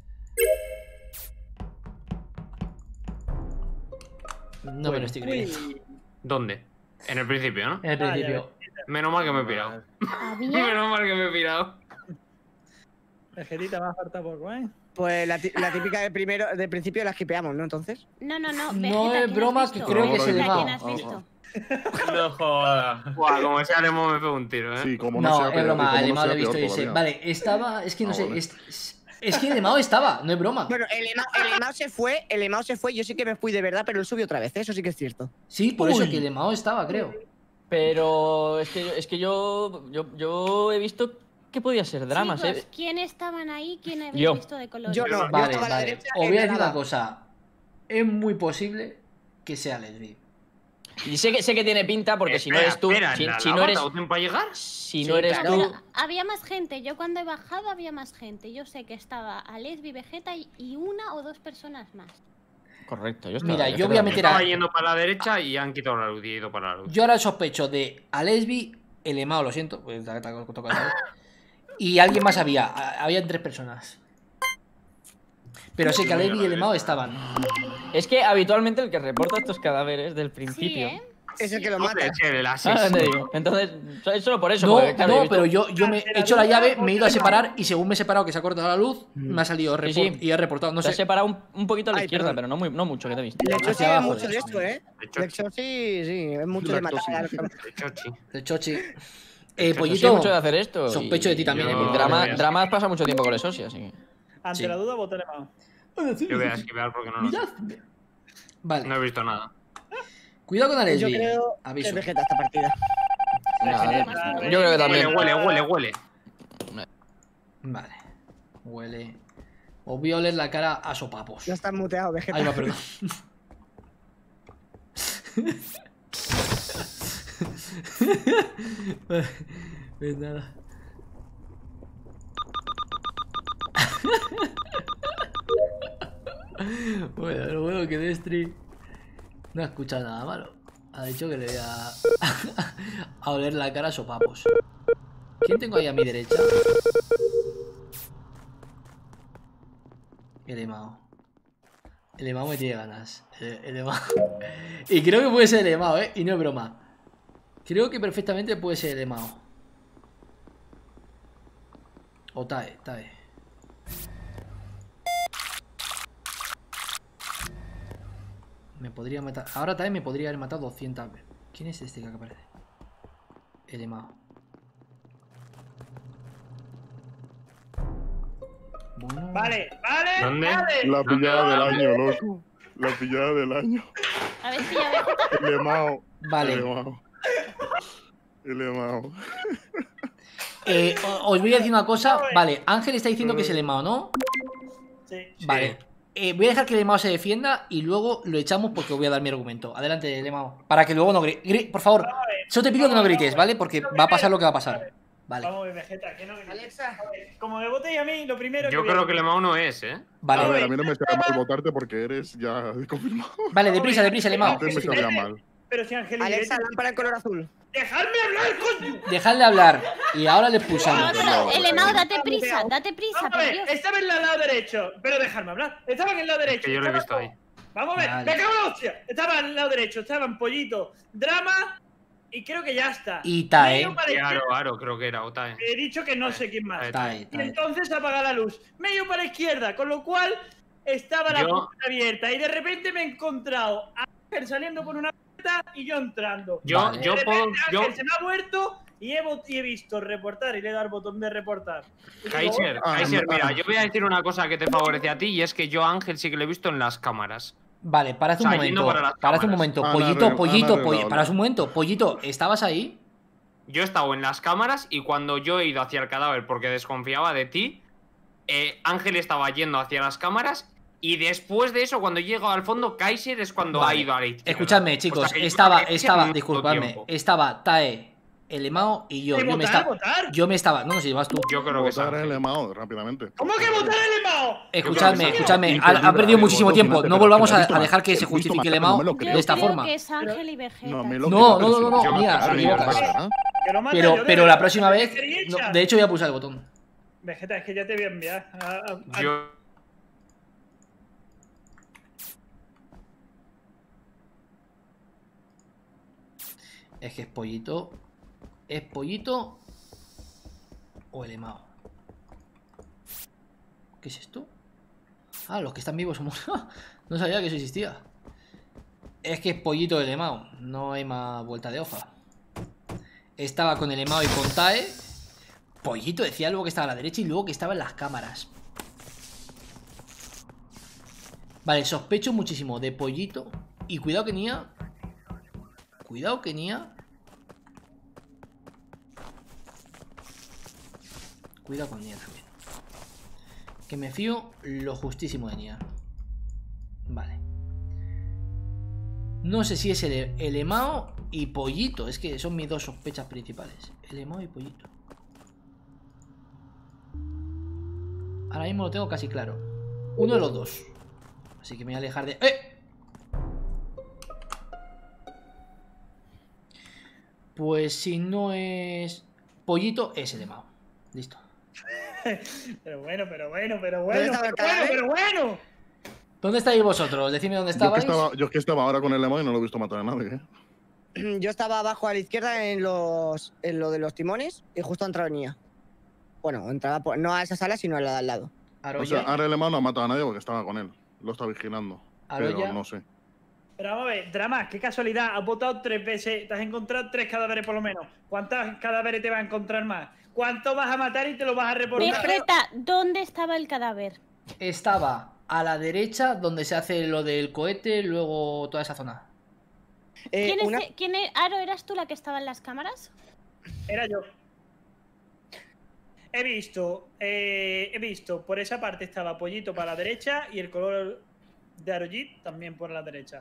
A: No me lo estoy creyendo.
G: ¿Dónde? En el principio, ¿no?
A: En el principio.
G: Menos mal que me he pirado.
C: Había.
G: Menos mal que me he pirado.
E: Vegetita, me ha faltado poco, ¿eh?
I: Pues la típica del principio la skipeamos, ¿no? Entonces.
F: No,
A: No
F: Vegeta,
A: es
F: ¿quién
A: broma,
F: has
A: que
F: visto?
A: creo que es el
F: Vegeta,
A: Emao.
F: ¿quién has visto?
H: No jodas.
G: Buah, como sea Lemo me pego un tiro, ¿eh?
D: Sí, como no,
A: No,
D: sea
A: es
D: peor,
A: broma,
D: como
A: el
D: no
A: Emao lo he
D: sea
A: visto
D: peor
A: y sé.
D: todavía.
A: Vale, estaba, es que no
D: Ah,
A: sé,
D: vale.
A: es que el Emao estaba, no es broma.
I: Bueno, el Emao se fue, yo sí que me fui de verdad, pero él subió otra vez, eso sí que es cierto.
A: Sí, por eso
E: Uy.
A: que el Emao estaba, creo.
B: Pero es que yo he visto que podía ser dramas,
F: Chicos, ¿quién estaban ahí? ¿Quién habéis
B: Yo.
F: visto de colores?
I: Yo no, yo
A: Vale,
I: estaba a la
A: vale.
I: derecha.
A: Os voy a decir
I: nada.
A: una cosa. Es muy posible que sea Leslie.
B: Y sé que tiene pinta porque si no eres tú. Si no eres.
G: ¿Tiempo a llegar?
B: Si no eres tú.
F: Bueno, había más gente. Yo cuando he bajado había más gente. Yo sé que estaba Alesbi, Vegeta y una o dos personas más.
B: Correcto, yo
A: Mira, yo voy a meter
G: Estaba yendo para la derecha y han quitado la luz y he ido para la luz.
A: Yo ahora sospecho de Alesbi, el Emao, lo siento, pues y alguien más había. Habían 3 personas. Pero sé que Alesbi y el Emao estaban.
B: Es que habitualmente el que reporta estos cadáveres del principio.
F: Sí, ¿eh?
I: Es el que lo mata.
G: Es el
B: Ah,
G: asesino.
B: te digo. Entonces, es solo por eso.
A: No,
B: porque, claro,
A: no,
B: he visto-
A: pero yo me he hecho la llave, me he ido a separar y según me he separado que se ha cortado la luz, me ha salido report
B: sí.
A: y he reportado. No
B: Te has
A: sé.
B: separado un poquito a la
I: Ay,
B: izquierda,
I: perdón.
B: pero no mucho que te he visto.
I: Lexo sí
A: Hacia
I: es
A: abajo,
I: mucho de
A: Lexo.
I: esto, ¿eh? Lexo sí, es mucho de matar.
G: De Chochi.
A: El Chochi.
B: Sí,
A: Pollito.
B: mucho de hacer esto.
A: Sospecho de ti también,
G: yo-
B: Drama has pasado mucho tiempo con el socio, así que.
E: Ante
A: Sí.
E: la duda, votaré más.
G: Yo voy a esquivar porque no lo sé.
A: Mirad. Vale.
G: No he visto nada.
A: Cuidado con
I: Yo
A: Alesbi.
I: creo que
A: Aviso.
I: es Vegeta esta partida.
B: Yo creo que también.
G: Huele.
A: Vale. Huele. Os voy a oler la cara a sopapos.
I: No estás muteado, Vegeta.
A: Ahí va, perdón. Pues nada. Bueno, lo bueno que Destri no ha escuchado nada malo. Ha dicho que le voy a oler la cara a sopapos. ¿Quién tengo ahí a mi derecha? El Emao. El Emao me tiene ganas. El Emao. Y creo que puede ser el Emao, y no es broma. Creo que perfectamente puede ser el Emao. O Tae. Me podría matar. Ahora Tae me podría haber matado 200 veces. ¿Quién es este que aparece? El Emao. Bueno.
E: Vale.
G: ¿Dónde?
D: La pillada del año, loco. La pillada del año.
F: A ver si ya Vegeta.
D: El Emao.
A: Vale.
D: El Emao.
A: Os voy a decir una cosa. Vale, Ángel está diciendo que es el Emao, ¿no?
E: Sí.
A: Vale. Voy a dejar que el Emao se defienda y luego lo echamos porque os voy a dar mi argumento. Adelante, el Emao. Para que luego no grites. Por favor, solo te pido que no grites, ¿vale? Porque va a pasar lo que va a pasar. Vale.
E: Vamos a ver, Vegeta, que no grites. Alexa. Como me votéis a mí, lo primero
G: Yo creo que el Emao no es, ¿eh?
D: A
A: Vale.
D: ver, a mí no me sabe mal votarte porque eres ya confirmado.
A: Vale, deprisa, el Emao.
D: Antes me sabía mal.
E: Pero si Ángel y
I: Alexa,
E: Vegeta-
I: lámpara en color azul.
E: ¡Dejadme hablar, coño!
A: Dejadle hablar. Y ahora le expulsamos.
F: El Emao, date prisa,
E: Vamos a
F: por
E: ver,
F: Dios.
E: estaba en el lado derecho. Pero dejadme hablar. Estaba en el lado derecho.
G: Que yo lo he
E: estaba
G: visto ahí.
E: Vamos a ver,
A: Vale.
E: me cago en la hostia. Estaba en el lado derecho, estaban Pollito, Drama y creo que ya está.
A: Y Tae.
E: Me he ido para la izquierda.
G: Aro, creo que era Otae.
E: He dicho que no sé quién más.
A: Tae,
E: Y
A: Tae.
E: entonces apaga la luz. Me he ido para la izquierda, con lo cual estaba la
G: Yo-
E: puerta abierta. Y de repente me he encontrado a Ángel saliendo por una puerta y yo entrando.
A: Vale.
G: Yo
E: De
G: puedo.
E: repente Ángel se me ha muerto y he visto reportar y le he dado al botón de reportar. Y digo,
G: Kaiser, mira, yo voy a decir una cosa que te favorece a ti y es que yo a Ángel sí que lo he visto en las cámaras.
A: Vale, parad un
G: O sea, yendo
A: momento.
G: para las
A: Parad un
G: cámaras.
A: momento.
D: Han
A: Pollito,
D: arreglado,
A: Pollito. Parad
D: ¿no?
A: un momento. Pollito, ¿estabas ahí?
G: Yo he estado en las cámaras y cuando yo he ido hacia el cadáver porque desconfiaba de ti, Ángel estaba yendo hacia las cámaras y después de eso, cuando he llegado al fondo, Kaiser es cuando
A: Vale.
G: ha ido a la izquierda.
A: Escuchadme,
G: O
A: chicos.
G: sea, que yo
A: Estaba,
G: creo que hacía mucho
A: disculpadme.
G: tiempo.
A: Estaba Tae, el Emao y yo.
E: ¿Votar?
A: Yo me estaba. No, si vas tú.
G: Yo creo que es
D: Votar el
G: Ángel.
D: Emao rápidamente.
E: ¿Cómo que votar el Emao?
A: Escuchadme, escuchadme.
D: Libre,
A: Ha perdido
D: libre,
A: muchísimo
D: libre,
A: tiempo.
D: libre,
A: No
D: pero
A: volvamos
D: que me
A: a
D: ha visto
A: dejar que se
D: matar,
A: justifique el
D: no
A: Emao
D: me lo
A: de
D: creo.
A: esta
F: Creo
A: forma.
F: que es Ángel y Vegeta.
D: No me lo
A: No,
D: creo,
A: no,
D: pero
A: no,
D: si
A: no,
D: yo
A: mira,
D: matar,
A: te
D: yo
A: equivocas.
D: matar, ¿eh?
E: Que lo mata yo, de
A: Pero la
E: verdad,
A: próxima
E: que
A: vez.
E: quería
A: no,
E: echar.
A: de hecho, voy a pulsar el botón.
E: Vegeta, es que ya te voy a enviar.
G: Yo.
A: Es que es Pollito. ¿Es Pollito o el Emao? ¿Qué es esto? Ah, los que están vivos somos. No sabía que eso existía. Es que es Pollito del Emao. No hay más vuelta de hoja. Estaba con el Emao y con Tae. Pollito decía luego que estaba a la derecha y luego que estaba en las cámaras. Vale, sospecho muchísimo de Pollito. Y cuidado que Nia. Cuidado que Nia. Cuidado con Nia también. Que me fío lo justísimo de Nia. Vale. No sé si es el Emao y Pollito. Es que son mis dos sospechas principales. El Emao y Pollito. Ahora mismo lo tengo casi claro. Uno de los dos. Así que me voy a alejar de... Pues si no es Pollito, es el Emao. Listo.
E: Pero bueno.
A: ¿Dónde estáis vosotros? Decidme dónde estabais.
D: Yo es que estaba ahora con el Emao y no lo he visto matar a nadie, ¿eh?
I: Yo estaba abajo a la izquierda en lo de los timones y justo entraba Nia. Bueno, entraba no a esa sala, sino a la de al lado.
D: O sea, ahora el Emao no ha matado a nadie porque estaba con él. Lo está vigilando. Pero no sé.
E: Pero vamos a ver, Drama, qué casualidad. Has votado 3 veces, te has encontrado 3 cadáveres por lo menos. ¿Cuántos cadáveres te vas a encontrar más? ¿Cuánto vas a matar y te lo vas a reportar?
F: Vegeta, ¿dónde estaba el cadáver?
A: Estaba a la derecha, donde se hace lo del cohete, luego toda esa zona.
F: ¿Quién es? Aro, ¿eras tú la que estaba en las cámaras?
E: Era yo. He visto, por esa parte estaba Pollito para la derecha y el color de Arojit también por la derecha.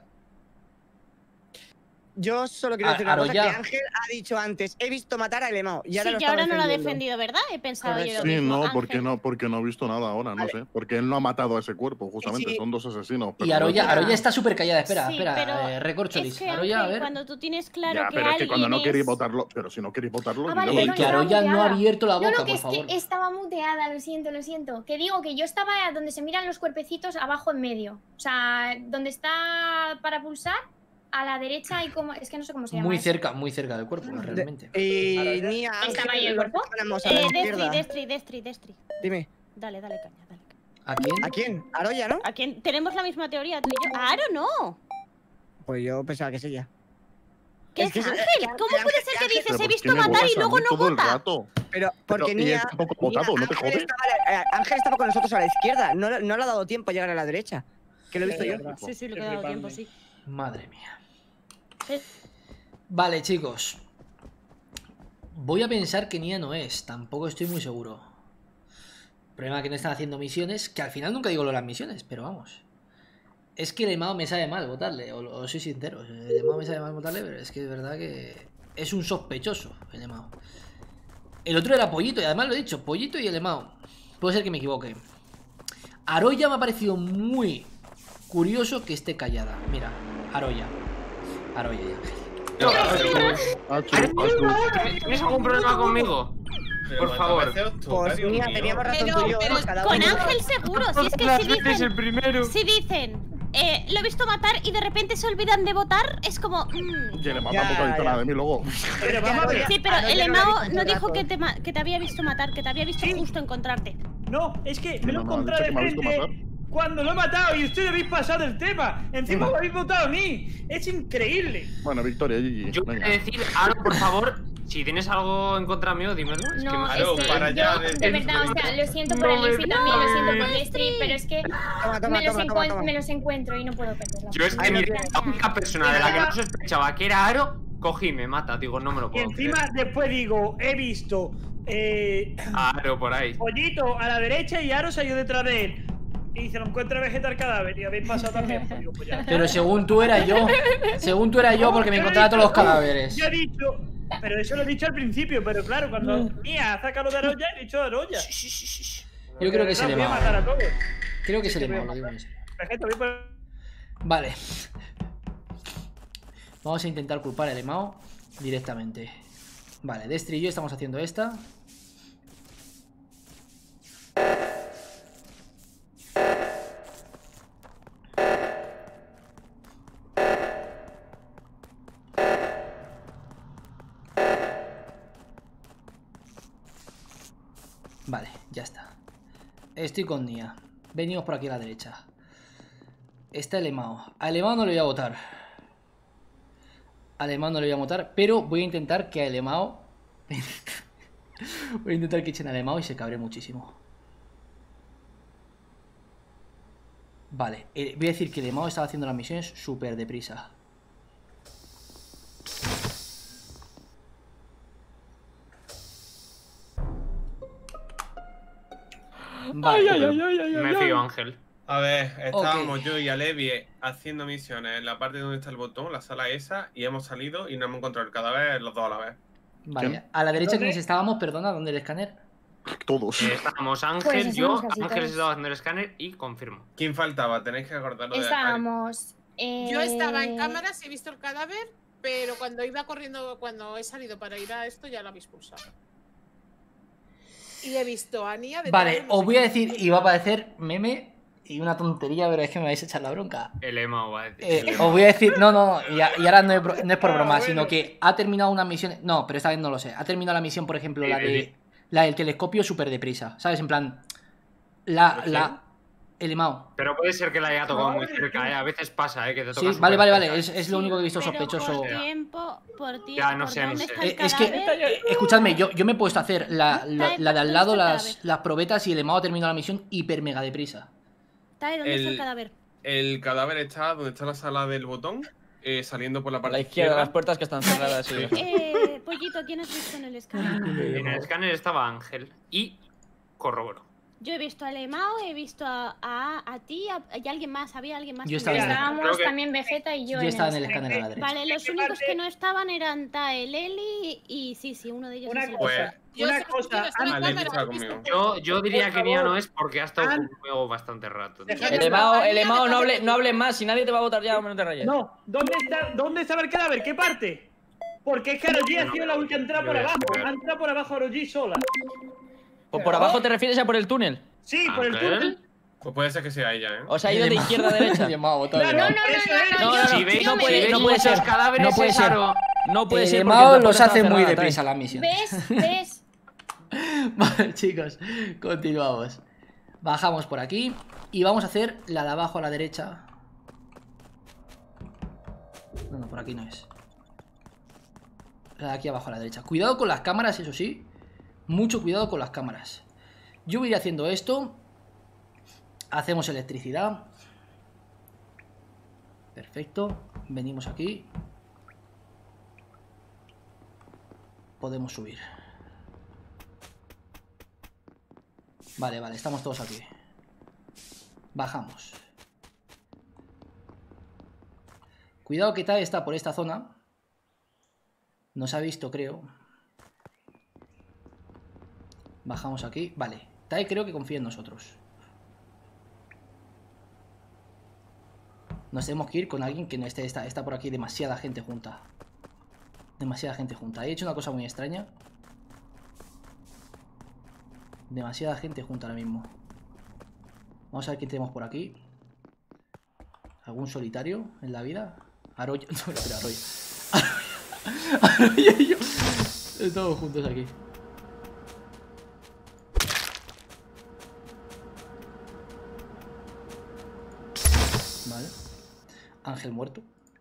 I: Yo solo quiero decir una cosa que Ángel ha dicho antes. He visto matar a Emao.
F: Sí, que ahora no lo ha defendido, ¿verdad? He pensado yo lo mismo.
D: Sí, porque no he visto nada ahora, no sé. Porque él no ha matado a ese cuerpo, justamente. Sí. Son 2 asesinos.
A: Y Aroya está súper callada. Espera,
F: pero
A: recorcholis.
F: Es que,
A: Aroya,
F: Ángel,
A: a ver.
F: cuando tú tienes claro
D: ya,
F: que
D: pero es que cuando no queréis
F: es...
D: votarlo... Pero si no queréis votarlo...
C: Vale,
A: que Aroya no ha abierto la boca,
C: no, que
A: por favor.
C: Es que estaba muteada, lo siento. Que digo que yo estaba donde se miran los cuerpecitos abajo en medio. O sea, donde está para pulsar... A la derecha hay como... Es que no sé cómo se llama.
A: Muy cerca del cuerpo, realmente.
I: Nia,
C: ¿estaba ahí el cuerpo?
F: Destri.
I: Dime.
F: Dale, caña.
A: ¿A quién?
I: ¿A quién? ¿Aroya, no?
F: ¿A quién? Tenemos la misma teoría, tú y yo. ¡A Aro no!
I: Pues yo pensaba que es ella.
F: ¿Qué es Ángel? ¿Cómo puede ser que dices he visto matar y luego no vota?
I: Pero porque Nia... Ángel estaba con nosotros a la izquierda. No le ha dado tiempo a llegar a la derecha. Que lo he visto yo.
F: Sí, le he dado tiempo, sí.
A: Madre mía. Vale, chicos. Voy a pensar que Nia no es. Tampoco estoy muy seguro. Problema que no están haciendo misiones. Que al final nunca digo lo de las misiones, pero vamos. Es que el Emao me sabe mal votarle. O soy sincero. El Emao me sabe mal votarle, pero es que es verdad que es un sospechoso el Emao. El otro era Pollito, y además lo he dicho, Pollito y el Emao. Puede ser que me equivoque. Aroya me ha parecido muy curioso que esté callada. Mira, Aroya ya.
G: ¿Tienes algún problema conmigo? Por favor.
I: Pues mira, teníamos razón tú y yo.
F: Con Ángel seguro. Si es que si dicen, lo he visto matar y de repente se olvidan de votar, es como...
D: Que le mata poco de nada de mí luego.
F: Sí, pero el Emao no dijo que te había visto matar, que te había visto justo encontrarte.
E: No, es que me lo he encontrado de frente cuando lo he matado y ustedes habéis pasado el tema. Encima lo habéis votado a mí. Es increíble.
D: Bueno, victoria, GG.
G: Yo quiero decir, Aro, por favor, si tienes algo en contra mío, dímelo.
C: Es que de verdad, o sea, lo siento por el éxito también, lo siento por Destri, pero es que me los encuentro y no puedo perderla.
G: Yo es que la única persona de la que no sospechaba que era Aro, cogí y me mata. Digo, no me lo puedo
E: Y encima después digo, he visto
G: Aro por ahí.
E: Pollito a la derecha y Aro salió detrás de él. Y se lo encuentra Vegeta el cadáver y habéis pasado también. Pues digo, pues ya.
A: Pero según tú era yo. Según tú era yo porque me encontraba todos los cadáveres.
E: Yo he dicho. Pero eso lo he dicho al principio. Pero claro, cuando Nia ha sacado de Aroya, he dicho de Aroya.
A: Yo creo que se le va. Creo que se le va, lo digo en serio.
E: Vegeta, voy por...
A: Vale. Vamos a intentar culpar al Emao directamente. Vale, Destri y yo estamos haciendo esta. Vale, ya está. Estoy con Nia. Venimos por aquí a la derecha. Está el Emao. Al Emao no le voy a votar. Al Emao no le voy a votar. Pero voy a intentar que al Emao... voy a intentar que echen al Emao y se cabre muchísimo. Vale, voy a decir que el Emao estaba haciendo las misiones súper deprisa.
G: Vale. Me fío, Ángel.
H: A ver, estábamos yo y Alevi haciendo misiones en la parte donde está el botón, la sala esa, y hemos salido y no hemos encontrado el cadáver los dos a la vez.
A: Vale, a la derecha ¿quiénes estábamos? Perdona, ¿dónde el escáner?
D: Todos.
G: Estábamos Ángel,
C: Pues
G: yo,
C: estamos casi
G: Ángel
C: todos.
G: estaba haciendo el escáner y confirmo.
H: ¿Quién faltaba? Tenéis que acordarlo de
C: Estábamos.
J: Yo estaba en cámaras, he visto el cadáver, pero cuando iba corriendo, cuando he salido para ir a esto, ya lo habéis pulsado. Y he visto a Nia de
A: Vale, os voy a decir, y va a parecer meme y una tontería, pero es que me vais a echar la bronca.
G: El Emao va a decir.
A: Os voy a decir, no, y ahora no es por broma,
E: bueno.
A: sino que ha terminado una misión. No, pero esta vez no lo sé. Ha terminado la misión, por ejemplo, la del telescopio súper deprisa. ¿Sabes? En plan. El Emao.
G: Pero puede ser que la haya tocado muy cerca, ¿eh? A veces pasa, ¿eh? Que te toca.
A: Sí, vale. Es lo único que he visto sospechoso.
F: Por tiempo, por tiempo.
G: Ya, no sé,
F: ¿dónde
G: no
F: está
G: sé.
F: el
A: Es que,
F: cadáver?
A: escuchadme, yo me he puesto a hacer la de al lado,
F: ¿Dónde está el
A: las probetas, y el Emao ha terminado la misión hiper mega deprisa.
F: ¿Dónde está el cadáver?
H: El cadáver está donde está la sala del botón, saliendo por la
B: A
H: parte
B: la izquierda, las puertas que están cerradas. Sí.
F: Pollito, ¿quién has visto en el escáner?
G: En el escáner estaba Ángel y corroboro.
F: Yo he visto a Lemao, he visto a ti y a alguien más. Había alguien más.
A: Yo estaba en el-
C: Estábamos
G: Creo que-
C: también Vegeta y yo.
A: Yo estaba en el escáner a la derecha.
F: Vale, los únicos que no estaban eran Tael, Eli y sí, uno de ellos
E: Una
F: es el
E: cosa,
J: Yo
E: una
J: sé que
E: cosa.
J: estaba en
H: Alevi
J: cámara,
H: estaba
J: he visto
H: conmigo.
G: Yo diría que Nia no es porque ha estado
E: An-
G: conmigo bastante rato. tío.
E: Dejadme-
B: El Emao, no hables más, si nadie te va a votar ya, no te rayes.
E: No, ¿dónde estaba el cadáver? ¿Qué parte? Porque es que Aroji ha sido la última entrada por abajo. Ha entrado por abajo Aroji sola.
B: ¿O por abajo te refieres a por el túnel?
E: Sí, por el
G: Ángel.
E: túnel.
H: Pues puede ser que sea ella, ¿eh?
B: O sea, ha ido de izquierda a derecha.
A: El Emao ha votado el
E: Claro,
A: Emao.
E: por eso es.
B: No, no,
G: Si veis,
B: no puede,
G: si
B: no
G: veis
B: puede ser.
G: muchos cadáveres,
B: No puede
G: es
B: ser.
G: raro.
B: No puede
A: El
B: ser. porque
A: Emao
B: la
A: los
B: puerta
A: hace
B: está
A: muy
B: cerrada,
A: deprisa
B: ¿sabes?
A: las misiones.
C: ¿Ves?
A: Vale, chicos, continuamos. Bajamos por aquí y vamos a hacer la de abajo a la derecha. No, por aquí no es. La de aquí abajo a la derecha. Cuidado con las cámaras, eso sí. Mucho cuidado con las cámaras. Yo voy a ir haciendo esto. Hacemos electricidad. Perfecto. Venimos aquí. Podemos subir. Vale, estamos todos aquí. Bajamos. Cuidado que Tai está por esta zona. Nos ha visto, creo. Bajamos aquí. Vale, Tai creo que confía en nosotros. Nos tenemos que ir con alguien que no esté. Está por aquí demasiada gente junta. Demasiada gente junta. He hecho una cosa muy extraña. Demasiada gente junta ahora mismo. Vamos a ver quién tenemos por aquí. ¿Algún solitario en la vida? Arroyo. No, espera, Arroyo. Arroyo y yo. Estamos juntos aquí. Vale. Ángel muerto.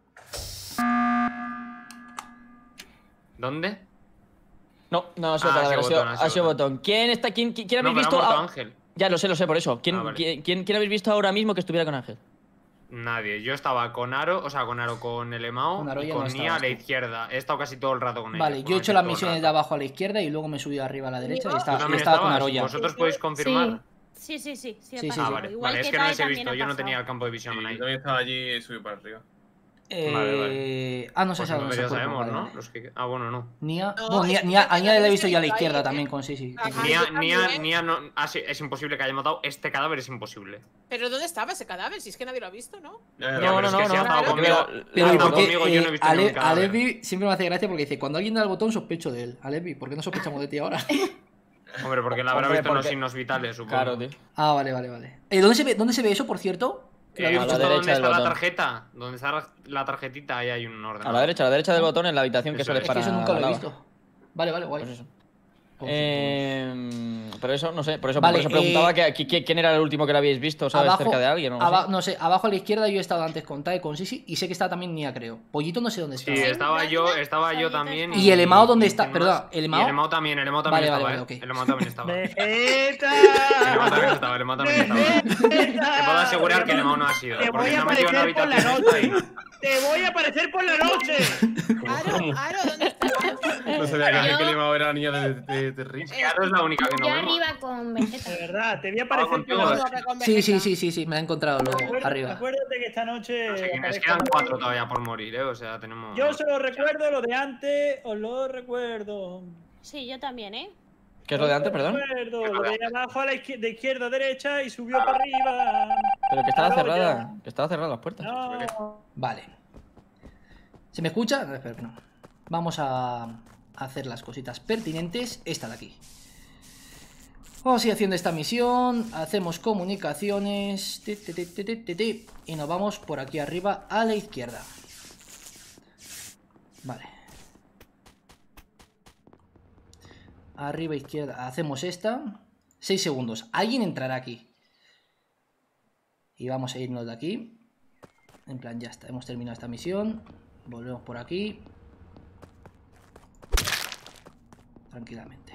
G: ¿Dónde?
B: No, ha sido
G: Ah,
B: cadáver,
G: ha sido botón,
B: ha sido botón. ¿Quién está? ¿Quién
G: No,
B: habéis
G: pero ha
B: visto?
G: muerto Ángel.
B: Ya lo sé, por eso. ¿Quién,
G: Ah, vale.
B: quién habéis visto ahora mismo que estuviera con Ángel?
G: Nadie. Yo estaba con Aro, o sea, con el Emao
A: Con Aro
G: y
A: ya
G: con
A: no
G: Nia
A: estabas
G: a la
A: tú.
G: izquierda. He estado casi todo el rato con ella.
A: Vale, yo he hecho las misiones de abajo a la izquierda y luego me he subido arriba a la derecha y
G: ¿Tú
A: estaba
G: también
A: con
G: estabas?
A: Aroya.
G: ¿Vosotros podéis confirmar?
F: Sí.
A: Sí,
F: ha
A: sí.
F: pasado.
G: Ah, vale.
F: Igual
G: Vale, es
F: que
G: que no
F: Tai
G: les he
F: también
G: visto.
F: ha
G: Yo no
F: pasado.
G: tenía el campo de visión
H: Sí,
G: ahí.
H: yo también estaba allí y subí para arriba.
G: Vale.
A: No sé
G: Pues
A: si
G: entonces ya
A: cuerpo,
G: sabemos,
A: vale,
G: ¿no?
A: vale.
G: Los que... Ah, bueno, no.
A: Nia,
J: No,
A: bueno,
J: es que
A: a Nia la he visto yo a la
J: ahí,
A: izquierda
J: ¿eh?
A: también con sí.
J: Ajá.
G: Nia
J: yo también.
G: no... es imposible que haya matado. Este cadáver es imposible.
J: ¿Pero dónde estaba ese cadáver? Si es que nadie lo ha visto, ¿no?
G: Ya, pero es que si ha estado
J: no.
G: conmigo.
A: Pero
G: ha
A: ¿y
G: estado
A: por qué?
G: conmigo, yo no he visto ningún cadáver.
A: Alevi siempre me hace gracia porque dice, cuando alguien da el botón sospecho de él. Alevi, ¿por qué no sospechamos de ti ahora?
G: Hombre, porque la habrá
B: Hombre,
G: visto en los
B: porque-
G: signos vitales, supongo.
B: Claro, tío.
A: Ah, vale. ¿Dónde se ve eso, por cierto? ¿Lo habéis
B: a la
A: visto?
G: Justo
B: derecha
G: donde
B: del
G: está la
B: botón.
G: tarjeta, donde está la tarjetita, ahí hay un orden.
B: A la derecha del botón en la habitación que
G: Eso
B: suele
G: es.
A: Es que
B: para
A: eso nunca lo
B: la
A: he
B: lava.
A: visto. Vale, guay.
B: Pues eso.
A: Pues,
B: Pero eso, no sé, por eso
A: Vale,
B: preguntaba quién era el último que lo habéis visto, ¿sabes?
A: abajo,
B: Cerca de alguien o no sé.
A: abajo a la izquierda yo he estado antes con Tai, con Sisi y sé que está también Nia, creo. Pollito no sé dónde
G: Sí,
A: estaba.
G: estaba yo también.
A: ¿Y el Emao dónde
G: y
A: está?
G: quién
A: Perdón,
G: más.
A: ¿el
G: Y
A: Emao?
G: el Emao también
A: Vale,
G: estaba,
A: vale,
G: ¿eh?
A: ok.
G: El Emao también estaba. El
E: ¡Vegeta!
G: Emao también estaba, el Emao también estaba. Te puedo asegurar que el Emao no ha sido.
E: Te
G: Porque
E: voy
G: se
E: a
G: ha metido en la
E: aparecer por la
G: habitación.
E: noche. ¡Te voy a aparecer por la noche!
J: Aro, ¿dónde está?
H: No sé sabía que Lemao era la niña de Riz.
G: Aro es la única que no
C: Yo
G: vemos.
C: arriba con Vegeta.
E: De verdad, te voy a aparecer
G: contigo,
E: por la
G: eh.
E: noche.
A: Sí, me la he encontrado luego, arriba.
E: Acuérdate que esta noche.
G: No sé quiénes,
E: aparezco
G: quedan
E: por
G: 4
E: ahí.
G: todavía por morir, o sea, tenemos.
E: Yo solo recuerdo lo de antes, os lo recuerdo.
F: Sí, yo también, ¿eh?
B: ¿Qué es lo de antes, perdón?
E: Recuerdo, lo de abajo a la de izquierda a derecha y subió para arriba.
B: Pero que estaba
E: Ahora
B: cerrada.
E: ya.
B: Que estaba cerrada las puertas.
E: No.
A: Vale. ¿Se me escucha? No, espero que no. Vamos a hacer las cositas pertinentes. Esta de aquí. Vamos a ir haciendo esta misión. Hacemos comunicaciones. Y nos vamos por aquí arriba a la izquierda. Vale. Arriba izquierda. Hacemos esta. 6 segundos. Alguien entrará aquí. Y vamos a irnos de aquí. En plan, ya está. Hemos terminado esta misión. Volvemos por aquí. Tranquilamente.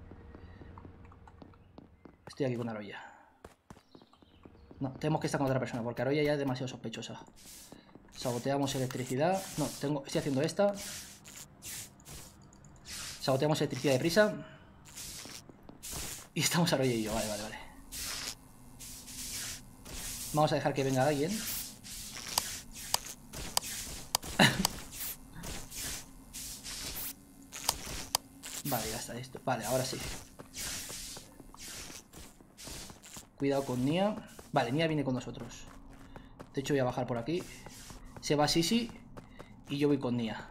A: Estoy aquí con Aroya. No, tenemos que estar con otra persona, porque Aroya ya es demasiado sospechosa. Saboteamos electricidad. No, estoy haciendo esta. Saboteamos electricidad deprisa. Y estamos Aroya y yo. Vale. Vamos a dejar que venga alguien. Vale, ya está esto. Vale, ahora sí. Cuidado con Nia. Vale, Nia viene con nosotros. De hecho voy a bajar por aquí. Se va Sisi y yo voy con Nia.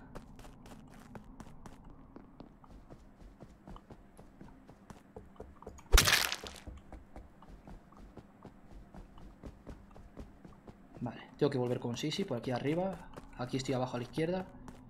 A: Vale, tengo que volver con Sisi por aquí arriba. Aquí estoy abajo a la izquierda.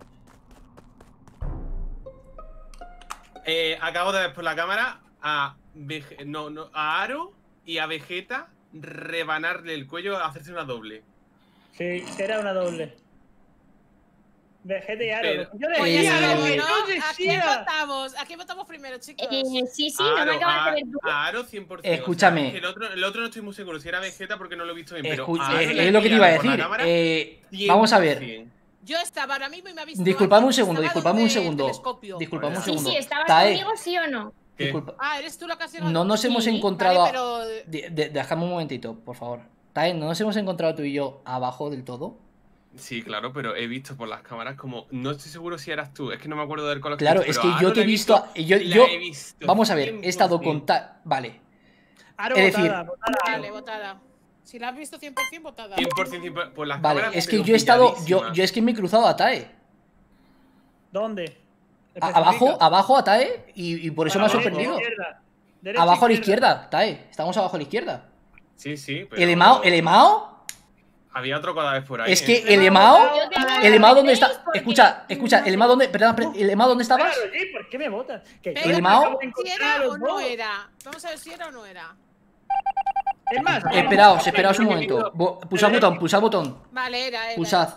H: Acabo de ver por la cámara a a Aro y a Vegeta rebanarle el cuello a hacerse una doble.
E: Sí, era una doble. Vegeta y Aro.
H: Pero-
E: Yo
J: Oye,
E: decía,
J: Aro,
E: lo que
J: ¿no?
E: yo
J: ¿A quién
E: decía.
J: votamos? ¿A quién votamos primero, chicos?
C: Sí, no me acabas de ver tú.
H: A Aro 100%.
A: Escúchame.
H: O sea, el otro no estoy muy seguro si era Vegeta porque no lo he visto bien, pero
A: Escucha,
H: a Aro le
A: es lo que te iba a
H: pillaron por
A: decir.
H: la cámara,
A: Vamos a ver.
H: 100%.
J: Yo estaba ahora mismo y me ha visto.
A: Disculpadme un
J: antes,
A: segundo,
J: estaba
A: disculpadme un
J: donde el
A: segundo.
J: telescopio.
A: Disculpadme un
C: Sí,
A: segundo.
C: sí, ¿estabas
A: Tae,
C: conmigo, sí o no?
H: ¿Qué?
A: disculpa.
J: Ah, ¿eres tú la que has llegado?
A: No nos hemos
C: Sí,
A: encontrado.
J: Vale, pero...
A: Dejadme un momentito, por favor. Tae, ¿no nos hemos encontrado tú y yo abajo del todo?
H: Sí, claro, pero he visto por las cámaras como. No estoy seguro si eras tú, es que no me acuerdo del color.
A: Claro,
H: que he
A: es
H: visto,
A: que
H: pero
A: yo
H: a
A: te he
H: Aro la
A: visto. Yo,
H: la he visto
A: vamos a ver, he estado
H: 100%.
A: con Tae. Vale.
E: Aro
A: Es decir-
E: votada.
J: Vale, votada. Si la has visto 100% votada.
H: 100% por las
A: Vale,
H: cámaras.
A: es que
H: pero
A: yo he estado.
H: pilladísima.
A: Yo es que me he cruzado a Tae.
E: ¿Dónde?
A: Abajo a Tae y por eso me ha sorprendido. Abajo a la izquierda, Tae. Estamos abajo a la izquierda.
H: Sí, sí. Pero
A: ¿El Emao?
H: Había otro cadáver por ahí.
A: Es que el Emao, ¿dónde está? Escucha, el Emao, ¿dónde? Perdón, ¿el Emao dónde estabas?
E: Claro, sí, ¿por qué me votas? Que
J: Pero
A: ¿El
E: yo
A: Mao?
E: acabo de
J: si
E: encontrar a
J: era
E: los
J: o no
E: dos.
J: era. Vamos a ver si era o no era.
E: Es más,
A: Esperaos un momento. Pulsad botón.
J: Vale, era.
A: Pulsad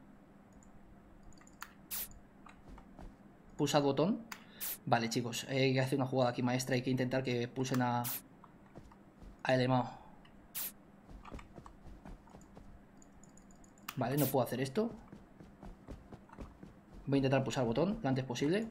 A: botón. Vale, chicos, hay que hacer una jugada aquí maestra. Hay que intentar que pulsen a el Emao. Vale, no puedo hacer esto. Voy a intentar pulsar botón lo antes posible.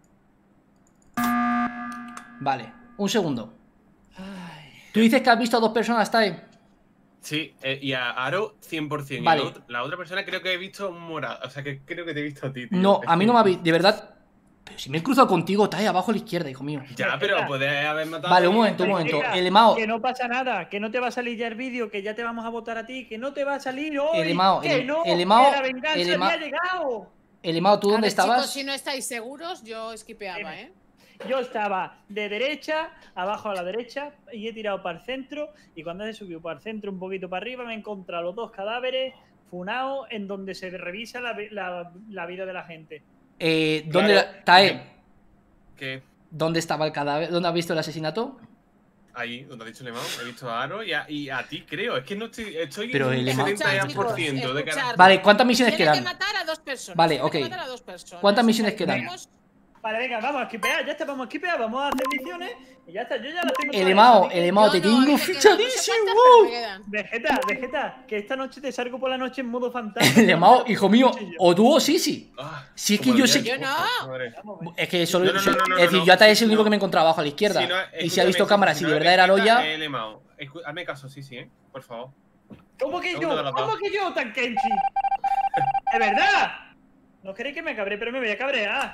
A: Vale, un segundo. Tú dices que has visto a dos personas, Tae.
H: Sí, y a Aro 100%.
A: Vale.
H: Y la otra persona creo que he visto un morado. O sea, que creo que te he visto a ti, tío.
A: No,
H: Es
A: a mí
H: que-
A: no me ha visto. De verdad. Pero si me he cruzado contigo, Tae, abajo a la izquierda, hijo mío.
H: Ya, pero puedes haber matado.
A: Vale,
H: a
A: un
H: alguien.
A: momento.
E: Venga,
A: El Emao.
E: Que no pasa nada, que no te va a salir ya el vídeo, que ya te vamos a votar a ti, que no te va a salir hoy.
A: El Emao,
E: que
A: el-
E: no,
A: el Emao-
E: que la venganza
A: el
E: ya
A: Emao-
E: ha llegado.
A: El Emao, ¿tú
J: A
A: dónde
J: ver, chicos,
A: estabas?
J: si no estáis seguros, yo esquipeaba, ¿eh?
E: Yo estaba de derecha, abajo a la derecha, y he tirado para el centro, y cuando he subido para el centro un poquito para arriba, me he encontrado los dos cadáveres funados en donde se revisa la vida de la gente.
A: ¿Dónde
H: Claro.
A: Tae,
H: Que
A: ¿dónde estaba el cadáver? ¿Dónde has visto el asesinato?
H: ahí, donde ha dicho Lemao, he visto a Aro y a ti, creo. Es que no estoy
A: Pero
H: en
A: el
H: un
A: Lemao-
H: 70% de cara.
J: Escuchar.
A: Vale, ¿cuántas misiones
J: Tiene que
A: quedan?
J: matar a dos personas.
A: Vale,
J: tiene que
A: ok.
J: matar a dos personas.
A: ¿Cuántas misiones quedan?
J: Tenemos
E: Vale, venga, vamos a skipear, ya está, vamos a skipear, vamos a hacer misiones y ya está, yo ya las tengo
A: El
E: todas
A: Emao,
E: hechas,
A: el Emao, te
J: Yo no,
A: tengo
J: es que quedan no sé
A: fichadísimo.
J: cuántas, pero me quedan.
E: Vegeta, que esta noche te salgo por la noche en modo fantasma.
A: El Emao, hijo mío, o tú o Sisi.
H: Ah,
A: Si es que
H: como
A: yo
H: el
A: sé
H: día
A: que...
J: Yo no.
H: Madre.
A: Es que solo...
H: No, no, no, no,
A: es decir,
H: no,
A: yo hasta
H: sí,
A: es el único
H: no.
A: que me encontraba abajo a la izquierda.
H: Si no,
A: Y si ha
H: escúchame,
A: visto cámaras, si
H: no
A: de
H: es
A: verdad era
H: Vegeta,
A: Loya...
H: el Emao. Hazme caso, sí, por favor.
E: ¿Cómo que
H: Uno
E: yo?
H: de los dos.
E: ¿Cómo que yo, Tankenchi? ¡De verdad! No queréis que me cabre, pero me voy a cabrear.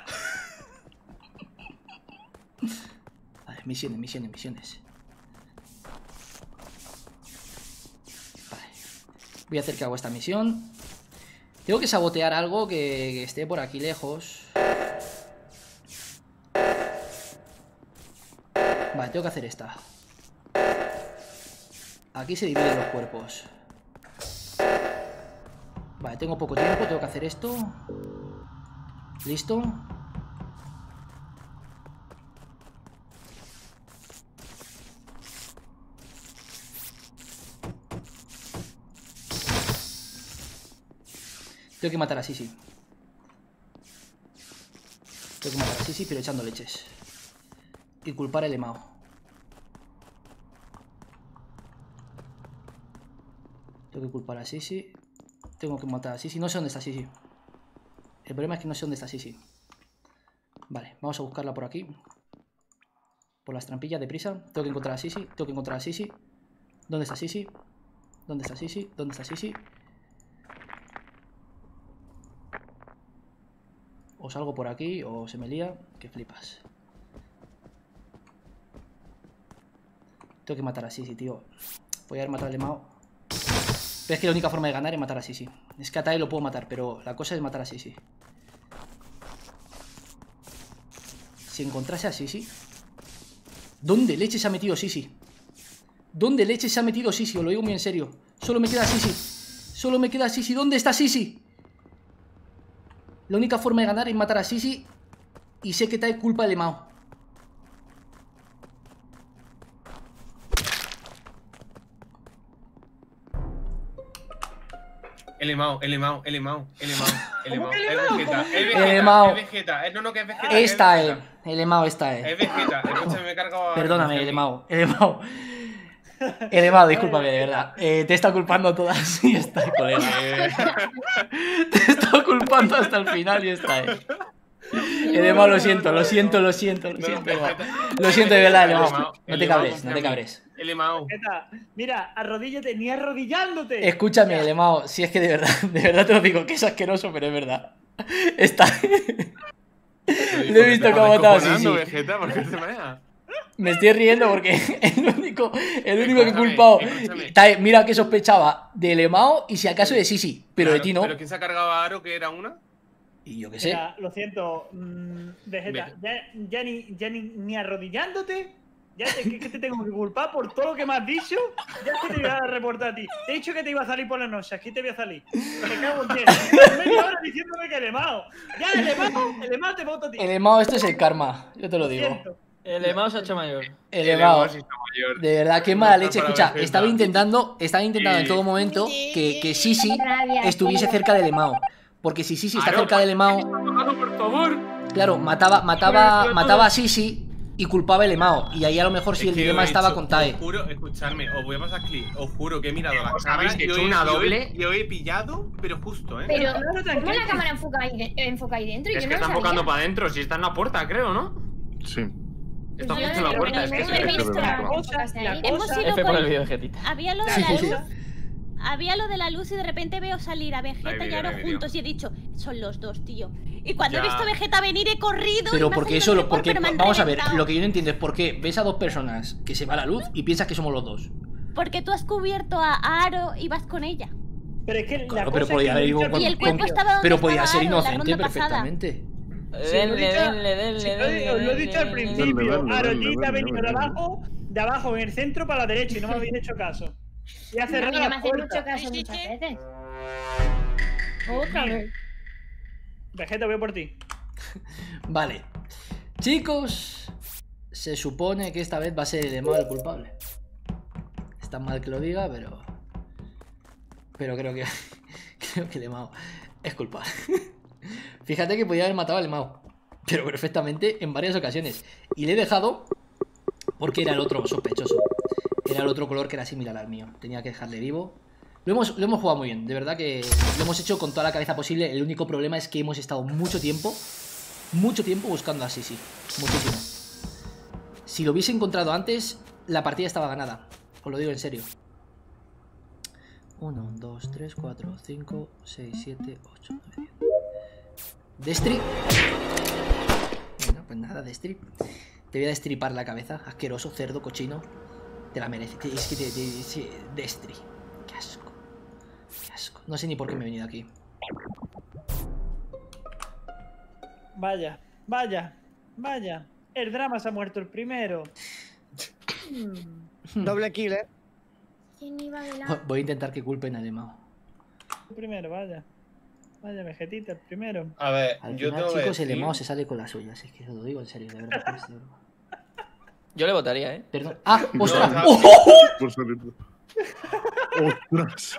A: Vale, misiones. Vale. Voy a hacer que hago esta misión. Tengo que sabotear algo que esté por aquí lejos. Vale, tengo que hacer esta. Aquí se dividen los cuerpos. Vale, tengo poco tiempo, tengo que hacer esto. Listo. Tengo que matar a Sisi. Tengo que matar a Sisi, pero echando leches. Y culpar al Emao. Tengo que culpar a Sisi. Tengo que matar a Sisi. No sé dónde está Sisi. El problema es que no sé dónde está Sisi. Vale, vamos a buscarla por aquí. Por las trampillas, deprisa. Tengo que encontrar a Sisi. Tengo que encontrar a Sisi. ¿Dónde está Sisi? ¿Dónde está Sisi? ¿Dónde está Sisi? O salgo por aquí o se me lía. Que flipas. Tengo que matar a Sisi, tío. Voy a haber matado al Emao. Pero es que la única forma de ganar es matar a Sisi. Es que a Tai lo puedo matar, pero la cosa es matar a Sisi. Si encontrase a Sisi... ¿Dónde leche se ha metido Sisi? ¿Dónde leche se ha metido Sisi? Os lo digo muy en serio. Solo me queda Sisi. Solo me queda Sisi. ¿Dónde está Sisi? La única forma de ganar es matar a Sisi. Y sé que Tai culpa del Emao.
H: El Emao.
E: El Emao?
H: Es Vegeta. No, que es Vegeta.
A: Esta es. El Emao esta
H: Es
A: es.
H: Vegeta. Escúchame, me he cargado a...
A: Perdóname, el Emao. El Emao. El Emao, discúlpame, de verdad. Te he estado culpando todas y está, colega. Te he estado culpando hasta el final y está, El Emao, lo siento. Lo siento, Emao. Lo siento de verdad, el Emao. No te cabres.
H: El Emao.
E: Mira, arrodíllate, ni arrodillándote.
A: Escúchame, el Emao. Si es que de verdad te lo digo, que es asqueroso, pero es verdad. Está. Lo he visto cómo estaba así.
H: Vegeta, ¿por qué se mea?
A: Me estoy riendo porque el único que he culpado. Mira que sospechaba del Emao y si acaso de Sisi, pero
H: Claro,
A: de ti no.
H: ¿Pero quién se ha cargado a Aro, que era una?
A: Y yo qué sé.
E: Mira, lo siento, Vegeta, ya ni arrodillándote. Que te tengo que culpar por todo lo que me has dicho. Ya es que te voy a reportar a ti. Te he dicho que te iba a salir por la noche. Aquí te voy a salir. Me cago en 10. Media hora diciéndome que el Emao. Ya, el Emao te voto a ti.
A: El Emao, esto es el karma. Yo te lo digo.
E: Siento.
B: El Emao se ha hecho mayor.
A: El Emao.
H: sí está mayor.
A: De verdad, qué mala leche.
H: Para
A: Escucha,
H: Vegeta.
A: estaba intentando en todo momento que Sisi estuviese cerca del Emao. Porque si Sisi está cerca del Emao,
H: Por favor.
A: claro, mataba a Sisi y culpaba el Emao. Y ahí a lo mejor si el dilema estaba con Tae.
H: Os juro, escuchadme, os voy a pasar clip. Os juro que he mirado la
G: ¿Os
H: cámara
G: habéis
H: y
G: hecho
H: he-
G: una
H: y he-
G: doble?
H: Y he pillado, pero justo,
C: Pero,
E: Claro,
C: ¿cómo
E: tranquilo.
C: la cámara enfoca ahí dentro?
G: Es
C: Yo
G: que
C: no lo
G: está enfocando
C: sabía.
G: para adentro, si está en la puerta, creo, ¿no?
D: Sí.
G: Está
C: Yo
G: justo en
C: no
G: la
C: lo
G: puerta,
C: he
G: es que
C: visto,
G: se
C: no
G: ve.
C: he visto
D: La
C: la
E: cosa-
C: cosa
E: la
C: ahí.
E: cosa-
F: Hemos ido
B: F por
F: con...
B: el vídeo de Jetita.
F: Había lo de
A: Sí,
F: la
A: sí, sí.
F: luz. Había lo de la luz y de repente veo salir a Vegeta
H: Hay
F: y
H: vídeo,
F: a Aro
H: hay vídeo.
F: juntos y he dicho, son los dos, tío. Y cuando
H: Ya.
F: he visto a Vegeta venir he corrido.
A: Pero
F: y me ha
A: porque
F: salido
A: eso,
F: el report, pero me han
A: vamos a ver,
F: reventado.
A: lo que yo no entiendo es por qué ves a dos personas que se va la luz y piensas que somos los dos.
F: Porque tú has cubierto a Aro y vas con ella.
E: Pero es que
A: Claro,
E: la
A: pero
E: cosa
A: podía
E: es
A: haber
E: que
A: ido
E: yo
A: con-
F: Y el cuerpo
A: con-
F: estaba donde
A: Pero podía
F: estaba
A: ser
F: Aro, la
A: inocente
F: ronda pasada.
A: perfectamente.
E: Denle. Os lo he dicho al principio.
D: Denle,
E: Arollita ha venido
D: denle.
E: de abajo en el centro para la derecha y no me habéis hecho caso. Y ha
C: A mí
E: cerrado
C: no me
E: la
C: hace mucho
E: puerta.
C: caso
J: Sí, sí,
C: muchas
J: sí.
C: veces. Otra vez.
E: Vegeta, voy por ti.
A: Vale. Chicos, se supone que esta vez va a ser el Emao el culpable. Está mal que lo diga, pero creo que creo que el Emao es culpable. Fíjate que podía haber matado al Emao. pero perfectamente en varias ocasiones. Y le he dejado porque era el otro sospechoso. Era el otro color que era similar al mío. Tenía que dejarle vivo. Lo hemos jugado muy bien, de verdad que lo hemos hecho con toda la cabeza posible. El único problema es que hemos estado mucho tiempo buscando a Sisi. Muchísimo. Si lo hubiese encontrado antes, la partida estaba ganada. Os lo digo en serio. 1, 2, 3, 4, 5, 6, 7, 8, 9, 10. Destri. Bueno, pues nada, Destri. Te voy a destripar la cabeza. Asqueroso, cerdo, cochino. Te la mereces. Es que sí, Destri. Qué asco. Qué asco. No sé ni por qué me he venido aquí.
E: Vaya, vaya, vaya. El drama se ha muerto el primero.
I: Doble kill, ¿eh?
C: ¿Quién iba delante?
A: Voy a intentar que culpen a Lemao.
E: El primero, vaya. Vaya, Vegetita, el primero.
H: A ver,
A: Al
H: yo
A: final,
H: tengo que
A: chicos, el
H: decir-
A: Lemao se sale con las suyas. Es que os lo digo en serio, de verdad. Es de broma.
B: Yo le votaría, ¿eh?
A: Perdón. ¡Ah! ¡Ostras!
H: No,
A: ¡Oh!
D: Por salir. ¡Ostras!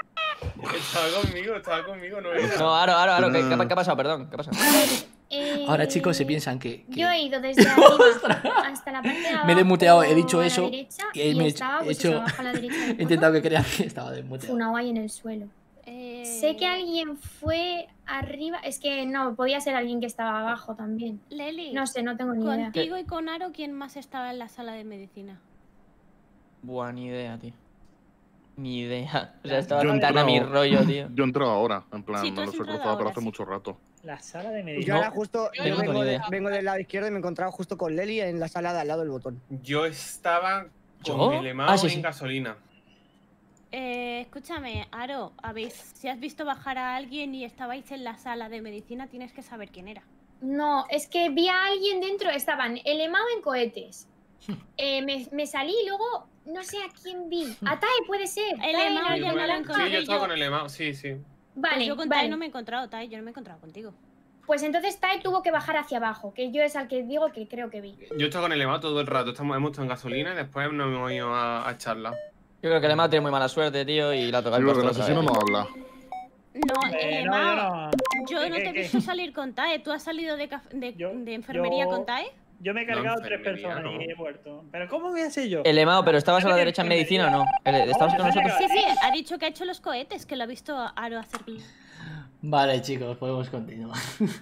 H: Estaba conmigo, no era.
B: No, Aro, ¿qué ha pasado? Perdón, ¿qué ha pasado?
A: Ahora, chicos, se piensan que...
C: Yo he ido desde arriba hasta la parte de abajo.
A: Me he desmuteado, he dicho
C: a la
A: eso,
C: derecha,
A: y
C: y
A: me he
C: estaba pues,
A: hecho-
C: eso, abajo a la derecha del
A: He intentado que crean que estaba desmuteado.
C: Funao ahí en el suelo. Sé que alguien fue arriba. Es que no, podía ser alguien que estaba abajo también.
F: Leli,
C: No sé, no tengo ni idea.
F: contigo y con Aro, ¿quién más estaba en la sala de medicina?
B: Buah, ni idea, tío. Ni idea. O sea, estaba
D: Yo he
B: tan a mi
D: entrado-
B: rollo, tío.
D: Yo he entrado ahora, en plan,
F: Sí, tú
D: no
F: has
D: los he
F: entrado
D: cruzado, pero
F: ahora,
D: hace
F: sí.
D: mucho rato.
E: La sala de
I: Yo
E: medicina.
I: ahora justo
J: Yo
I: yo
J: no
I: vengo,
B: tengo ni idea.
I: vengo del lado izquierdo y me he encontrado justo con Leli en la sala de al lado del botón.
H: Yo estaba
B: ¿Yo?
H: con el Emao
B: Ah, sí,
H: en
B: sí.
H: gasolina.
F: Escúchame, Aro, si has visto bajar a alguien y estabais en la sala de medicina, tienes que saber quién era.
C: No, es que vi a alguien dentro. Estaban el Emao en cohetes. Me salí y luego no sé a quién vi. A Tae puede ser.
F: El
C: Tae,
F: Emao
C: la
F: ya no lo
C: naranja.
F: encontré.
H: Sí, yo estaba con el Emao, sí, sí.
C: Vale,
F: Pues yo con
C: vale.
F: Tae no me he encontrado, Tae, yo no me he encontrado contigo.
C: Pues entonces Tae tuvo que bajar hacia abajo, que yo es al que digo que creo que vi.
H: Yo estaba con el Emao todo el rato. Hemos estado en gasolina y después nos hemos ido a charla.
B: Yo creo que el Emao tiene muy mala suerte, tío, y la toca el
D: Digo que el
B: postre otra
D: asesino
B: vez.
D: no habla.
F: No,
E: No,
F: Emao,
E: yo no.
F: yo no te he
E: ¿Qué?
F: visto salir con Tae. ¿Tú has salido de enfermería
E: yo-
F: con Tae?
E: Yo me he
H: No,
E: cargado 3
H: enfermería,
E: personas
H: no.
E: y he muerto. ¿Pero cómo voy a ser yo?
B: El Emao, pero ¿estabas a la derecha en medicina o no? ¿Estabas con nosotros?
F: Sí, sí, ha dicho que ha hecho los cohetes, que lo ha visto a Aro hacer.
A: Vale, chicos, podemos continuar.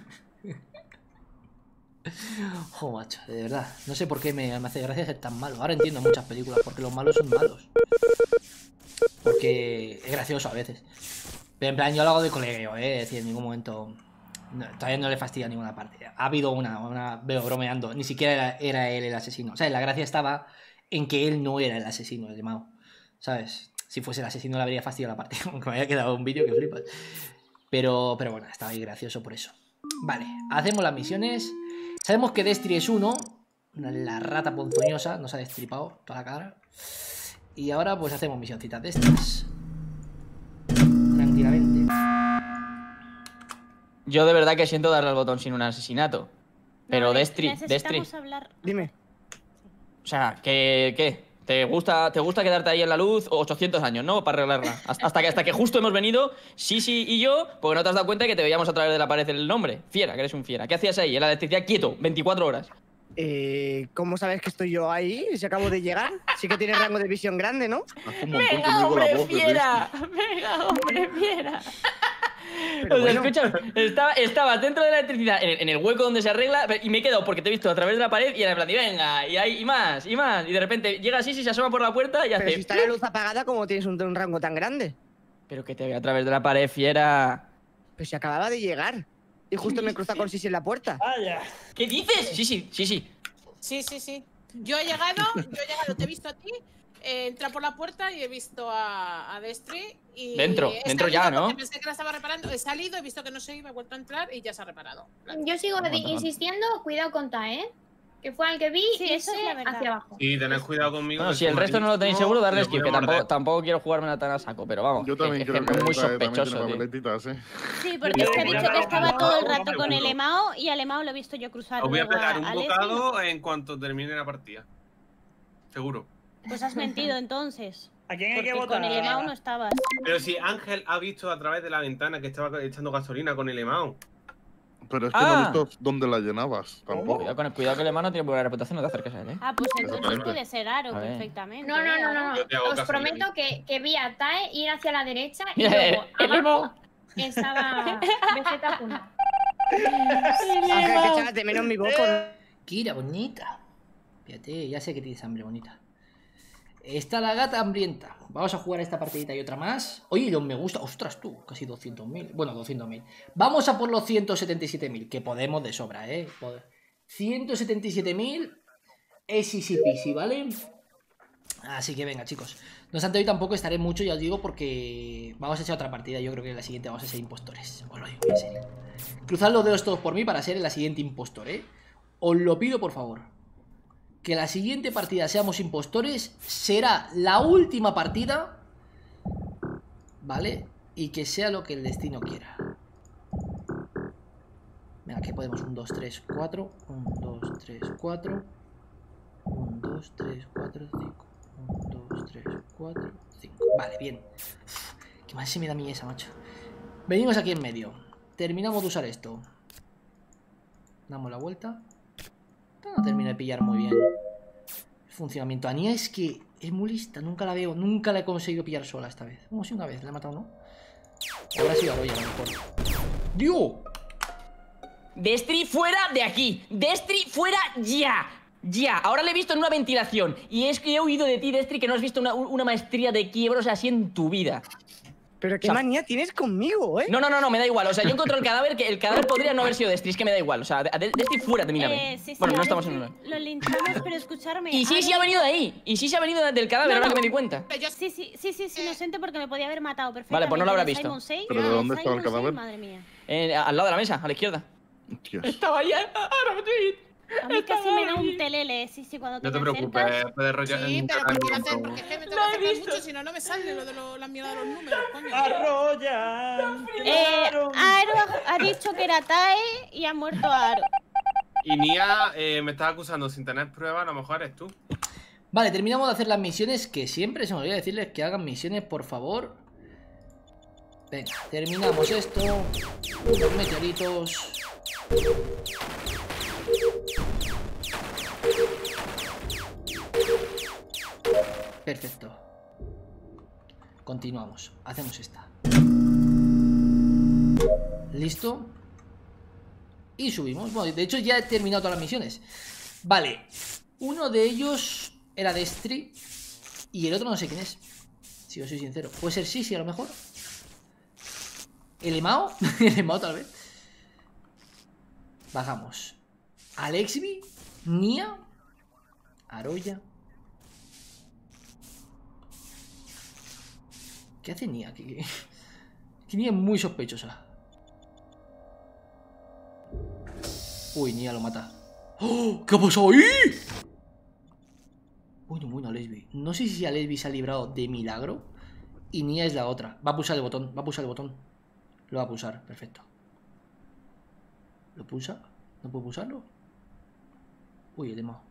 A: Jo, macho, de verdad. No sé por qué me hace gracia ser tan malo. Ahora entiendo muchas películas, porque los malos son malos. Porque es gracioso a veces. Pero en plan, yo lo hago de colegueo, Es decir, en ningún momento... todavía no le fastidia ninguna parte. Ha habido una veo bromeando. Ni siquiera era él el asesino. O sea, la gracia estaba en que él no era el asesino, el Emao. ¿Sabes? Si fuese el asesino le habría fastidiado la parte. Aunque me haya quedado un vídeo que flipas. Pero bueno, estaba ahí gracioso por eso. Vale, hacemos las misiones. Sabemos que Destri es uno. La rata ponzoñosa nos ha destripado toda la cara. Y ahora pues hacemos misioncitas de estas. Tranquilamente.
B: Yo de verdad que siento darle al botón sin un asesinato. Pero Destri.
F: Necesitamos hablar.
I: Dime.
B: O sea, ¿qué? ¿Te gusta quedarte ahí en la luz 800 años, ¿no? Para arreglarla. Hasta que justo hemos venido, Sisi y yo, porque no te has dado cuenta de que te veíamos a través de la pared el nombre. Fiera, que eres un fiera. ¿Qué hacías ahí? En la electricidad quieto, 24 horas.
I: ¿Cómo sabes que estoy yo ahí? Si acabo de llegar. Sí que tiene rango de visión grande, ¿no?
D: Hace un montón que no digo la voz de
B: ¡Venga, hombre, fiera!
I: Pero
B: O sea,
I: bueno.
B: escucha, estabas dentro de la electricidad, en el hueco donde se arregla, y me he quedado porque te he visto a través de la pared y era en plan, venga, y más, y más. Y de repente llega Sisi, se asoma por la puerta y
I: Pero
B: hace...
I: si está la luz apagada, ¿cómo tienes un rango tan grande?
B: Pero que te ve a través de la pared, fiera.
I: Pues si acababa de llegar. Y justo me cruza con Sisi en la puerta.
E: Vaya.
B: ¿Qué dices? Sí.
J: Sí, sí, sí. Yo he llegado, te he visto a ti, entra por la puerta y he visto a Destri y...
B: Dentro
J: he
B: ya,
J: salido
B: ¿no?
J: porque pensé que la estaba reparando, he salido, he visto que no se iba, he vuelto a entrar y ya se ha reparado.
C: Yo sigo
B: Aguanta.
C: insistiendo, cuidado con Tae, Que fue al que vi
F: Sí,
C: y
F: eso es la verdad.
C: hacia abajo.
H: Y tened cuidado conmigo.
B: Bueno,
H: que
B: si el
H: me
B: resto
H: ha
B: no lo tenéis
H: dicho,
B: seguro, darle
H: le
B: skip,
H: voy
B: que
H: a morder.
B: tampoco quiero jugármela tan a saco, pero vamos.
D: Yo también
B: que
D: creo que
B: es muy
D: también
B: sospechoso,
D: tiene
B: tío.
D: papeletitas, ¿eh?
F: Sí, porque es que ha dicho que estaba todo el rato con el Emao y al Emao lo he visto yo cruzar.
H: Os voy a
F: luego
H: pegar un
F: a Leslie.
H: bocado en cuanto termine la partida. Seguro.
F: Pues has mentido entonces.
E: ¿A quién hay que
F: Porque
E: votar?
F: con el Emao no estabas.
H: Pero si Ángel ha visto a través de la ventana que estaba echando gasolina con el Emao.
D: Pero es que no he visto dónde la llenabas, tampoco.
B: Cuidado que el hermano tiene buena reputación, no te acerques a él, ¿eh?
F: Ah, pues entonces
D: Exactamente.
F: puede ser Aro
B: A ver.
F: perfectamente.
C: No.
H: Yo te hago
C: Os
H: caso,
C: prometo
H: Yuri.
C: que vi a Tae ir hacia la derecha y
B: Mira,
C: luego
B: el
C: abajo estaba BZ Puno.
I: Ángel, que echabas de menos mi voz.
A: Kira, bonita. Fíjate, ya sé que tienes hambre, bonita. Está la gata hambrienta. Vamos a jugar esta partidita y otra más. Oye, los me gusta. Ostras, tú, casi 200.000. Bueno, 200.000. Vamos a por los 177.000, que podemos de sobra, ¿eh? 177.000 es easy peasy, ¿vale? Así que venga, chicos. No obstante, hoy tampoco estaré mucho, ya os digo, porque vamos a echar otra partida. Yo creo que en la siguiente vamos a ser impostores. Os lo digo, en serio. Cruzad los dedos todos por mí para ser en la siguiente impostor, ¿eh? Os lo pido, por favor. Que la siguiente partida seamos impostores. Será la última partida, ¿vale? Y que sea lo que el destino quiera. Venga, que podemos. 1, 2, 3, 4. 1, 2, 3, 4. 1, 2, 3, 4, 5. 1, 2, 3, 4, 5. Vale, bien. Uf, qué mal se me da a mí esa, macho. Venimos aquí en medio. Terminamos de usar esto. Damos la vuelta. No termino de pillar muy bien el funcionamiento. Ania es que es muy lista. Nunca la veo. Nunca la he conseguido pillar sola esta vez. Como si una vez la he matado, ¿no? Ahora sí, Aroya, a lo mejor. ¡Dios!
B: Destri, fuera de aquí. Destri, fuera ya. Ya. Ahora le he visto en una ventilación. Y es que he oído de ti, Destri, que no has visto una maestría de quiebros así en tu vida.
I: Pero qué
B: O sea,
I: manía tienes conmigo, ¿eh?
B: No, me da igual. O sea, yo encontré el cadáver, que el cadáver podría no haber sido Destri, es que me da igual. O sea, Destri fuera de mi nave.
F: Sí,
B: Bueno, no
F: a
B: estamos
F: Destri
B: en una.
F: Lo linchamos, pero escucharme.
B: Y sí, ha venido de ahí. Y sí se ha venido del cadáver, ahora que me di cuenta.
F: Sí, inocente porque me podía haber matado perfectamente.
B: Vale, pues no lo habrá
F: De
B: visto.
F: Simon Says,
D: ¿Pero de dónde estaba el
F: Simon Says,
D: cadáver?
F: Madre mía.
B: Al lado de la mesa, a la izquierda.
D: Hostias.
B: Estaba ahí.
F: A mí casi me da un telele, sí, cuando te
H: No te
F: me
H: preocupes,
F: acercas.
H: puedes rollar.
J: Sí, pero ¿por qué no hacer? Porque es que me tengo que acercar mucho, si no, no me sale lo de la mierda de los números, coño.
E: Arroyan.
F: Aro ha dicho que era Tae y ha muerto Aro.
H: Y Nia me estás acusando sin tener pruebas, a lo mejor eres tú.
A: Vale, terminamos de hacer las misiones. Que siempre se me olvida decirles que hagan misiones, por favor. Venga, terminamos esto. Unos meteoritos. Perfecto. Continuamos. Hacemos esta. ¿Listo? Y subimos. Bueno, de hecho ya he terminado todas las misiones. Vale. Uno de ellos era Destri. Y el otro no sé quién es. Si os soy sincero. Puede ser Sisi a lo mejor. ¿El Emao? El Emao tal vez. Bajamos. Alexby. Nia. Aroya. ¿Qué hace Nia? Que Nia es muy sospechosa. Uy, Nia lo mata. ¡Oh! ¿Qué ha pasado ahí? Bueno, Alexby. No sé si Alexby se ha librado de milagro. Y Nia es la otra. Va a pulsar el botón. Va a pulsar el botón. Lo va a pulsar. Perfecto. ¿Lo pulsa? ¿No puedo pulsarlo? Uy, el Emao.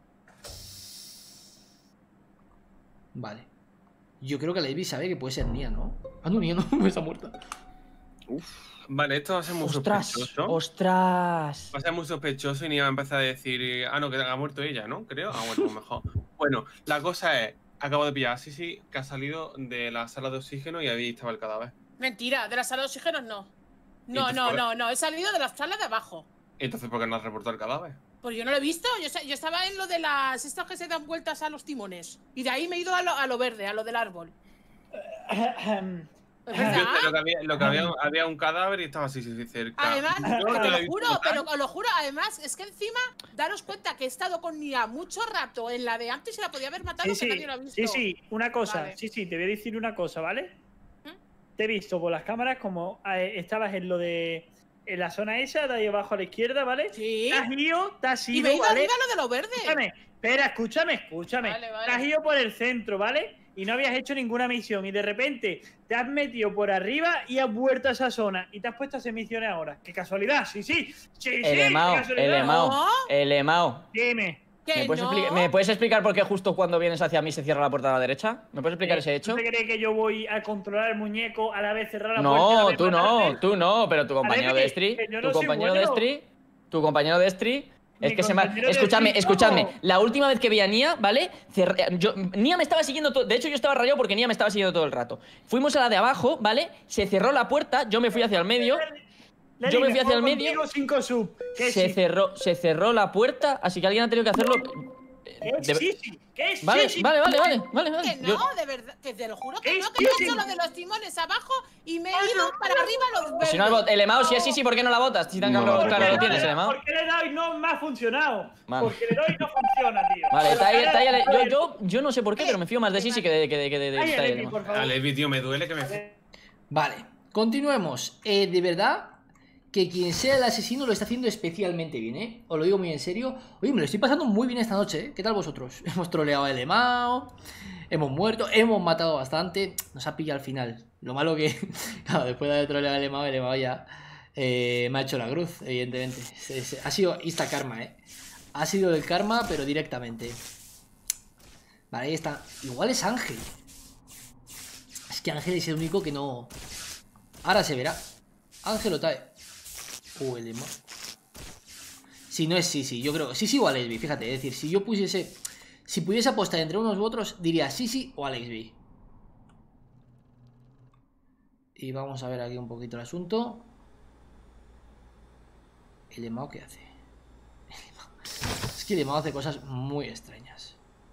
A: Vale. Yo creo que Alexby sabe que puede ser Nia, ¿no? Ah, no, Nia no, está muerta.
H: Vale, esto va a ser muy sospechoso.
B: ¡Ostras!
H: Va a ser muy sospechoso y Nia va a empezar a decir, ah, no, que ha muerto ella, ¿no? Creo. Ah, bueno, pues mejor. Bueno, la cosa es, acabo de pillar a Sisi, que ha salido de la sala de oxígeno y ahí estaba el cadáver.
J: Mentira, de la sala de oxígenos no. No,
H: Entonces,
J: no, he salido de la sala de abajo.
H: Entonces, ¿por qué no has reportado el cadáver?
J: Pues yo no lo he visto, yo estaba en lo de las estas que se dan vueltas a los timones. Y de ahí me he ido a lo verde, a lo del árbol. ¿Es verdad?
H: Lo que había un cadáver y estaba así cerca.
J: Además,
H: Yo no
J: te
H: he
J: lo
H: visto
J: juro,
H: matar.
J: pero os lo juro, además, es que encima, daros cuenta que he estado con Nia mucho rato en la de antes y la podía haber matado, que nadie lo ha visto.
E: Sí, una cosa,
J: Vale.
E: sí, te voy a decir una cosa, ¿vale? Te he visto por las cámaras como estabas en lo de... En la zona esa, de ahí abajo a la izquierda, ¿vale?
J: Sí.
E: Te has
J: Y
E: ido,
J: me he ido
E: ¿vale?
J: arriba a lo de lo verde.
E: Escúchame, espera, escúchame.
J: Vale, vale.
E: Te has ido por el centro, ¿vale? Y no habías hecho ninguna misión. Y de repente te has metido por arriba y has vuelto a esa zona. Y te has puesto a hacer misiones ahora. ¡Qué casualidad! Sí,
B: El Emao,
E: qué casualidad.
B: el Emao.
E: Dime.
B: ¿Me puedes explicar por qué justo cuando vienes hacia mí se cierra la puerta a la derecha? ¿Me puedes explicar ese hecho?
E: ¿Tú te crees que yo voy a controlar el muñeco a la vez cerrar la puerta?
B: No, tú no, pero tu compañero de Destry, tu compañero de Destry, es que se me ha... Escuchadme, la última vez que vi a Nia, ¿vale? Nia me estaba siguiendo todo, de hecho yo estaba rayado porque Nia me estaba siguiendo todo el rato. Fuimos a la de abajo, ¿vale? Se cerró la puerta, yo me fui hacia el medio. Yo me fui hacia el medio. Se cerró la puerta, así que alguien ha tenido que hacerlo.
J: ¿Qué es?
B: Vale.
J: Que no, de verdad, que te lo juro que no, que he hecho lo de los timones abajo y me he ido para arriba los verdes.
B: Si no, el Emao, si es sí, ¿por qué no la botas? Si tan claro lo tienes, el Emao.
E: Porque le doy no me ha funcionado. Porque le doy no funciona, tío.
B: Vale, está ahí. Yo no sé por qué, pero me fío más de Sisi que de
H: Alevi, tío, me duele que me...
A: Vale, continuemos. De verdad que quien sea el asesino lo está haciendo especialmente bien, ¿eh? Os lo digo muy en serio. Oye, me lo estoy pasando muy bien esta noche, ¿eh? ¿Qué tal vosotros? Hemos troleado a Elemao, hemos muerto, hemos matado bastante. Nos ha pillado al final. Lo malo que, claro, después de haber troleado a Elemao ya me ha hecho la cruz, evidentemente. Ha sido insta karma, ¿eh? Ha sido el karma, pero directamente. Vale, ahí está. Igual es Ángel. Es que Ángel es el único que no... Ahora se verá. Ángel o Tae. El Emao. Si no es Sisi, yo creo. Sisi o Alex B, fíjate, es decir, si yo pusiese. Si pudiese apostar entre unos u otros, diría Sisi o Alex B. Y vamos a ver aquí un poquito el asunto. ¿El Emao qué hace? Es que el Emao hace cosas muy extrañas.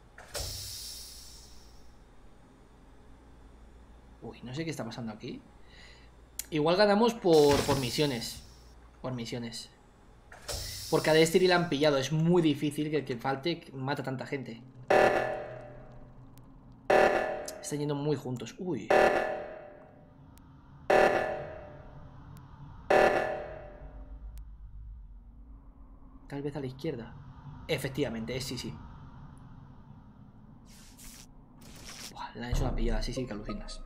A: Uy, no sé qué está pasando aquí. Igual ganamos por misiones. Por misiones. Porque a Destiny la han pillado. Es muy difícil que el que falte mata a tanta gente. Están yendo muy juntos. Uy. Tal vez a la izquierda. Efectivamente, es sí. Buah, le han hecho una pillada. Sí, que alucinas.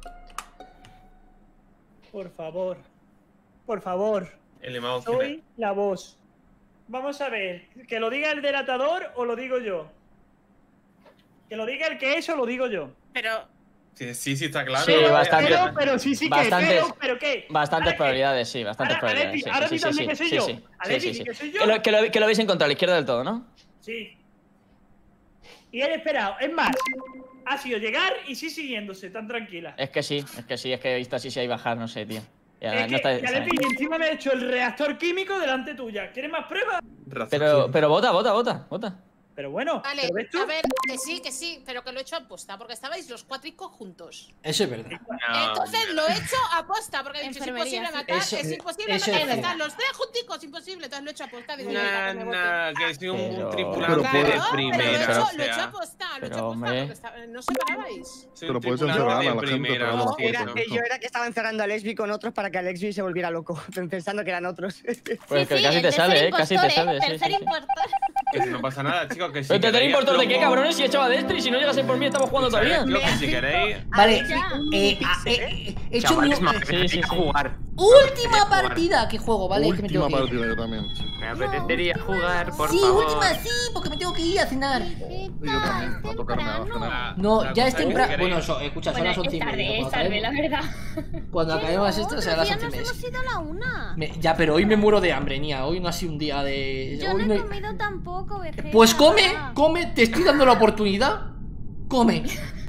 E: Por favor. Por favor. Soy la voz. Vamos a ver. ¿Que lo diga el delatador o lo digo yo? ¿Que lo diga el que es o lo digo yo?
J: Pero...
H: Sí, está claro.
B: Sí, bastante.
E: Pero sí, pero ¿qué?
B: Bastantes probabilidades, sí, bastantes probabilidades.
E: Ahora sí, también que soy yo.
B: Sí. Que lo habéis encontrado a la izquierda del todo, ¿no?
E: Sí. Y él esperado. Es más, ha sido llegar y sí siguiéndose, tan tranquila.
B: Es que he visto así ahí bajar, no sé, tío.
E: Es que encima me he hecho el reactor químico delante tuya. ¿Quieres más pruebas?
B: Pero vota.
E: Pero bueno,
J: vale, a ver, que sí, pero que lo he hecho aposta, porque estabais los cuatricos juntos.
A: Eso es verdad.
J: Entonces lo he hecho aposta, porque he dicho, es imposible matar, es imposible matar, están los tres junticos, imposible, entonces lo he hecho aposta.
H: Que soy un tripulante de primera.
J: Lo he hecho aposta, porque no separabais.
D: Pero puedes encerrar a la gente.
I: Yo era que estaba encerrando a Lesbi con otros para que Alexby se volviera loco, pensando que eran otros.
B: Pues casi te sale, casi te sale.
K: Tercer impostor.
H: Que no pasa nada, chicos. Que si
B: ¿Pero tercer impostor de qué, cabrones? Si he echado a Destry, si no llegasen por mí estamos jugando todavía.
H: Si queréis...
A: Vale, he hecho mi
G: jugar.
A: última partida que juego, ¿vale?
D: Última partida yo también.
G: Me apetecería jugar, por favor.
A: Sí, última, sí, porque me tengo que ir a cenar.
D: Y yo también, va a tocarme a cenar.
A: No, ya es temprano. Bueno, escucha, son las 11:30.
C: Es tarde, la verdad.
A: Cuando acabemos esto será las 11:30.
F: Hemos ido a la 1.
A: Ya, pero hoy me muero de hambre, Nia. Hoy no ha sido un día de...
F: Yo no he comido tampoco, Vegeta.
A: Pues come, te estoy dando la oportunidad. Come.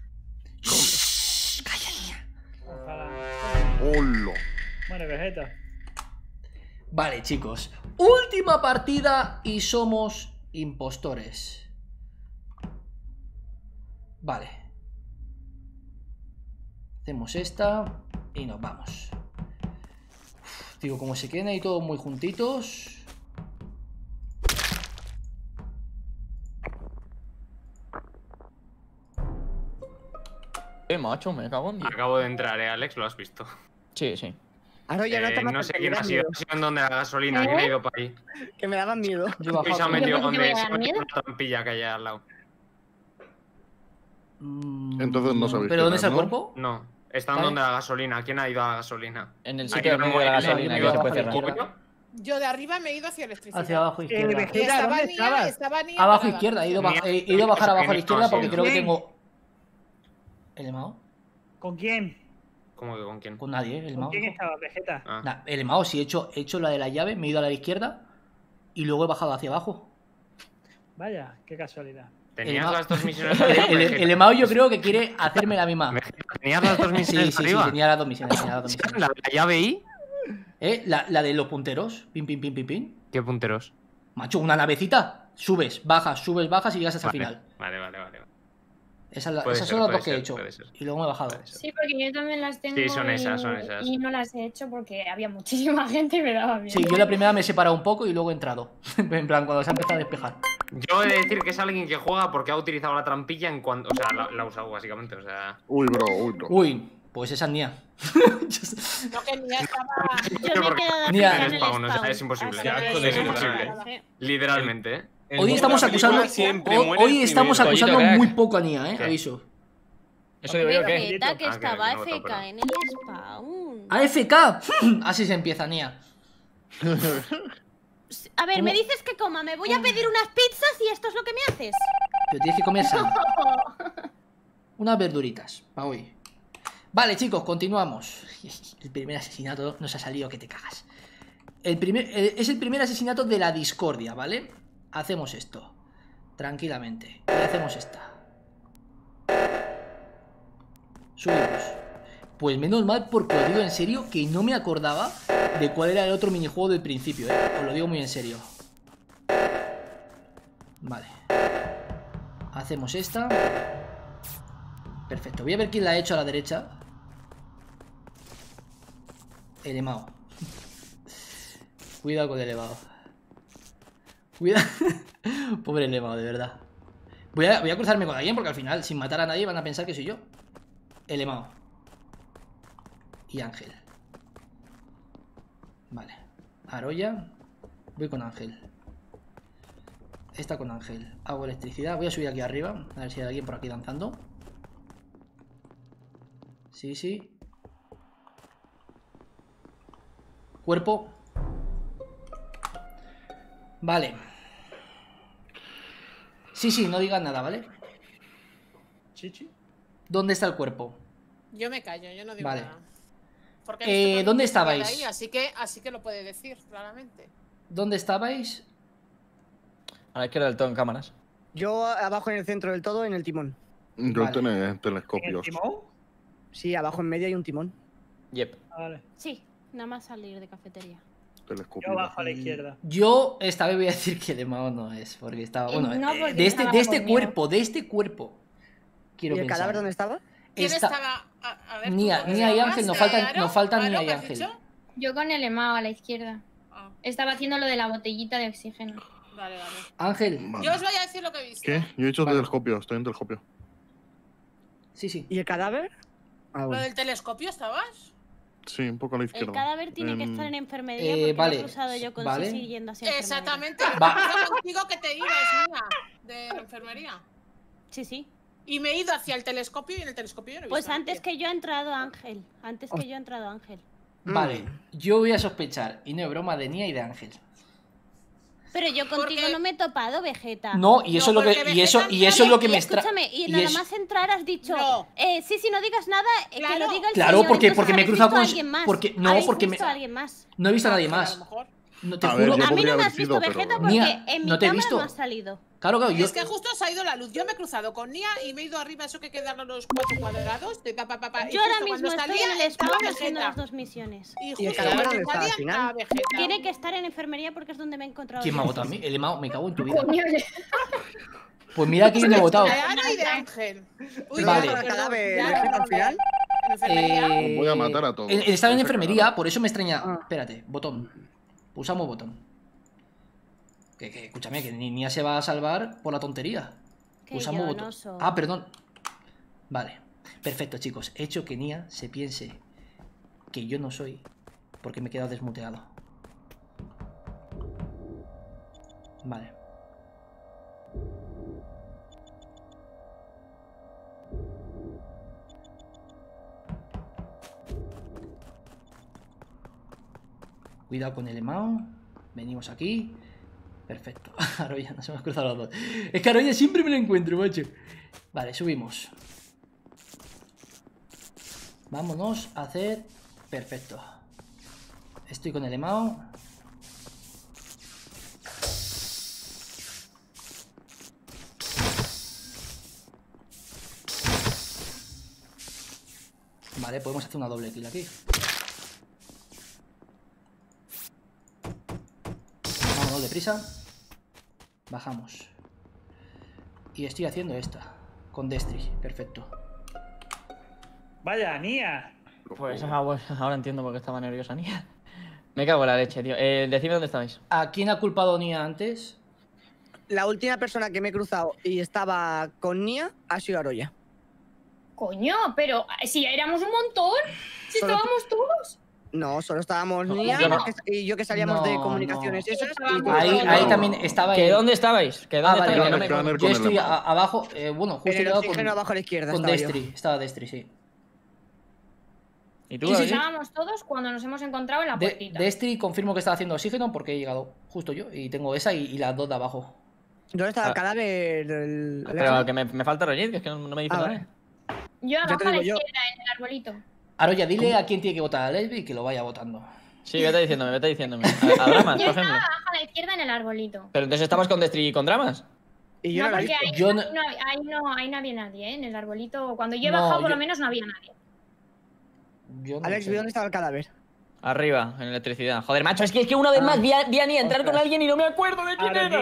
A: Calla, Nia.
D: ¡Hola!
E: Bueno, Vegeta.
A: Vale, chicos. Última partida y somos impostores. Vale. Hacemos esta y nos vamos. Digo, como se queden ahí todos muy juntitos.
B: Macho, me cago en Dios.
G: Acabo de entrar, Alex, lo has visto.
B: Sí.
I: Ahora ya
G: no sé quién ha sido, en donde la gasolina, quién ha ido para ahí.
I: Que me daban miedo.
G: Y se ha metido donde se ha metido una trampilla que hay al lado.
D: Entonces no sabéis.
A: ¿Pero dónde está el cuerpo?
G: No, está en donde la gasolina. ¿Quién ha ido a la gasolina?
B: En el sitio de la gasolina, que se puede cerrar.
J: Yo de arriba me he ido hacia electricidad.
A: Hacia abajo izquierda.
E: Vegeta, ¿dónde estabas?
J: Estaba Nia
A: Abajo
J: parada.
A: izquierda, he ido
G: Nia,
A: a bajar abajo a la
G: ¿quién
A: izquierda
G: estaba
A: porque creo que
E: haciendo?
A: tengo... ¿El Emao?
E: ¿Con quién?
G: ¿Cómo que con quién?
A: Con nadie, el
E: ¿Con
A: Emao.
E: quién estabas, Vegeta?
G: Ah.
A: Nah, el Emao, sí, he hecho la de la llave, me he ido a la izquierda y luego he bajado hacia abajo.
E: Vaya, qué casualidad.
G: ¿Tenías
A: Emao-
G: las dos misiones arriba?
A: El Emao yo creo que quiere hacerme la misma.
G: ¿Tenías las dos
A: Sí,
G: misiones
A: sí,
G: arriba?
A: tenía las dos misiones. Tenía las dos misiones.
G: ¿La de la llave I?
A: La de los punteros. Pim, pim, pim, pim, pim.
G: ¿Qué punteros?
A: Macho, una navecita. Subes, bajas y llegas hasta el final.
G: Vale.
A: Esas
G: Puede
A: son
G: ser,
A: las
G: puede
A: dos que he
G: ser,
A: hecho.
G: puede ser.
A: Y luego me he bajado.
G: Puede ser.
C: Sí, porque yo también las tengo.
G: Sí, son esas,
C: y-
G: son esas.
C: Y no las he hecho porque había muchísima gente y me daba miedo.
A: Sí, yo la primera me he separado un poco y luego he entrado. En plan, cuando se ha empezado a despejar.
G: Yo he de decir que es alguien que juega porque ha utilizado la trampilla en cuanto... O sea, la ha usado básicamente, o sea...
D: Uy, bro.
A: Uy, pues esa es Nia.
J: No, que Nia estaba.
F: Yo me he quedado
A: Mira,
F: fija en
G: el
F: el
G: spawn, o sea,
F: spawn.
G: es imposible.
F: Así
H: Ya,
F: que-
H: joder, es
G: imposible.
F: Sí.
G: Literalmente, ¿eh?
H: El
A: Hoy
H: mundo
A: estamos
H: de la película
A: acusando.
H: siempre muere
A: Hoy
H: el
A: estamos
H: primero.
A: acusando
B: Crack.
A: muy poco a Nia,
G: ¿Qué?
A: aviso.
B: ¿Eso digo yo qué?
F: Vegeta, que
G: Ah,
F: estaba
G: que no,
F: AFK
G: pero-
F: en el spawn.
A: AFK. Así se empieza, Nia.
F: A ver, me
A: ¿Cómo?
F: dices que coma, me voy a pedir unas pizzas y esto es lo que me haces.
A: Pero tienes que comer sano. Unas verduritas, para hoy. Vale, chicos, continuamos. El primer asesinato nos ha salido que te cagas. Es el primer asesinato de la discordia, ¿vale? Hacemos esto. Tranquilamente. Y hacemos esta. Subimos. Pues menos mal, porque os digo en serio que no me acordaba de cuál era el otro minijuego del principio, ¿eh? Os lo digo muy en serio. Vale. Hacemos esta. Perfecto. Voy a ver quién la ha hecho a la derecha. El Emao. Cuidado con el Emao. Cuidado. Pobre el Emao, de verdad. Voy a cruzarme con alguien porque al final, sin matar a nadie, van a pensar que soy yo. El Emao. Y Ángel. Vale. Aroya. Voy con Ángel. Esta con Ángel. Hago electricidad. Voy a subir aquí arriba. A ver si hay alguien por aquí danzando. Sí, sí. Cuerpo. Vale. Sí, sí, no digas nada, ¿vale?
E: Chichi.
A: ¿Dónde está el cuerpo?
J: Yo me callo, yo no digo
A: Vale.
J: nada. Porque he visto
A: ¿dónde
J: que estaba
A: estabais?
J: ahí, así que lo puede decir, claramente.
A: ¿Dónde estabais?
B: A la izquierda del todo en cámaras.
I: Yo abajo en el centro del todo, en el timón.
D: Yo
A: Vale.
D: tenía
E: ¿En el
D: telescopios.
E: timón?
I: Sí, abajo en medio hay un timón.
B: Yep.
E: Ah, vale.
F: Sí, nada más salir de cafetería.
D: Telescopios.
E: Yo abajo a la izquierda.
A: Yo esta vez voy a decir que el Emao no es, porque estaba... Bueno,
C: No, porque
A: de
C: estaba
A: este
C: conmigo.
A: cuerpo. Quiero
I: ¿Y el
A: pensar.
I: cadáver dónde estaba?
J: ¿Quién
A: Está-
J: estaba? A ver,
A: Nia
J: ¿tú
A: y
J: cómo te
A: Ángel, nos
J: llamas?
A: faltan
J: Aro,
A: Nia y
J: ¿qué has
A: Ángel.
J: dicho?
C: Yo con el Emao a la izquierda.
J: Ah,
C: Estaba haciendo lo de la botellita de oxígeno.
J: vale.
A: Ángel.
D: Vale.
J: Yo os voy a decir lo que he visto.
D: ¿Qué? Yo he hecho
A: Vale.
D: telescopio, estoy en telescopio.
A: Sí, sí.
I: ¿Y el cadáver? Ah,
J: ¿Lo
I: bueno.
J: del telescopio estabas?
D: Sí, un poco a la
F: El
D: izquierda.
F: cadáver tiene que estar en enfermería
A: Eh,
F: porque
A: vale,
F: lo he cruzado yo con
A: vale.
F: Sisi yendo hacia enfermería.
J: Exactamente.
A: Va.
J: Yo contigo que te ibas, Nia, de la enfermería.
F: Sí, sí.
J: Y me he ido hacia el telescopio y en el telescopio yo no he
F: Pues
J: visto a
F: antes
J: nadie.
F: que yo ha entrado Ángel. Antes que yo ha entrado Ángel.
A: Vale, yo voy a sospechar, y no es broma, de Nia y de Ángel.
F: Pero yo contigo
J: Porque-
F: no me he topado, Vegeta.
A: No, y eso
J: No,
A: es lo que,
J: porque
A: y eso,
J: Vegeta
A: y eso es lo que
F: Y
A: me extrae.
F: escúchame, y nada más entrar has dicho,
J: No.
F: sí, no digas nada, que
J: Claro.
F: lo diga el
A: Claro,
F: señor,
A: porque-
F: entonces
A: porque me he
F: habéis
A: cruzado
F: visto a
A: con-
F: alguien más.
A: porque- no,
F: Habéis
A: porque
F: visto
A: me-
F: a alguien más.
A: No he visto a nadie
J: Ángel,
A: más.
J: A lo mejor.
A: No, te
D: A ver,
A: juro.
D: yo
F: A mí
D: podría
F: no me
D: haber
F: has visto,
D: sido, pero-
F: Vegeta, porque
A: Nia,
F: en mi
A: ¿no te he
F: cámara
A: visto?
F: no has salido.
A: Claro, yo.
J: Es que justo se ha ido la luz. Yo me he cruzado con Nia y me he ido arriba, eso que quedan los 4 cuadrados. De y
F: Yo ahora
J: justo
F: mismo
J: cuando
F: estoy
J: salía,
F: en el
J: estaba
F: spawn haciendo
J: Vegeta.
F: las dos misiones.
J: Y
I: ¿Y el
J: justo
I: cadáver
J: cuando
I: dónde está, al
J: salía,
I: final?
J: estaba Vegeta.
F: Tiene que estar en enfermería porque es donde me he encontrado.
A: ¿Quién me ha
F: yo.
A: votado a mí? El Emao, me cago en tu vida.
C: Coño,
A: Pues mira que yo me he votado.
J: De Ana y de Ángel.
I: ¿Pero
A: Vale.
I: dónde está el cadáver,
J: ya,
I: Vegeta, al final?
J: en enfermería.
D: Os voy a matar a todos.
A: Estaba en
D: Ese
A: enfermería,
D: cadáver.
A: por eso me extraña.
I: Ah.
A: Espérate, botón. Pulsamos botón. Que escúchame, que ni Nia se va a salvar por la tontería.
F: Que
A: Pulsamos
F: yo
A: botón.
F: no soy.
A: Ah, perdón. Vale. Perfecto, chicos. He hecho que Nia se piense que yo no soy porque me he quedado desmuteado. Vale. Cuidado con el Emao. venimos aquí. Perfecto. Aroya, nos hemos cruzado los dos. Es que Aroya siempre me lo encuentro, macho. Vale, subimos. Vámonos a hacer... Perfecto. Estoy con el Emao. Vale, podemos hacer una doble kill aquí. Vámonos deprisa. Bajamos. Y estoy haciendo esta. Con Destry, perfecto.
E: Vaya, Nia.
B: Pues ahora entiendo por qué estaba nerviosa Nia. Me cago en la leche, tío. Decidme dónde estabais.
A: ¿A quién ha culpado Nia antes?
I: La última persona que me he cruzado y estaba con Nia ha sido Aroya.
C: Coño, pero si éramos un montón, si
I: Solo
C: estábamos todos.
I: No, solo estábamos
B: No,
I: Nia
B: yo no.
I: y yo que salíamos de comunicaciones esas. Y tú
A: Ahí,
I: estabas-
A: ahí también estaba
B: ¿Que
A: el...
B: dónde estabais? ¿Que dónde
A: vale,
B: estabais?
A: vale,
B: Que no me-
D: Scanner
A: yo
D: con el
A: estoy
D: Emao.
A: abajo, bueno, justo
I: En
A: he
I: el
A: llegado
I: oxígeno
A: con,
I: abajo a la izquierda
A: con
I: estaba yo.
A: Destry. Estaba Destry, sí.
B: ¿Y tú,
C: Y si
B: David?
C: estábamos todos cuando nos hemos encontrado en la puertita.
A: Destry confirmo que estaba haciendo oxígeno porque he llegado justo yo. Y tengo esa y las dos de abajo.
I: ¿Dónde estaba
B: Ah.
I: el cadáver?
B: Pero que me falta Roger, que es que no me dice
I: Ah,
B: nada.
I: vale.
C: Yo
I: te
C: abajo a la
I: digo yo.
C: izquierda, en el arbolito.
A: Aroya, dile a quién tiene que votar a Lesbi y que lo vaya votando.
B: Sí, vete diciéndome, vete diciéndome. A Dramas,
C: Yo
B: por ejemplo.
C: estaba abajo a la izquierda en el arbolito.
B: Pero entonces estabas con Destry y con Dramas.
I: Y yo
C: No,
I: no la he
C: porque
I: visto.
C: ahí,
A: Yo no-
C: ahí no había nadie, ¿eh? En el arbolito. Cuando yo he
A: No,
C: bajado, por
A: yo-
C: lo menos no había nadie.
A: Yo no
I: Alex,
A: sé.
I: ¿dónde estaba el cadáver?
B: Arriba, en electricidad. Joder, macho, es que una vez más vi a Nia entrar con alguien y no me acuerdo de quién era.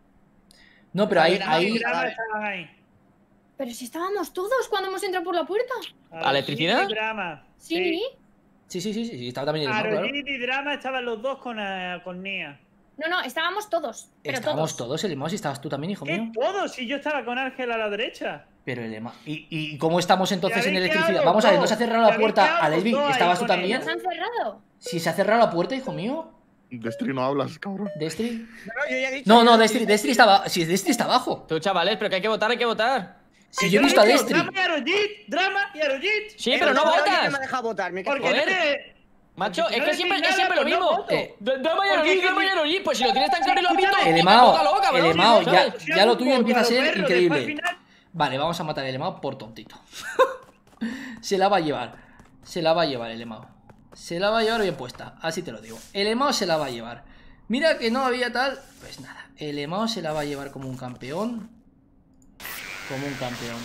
A: No, pero ahí...
E: Ahí
A: ahí
E: estaban ahí.
C: Pero si estábamos todos cuando hemos entrado por la puerta.
B: ¿A electricidad?
E: Arojit y Drama.
C: Sí.
A: sí, estaba también el Emao, claro.
E: Arojit y Drama estaban los dos con Nia.
C: No, estábamos todos. Pero
A: Estábamos
C: todos.
A: todos, el Emao, si estabas tú también, hijo
E: ¿Qué
A: mío.
E: todos? Si yo estaba con Ángel a la derecha.
A: Pero el Emao... ¿Y cómo estamos entonces
E: Ya
A: en
E: habéis
A: electricidad?
E: quedado
A: Vamos a ver, ¿no
E: dos.
A: se ha cerrado
E: Ya
A: la
E: habéis
A: puerta
E: quedado
A: a Lesbi?
E: dos ahí
A: ¿Estabas tú
E: con él.
A: también?
C: ¿Nos han cerrado?
A: Si se ha cerrado la puerta, hijo mío.
D: Destry, no hablas, cabrón.
A: ¿Destry?
I: No, yo ya he dicho.
A: No, Destry estaba... Si Destry está abajo.
B: Tú, chavales, pero que hay que votar, hay que votar.
A: Si yo he visto a Destry.
E: Drama y Arojit. Drama y Arojit.
B: Sí, pero no
I: Aroya
B: votas.
I: me ha dejado votar, me cago en-
E: Porque
B: Joder.
E: no te...
B: Macho,
E: Porque
B: es
E: no
B: que
E: decís
B: siempre,
E: nada,
B: es siempre lo
E: pues no
B: mismo.
E: voto.
B: Drama y
E: Porque
B: Arojit,
E: es que
B: Drama y
E: mi-
B: Arojit. Pues si lo tienes tan claro y lo has visto,
E: Escúchame.
A: El
B: pues
A: Emao,
B: tócalo, cabrón,
A: el Emao,
B: ¿sabes?
A: ya lo tuyo
E: un
A: empieza a
E: voto a
A: ser
E: los perros,
A: increíble.
E: después al final-
A: Vale, vamos a matar al Emao por tontito. Se la va a llevar. Se la va a llevar el Emao. Se la va a llevar bien puesta, así te lo digo. El Emao se la va a llevar. Mira que no había tal... Pues nada, el Emao se la va a llevar como un campeón. Como un campeón.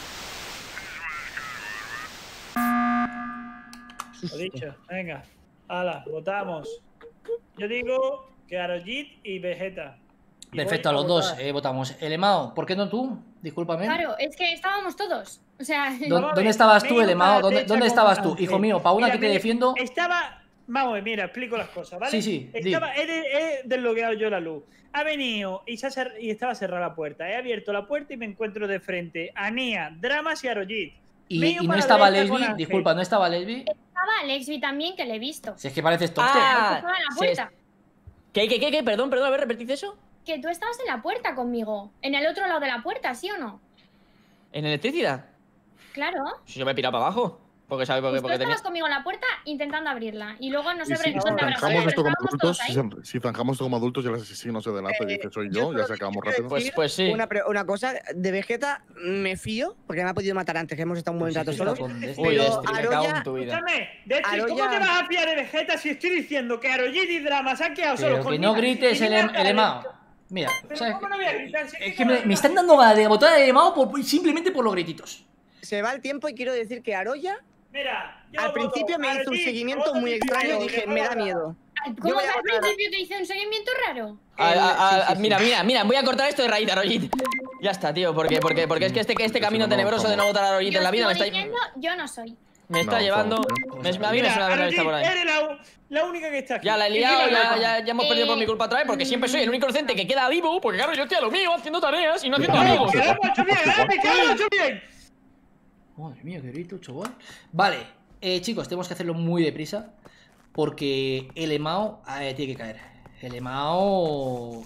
E: Lo dicho, venga. Hala, votamos. Yo digo que Arojit y Vegeta. Y
A: Perfecto, a
E: voy
A: los dos
E: votar.
A: votamos. El Emao, ¿por qué no tú? Discúlpame.
C: Claro, es que estábamos todos. O sea,
E: Vamos a
A: ¿Dónde
E: ver,
A: estabas
E: me
A: tú,
E: he ido
A: el Emao?
E: para la
A: ¿Dónde
E: derecha
A: estabas
E: con
A: tú?
E: Ángel.
A: Hijo mío, para una
E: Mira,
A: que te
E: me-
A: defiendo...
E: Estaba. Vamos a ver, mira, explico las cosas, ¿vale?
A: Sí, sí, di.
E: He desbloqueado yo la luz. Ha venido y estaba cerrada la puerta. He abierto la puerta y me encuentro de frente a Nia, Dramas y Arojit. Me he ido
A: Y no
E: para la
A: estaba
E: derecha con
A: Lesbi,
E: Ángel.
A: disculpa, ¿no estaba Lesbi?
C: estaba Alexby también, que le he visto.
A: Si es que pareces tonto.
B: Ah,
C: Estaba en la
B: sí,
C: puerta.
B: ¿Qué? Perdón, a ver, repetid eso.
C: Que tú estabas en la puerta conmigo. En el otro lado de la puerta, ¿sí o no?
B: ¿En electricidad?
C: Claro.
B: Si yo me he pirado para abajo. Porque sabes,
C: Pues tú
B: porque tenía...
C: estabas conmigo en la puerta intentando abrirla. Y luego no
D: Y
C: sé
D: si
C: dónde habrás
D: zanjamos
C: ido,
D: esto
C: pero
D: como
C: estábamos todos
D: adultos,
C: ahí.
D: si zanjamos esto como adultos y el asesino se delata y dice soy yo, ya se acabamos rápido.
B: Pues sí.
I: Una cosa, de Vegeta me fío, porque me ha podido matar antes, que hemos estado un buen
A: Pues
I: rato
A: sí,
I: solos.
A: está con Destry.
B: Uy,
I: pero
B: Destry, me cago en
I: Aroya-
B: tu vida.
E: Escúchame, Destry, ¿cómo
I: Aroya-
E: te vas a fiar de Vegeta si estoy diciendo que Arojit y Dramas se han quedado solos
A: Pero
E: con
A: que no
E: Nia?
A: grites
E: Y
A: el
E: Nia para
A: Emao.
E: adentro?
A: Mira,
E: Pero
A: ¿sabes?
E: ¿cómo no voy a gritar? Si
A: Es
E: que
A: que
E: no
A: me
E: voy a
A: están dando ganas de botar el Emao simplemente por los grititos.
I: Se va el tiempo y quiero decir que Aroya
E: Mira, yo
I: al
E: voto
I: principio me hizo un
E: Arojit,
I: seguimiento
E: voto
I: muy
E: primero,
I: extraño y dije,
E: después
I: me da
E: habla.
I: miedo.
C: ¿Cómo
I: voy
C: que
I: a
C: al
I: votar-
C: principio te hice un seguimiento raro?
B: Mira, voy a cortar esto de raíz, Arojit. Ya está, tío, porque es que este camino tenebroso de no votar a Arojit
C: Yo
B: en la vida me
C: estoy
B: está,
C: diciendo, yo no soy.
B: me está
D: No,
B: llevando.
D: estamos,
B: A mí me suena haber
E: Arojit,
B: visto por ahí.
E: eres la única que está aquí.
B: Ya la he
E: Y
B: liado,
E: mira,
B: ya hemos perdido por mi culpa otra vez, porque siempre soy el único inocente que queda vivo, porque claro, yo estoy a lo mío, haciendo tareas y no haciendo
D: Vale,
B: amigos.
E: que lo hemos hecho bien, que lo hemos hecho bien.
A: Madre mía, qué grito, chaval. Vale, chicos, tenemos que hacerlo muy deprisa. Porque el Emao tiene que caer. El Emao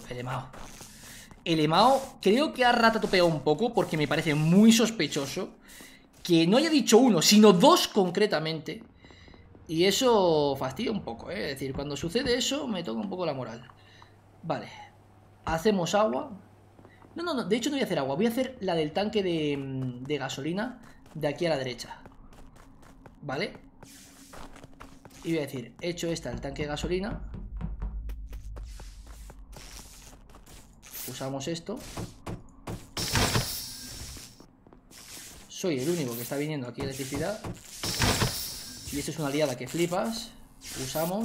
A: creo que ha ratatopeado un poco, porque me parece muy sospechoso que no haya dicho uno, sino dos concretamente. Y eso fastidia un poco, Es decir, cuando sucede eso me toca un poco la moral. Vale. Hacemos agua. No, de hecho no voy a hacer agua. Voy a hacer la del tanque de gasolina de aquí a la derecha. ¿Vale? Y voy a decir, hecho esta, el tanque de gasolina. Usamos esto. Soy el único que está viniendo aquí electricidad. Y esto es una liada que flipas. Usamos.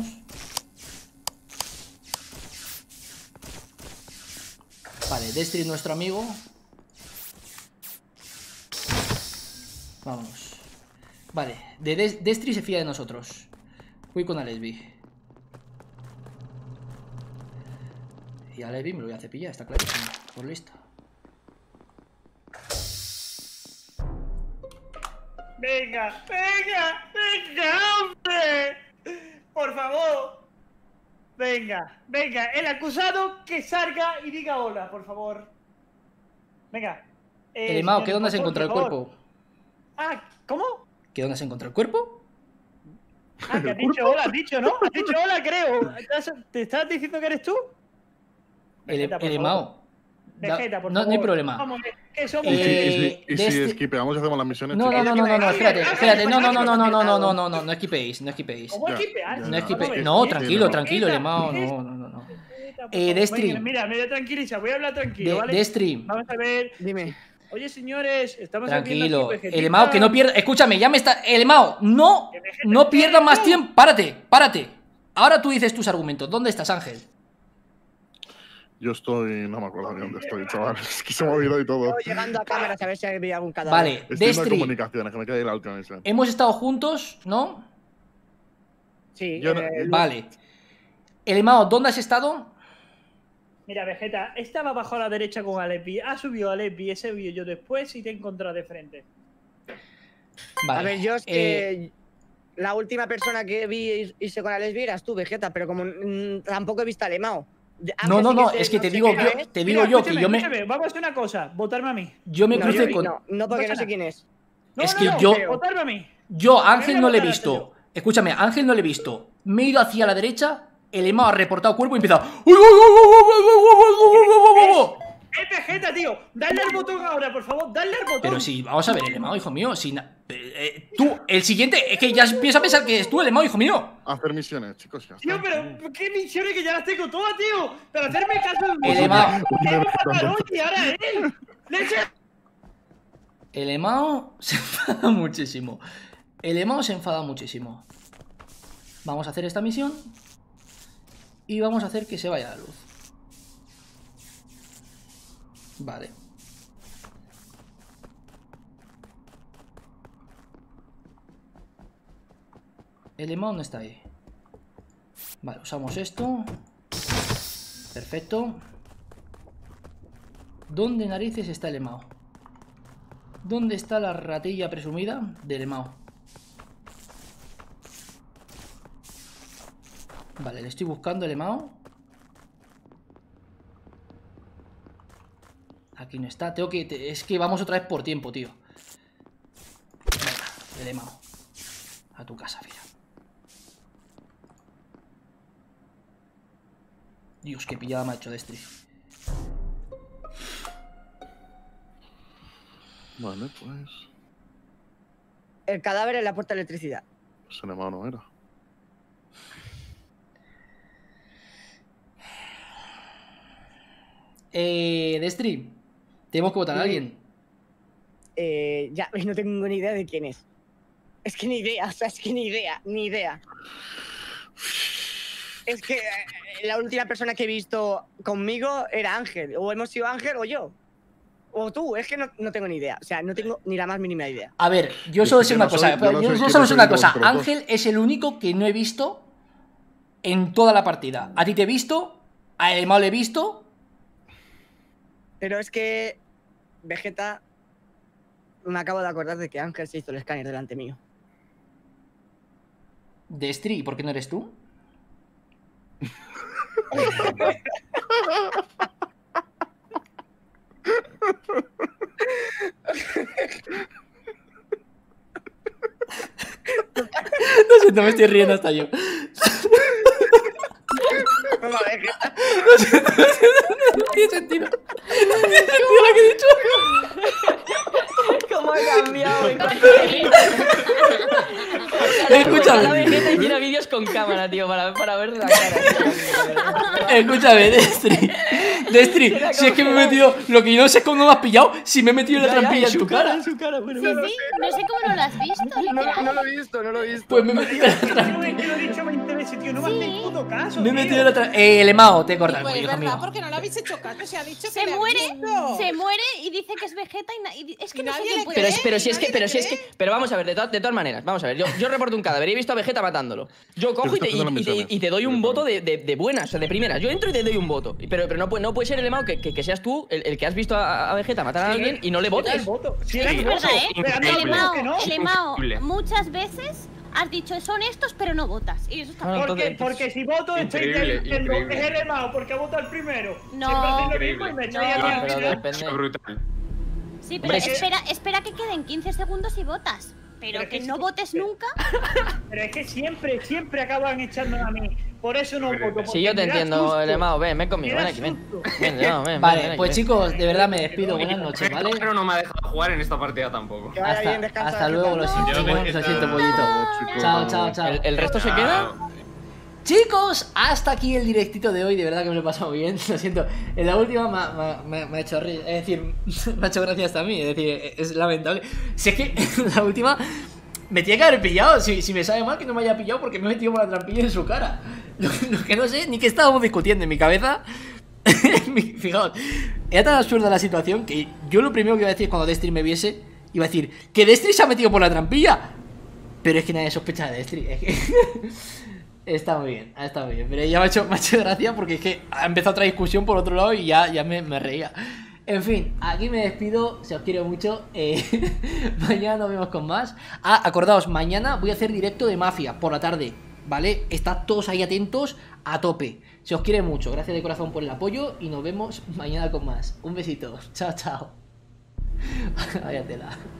A: Vale, Destry es nuestro amigo. Vámonos. Vale, Destry se fía de nosotros. Voy con Alesby. Y a Alesby me lo voy a cepillar, está clarísimo. Por listo.
E: Venga, venga, venga, hombre. Por favor. Venga, venga, el acusado que salga y diga hola, por favor. Venga.
A: Elimao, ¿qué dónde has encontrado el cuerpo?
E: Ah, ¿cómo?
A: ¿Qué dónde has encontrado el cuerpo?
E: Ah, que has dicho hola, has dicho, ¿no? Has dicho hola, creo. ¿Te estás diciendo que eres tú?
A: Elimao.
E: Vegeta, por
A: no,
E: favor.
A: no hay problema.
E: Vamos, que somos
D: Y si esquipeamos y hacemos las misiones,
A: No,
D: chicos.
A: espérate. No esquipeéis.
E: ¿Cómo esquipear?
A: No esquipeéis. No, tranquilo, Elimao. No. Destry.
E: Mira, me voy a tranquilizar, voy a hablar tranquilo, ¿vale?
A: Destry.
E: Vamos a ver.
I: Dime.
E: Oye, señores, estamos
A: Tranquilo.
E: aquí,
A: Elimao, que no pierda. Escúchame, ya me está. Elimao, no pierdas más tiempo. Párate. Ahora tú dices tus argumentos. ¿Dónde estás, Ángel?
D: Yo estoy... No me acuerdo ni dónde estoy, chaval. Es que se me ha olvidado y todo.
I: Estoy llegando a cámaras a ver si había algún cadáver.
A: Vale,
D: Estoy en
A: Destry.
D: comunicaciones, que me queda ir a la última misión.
A: Hemos estado juntos, ¿no?
I: Sí.
A: Vale. Elimao, ¿dónde has estado?
E: Mira, Vegeta, estaba bajo a la derecha con Alesby, ha subido Alesby, he subido yo después y te he encontrado de frente.
A: Vale.
I: A ver, yo es que la última persona que vi irse con Alesby eras tú, Vegeta, pero como tampoco he visto a Elimao.
A: No, es que te digo yo que yo me...
E: Escúchame, vamos a hacer una cosa, votarme a mí.
A: Yo me crucé con...
I: No, porque no sé quién es.
E: Votarme a mí.
A: Yo a Ángel no le he visto. Escúchame, a Ángel no le he visto. Me he ido hacia la derecha, Elimao ha reportado cuerpo y empieza...
E: Vegeta, tío, dale al botón ahora, por favor, dale al botón.
A: Pero si, vamos a ver, Elimao, hijo mío, si tú, el siguiente, es que ya empiezo a pensar que es tú, Elimao, hijo mío.
D: Hacer misiones, chicos, ya está.
E: Tío, pero ¿qué misiones que ya las tengo todas, tío? Pero hacerme caso
A: Elimao.
E: Y ahora él. ¡Leche!
A: Elimao se enfada muchísimo. Elimao se enfada muchísimo. Vamos a hacer esta misión y vamos a hacer que se vaya la luz. Vale. Elimao no está ahí. Vale, usamos esto. Perfecto. ¿Dónde narices está Elimao? ¿Dónde está la ratilla presumida de Elimao? Vale, le estoy buscando a Elimao. Aquí no está, tengo que... Es que vamos otra vez por tiempo, tío. Venga, Elimao. A tu casa, fila. Dios, qué pillada me ha hecho Destry.
D: Vale, pues...
I: El cadáver en la puerta de electricidad.
D: Pues Elimao no era.
A: Destry, tenemos que votar a alguien.
I: Ya, no tengo ni idea de quién es. Es que ni idea, o sea, es que ni idea. Es que la última persona que he visto conmigo era Ángel. O hemos sido Ángel o yo. O tú, es que no tengo ni idea. O sea, no tengo ni la más mínima idea.
A: A ver, yo solo sé una cosa. Yo solo sé una cosa. Ángel es el único que no he visto en toda la partida. A ti te he visto, a Elimao le he visto.
I: Pero es que Vegeta, me acabo de acordar de que Ángel se hizo el escáner delante mío.
A: Destry, ¿por qué no eres tú? No sé, no me estoy riendo hasta yo. siento, no tiene sentido. No tiene sentido lo que he dicho.
B: ¿Cómo ha cambiado?
A: Escúchame.
B: La Vegeta hiciera vídeos con cámara, tío, para ver la cara.
A: Escúchame, Destri, si es que me he metido. Lo que yo no sé es cómo no me has pillado. Si me he metido en la trampilla en tu cara.
F: Sí, sí, no sé cómo no lo has visto, literal.
I: No lo he visto, no lo he visto.
A: Pues me he metido en la trampilla.
E: Yo te lo he dicho 20 veces, tío. No me hacéis puto caso.
A: Me he
E: tío.
A: metido en la trampilla. Lemao, te he cortado el
J: Pues
A: cuello, hijo
J: verdad,
A: mío.
J: porque no lo habéis hecho caso. Se ha dicho que
F: Se
J: le
F: muere,
J: habéis visto.
F: se muere y dice que es Vegeta y es que
J: Y
F: no sé
J: nadie
F: quién
J: le
F: puede
J: cree.
F: ser.
B: Pero vamos a ver, de todas maneras, vamos a ver, yo reporto un cadáver, he visto a Vegeta matándolo. Yo cojo y te doy un voto de buenas, o sea, de primeras. Yo entro y te doy un voto. Pero no puede ser, Lemao, que seas tú el que has visto a Vegeta matar a alguien y no le votes.
E: Sí,
F: Es verdad,
G: Increíble.
F: Lemao,
G: Increíble.
F: muchas veces has dicho son estos, pero no votas. Y eso está
B: Ah,
F: mal.
E: Porque si voto estoy
G: Increíble,
E: diciendo que
G: increíble.
E: es el Emao porque ha votado el primero.
F: No.
E: Siempre hacéis lo
G: Increíble.
E: mismo y me echáis
F: No,
E: a mí
B: pero
E: al final.
B: depende.
G: Brutal.
F: Sí, pero espera que queden 15 segundos y votas. Pero
E: Pero
F: que
E: que
F: no
E: sí,
F: votes
E: pero-
F: nunca.
E: Pero es que siempre acaban echándome a mí. Por eso no voto.
B: Sí, yo te entiendo, Lemao, ven conmigo, ven aquí, ven. Ven, Lemao, ven.
A: Vale,
B: ven aquí,
A: pues
B: ven.
A: chicos, de verdad me despido. Buenas noches, ¿vale?
G: Pero no me ha dejado jugar en esta partida tampoco.
I: Que vaya bien,
A: Hasta,
I: descansa.
A: hasta luego, lo siento,
H: Yo
A: lo
H: Vegeta-
A: siento, pollito. Chao, chao, chao.
B: ¿El resto se queda?
A: Chicos, hasta aquí el directito de hoy, de verdad que me lo he pasado muy bien, lo siento. En la última me ha hecho reír, es decir, me ha hecho gracia hasta a mí, es decir, es lamentable. Si es que en la última me tiene que haber pillado, si me sabe mal que no me haya pillado porque me he metido por la trampilla en su cara. Lo que no sé, ni que estábamos discutiendo en mi cabeza. Fijaos, era tan absurda la situación que yo lo primero que iba a decir cuando Destry me viese, iba a decir que Destry se ha metido por la trampilla. Pero es que nadie sospecha de Destry, es que... Está muy bien, pero ya me ha hecho gracia porque es que ha empezado otra discusión por otro lado y ya me reía. En fin, aquí me despido, se os quiere mucho, mañana nos vemos con más. Acordaos, mañana voy a hacer directo de Mafia por la tarde, ¿vale? Estad todos ahí atentos, a tope. Se os quiere mucho, gracias de corazón por el apoyo y nos vemos mañana con más. Un besito, chao, chao. Vaya tela.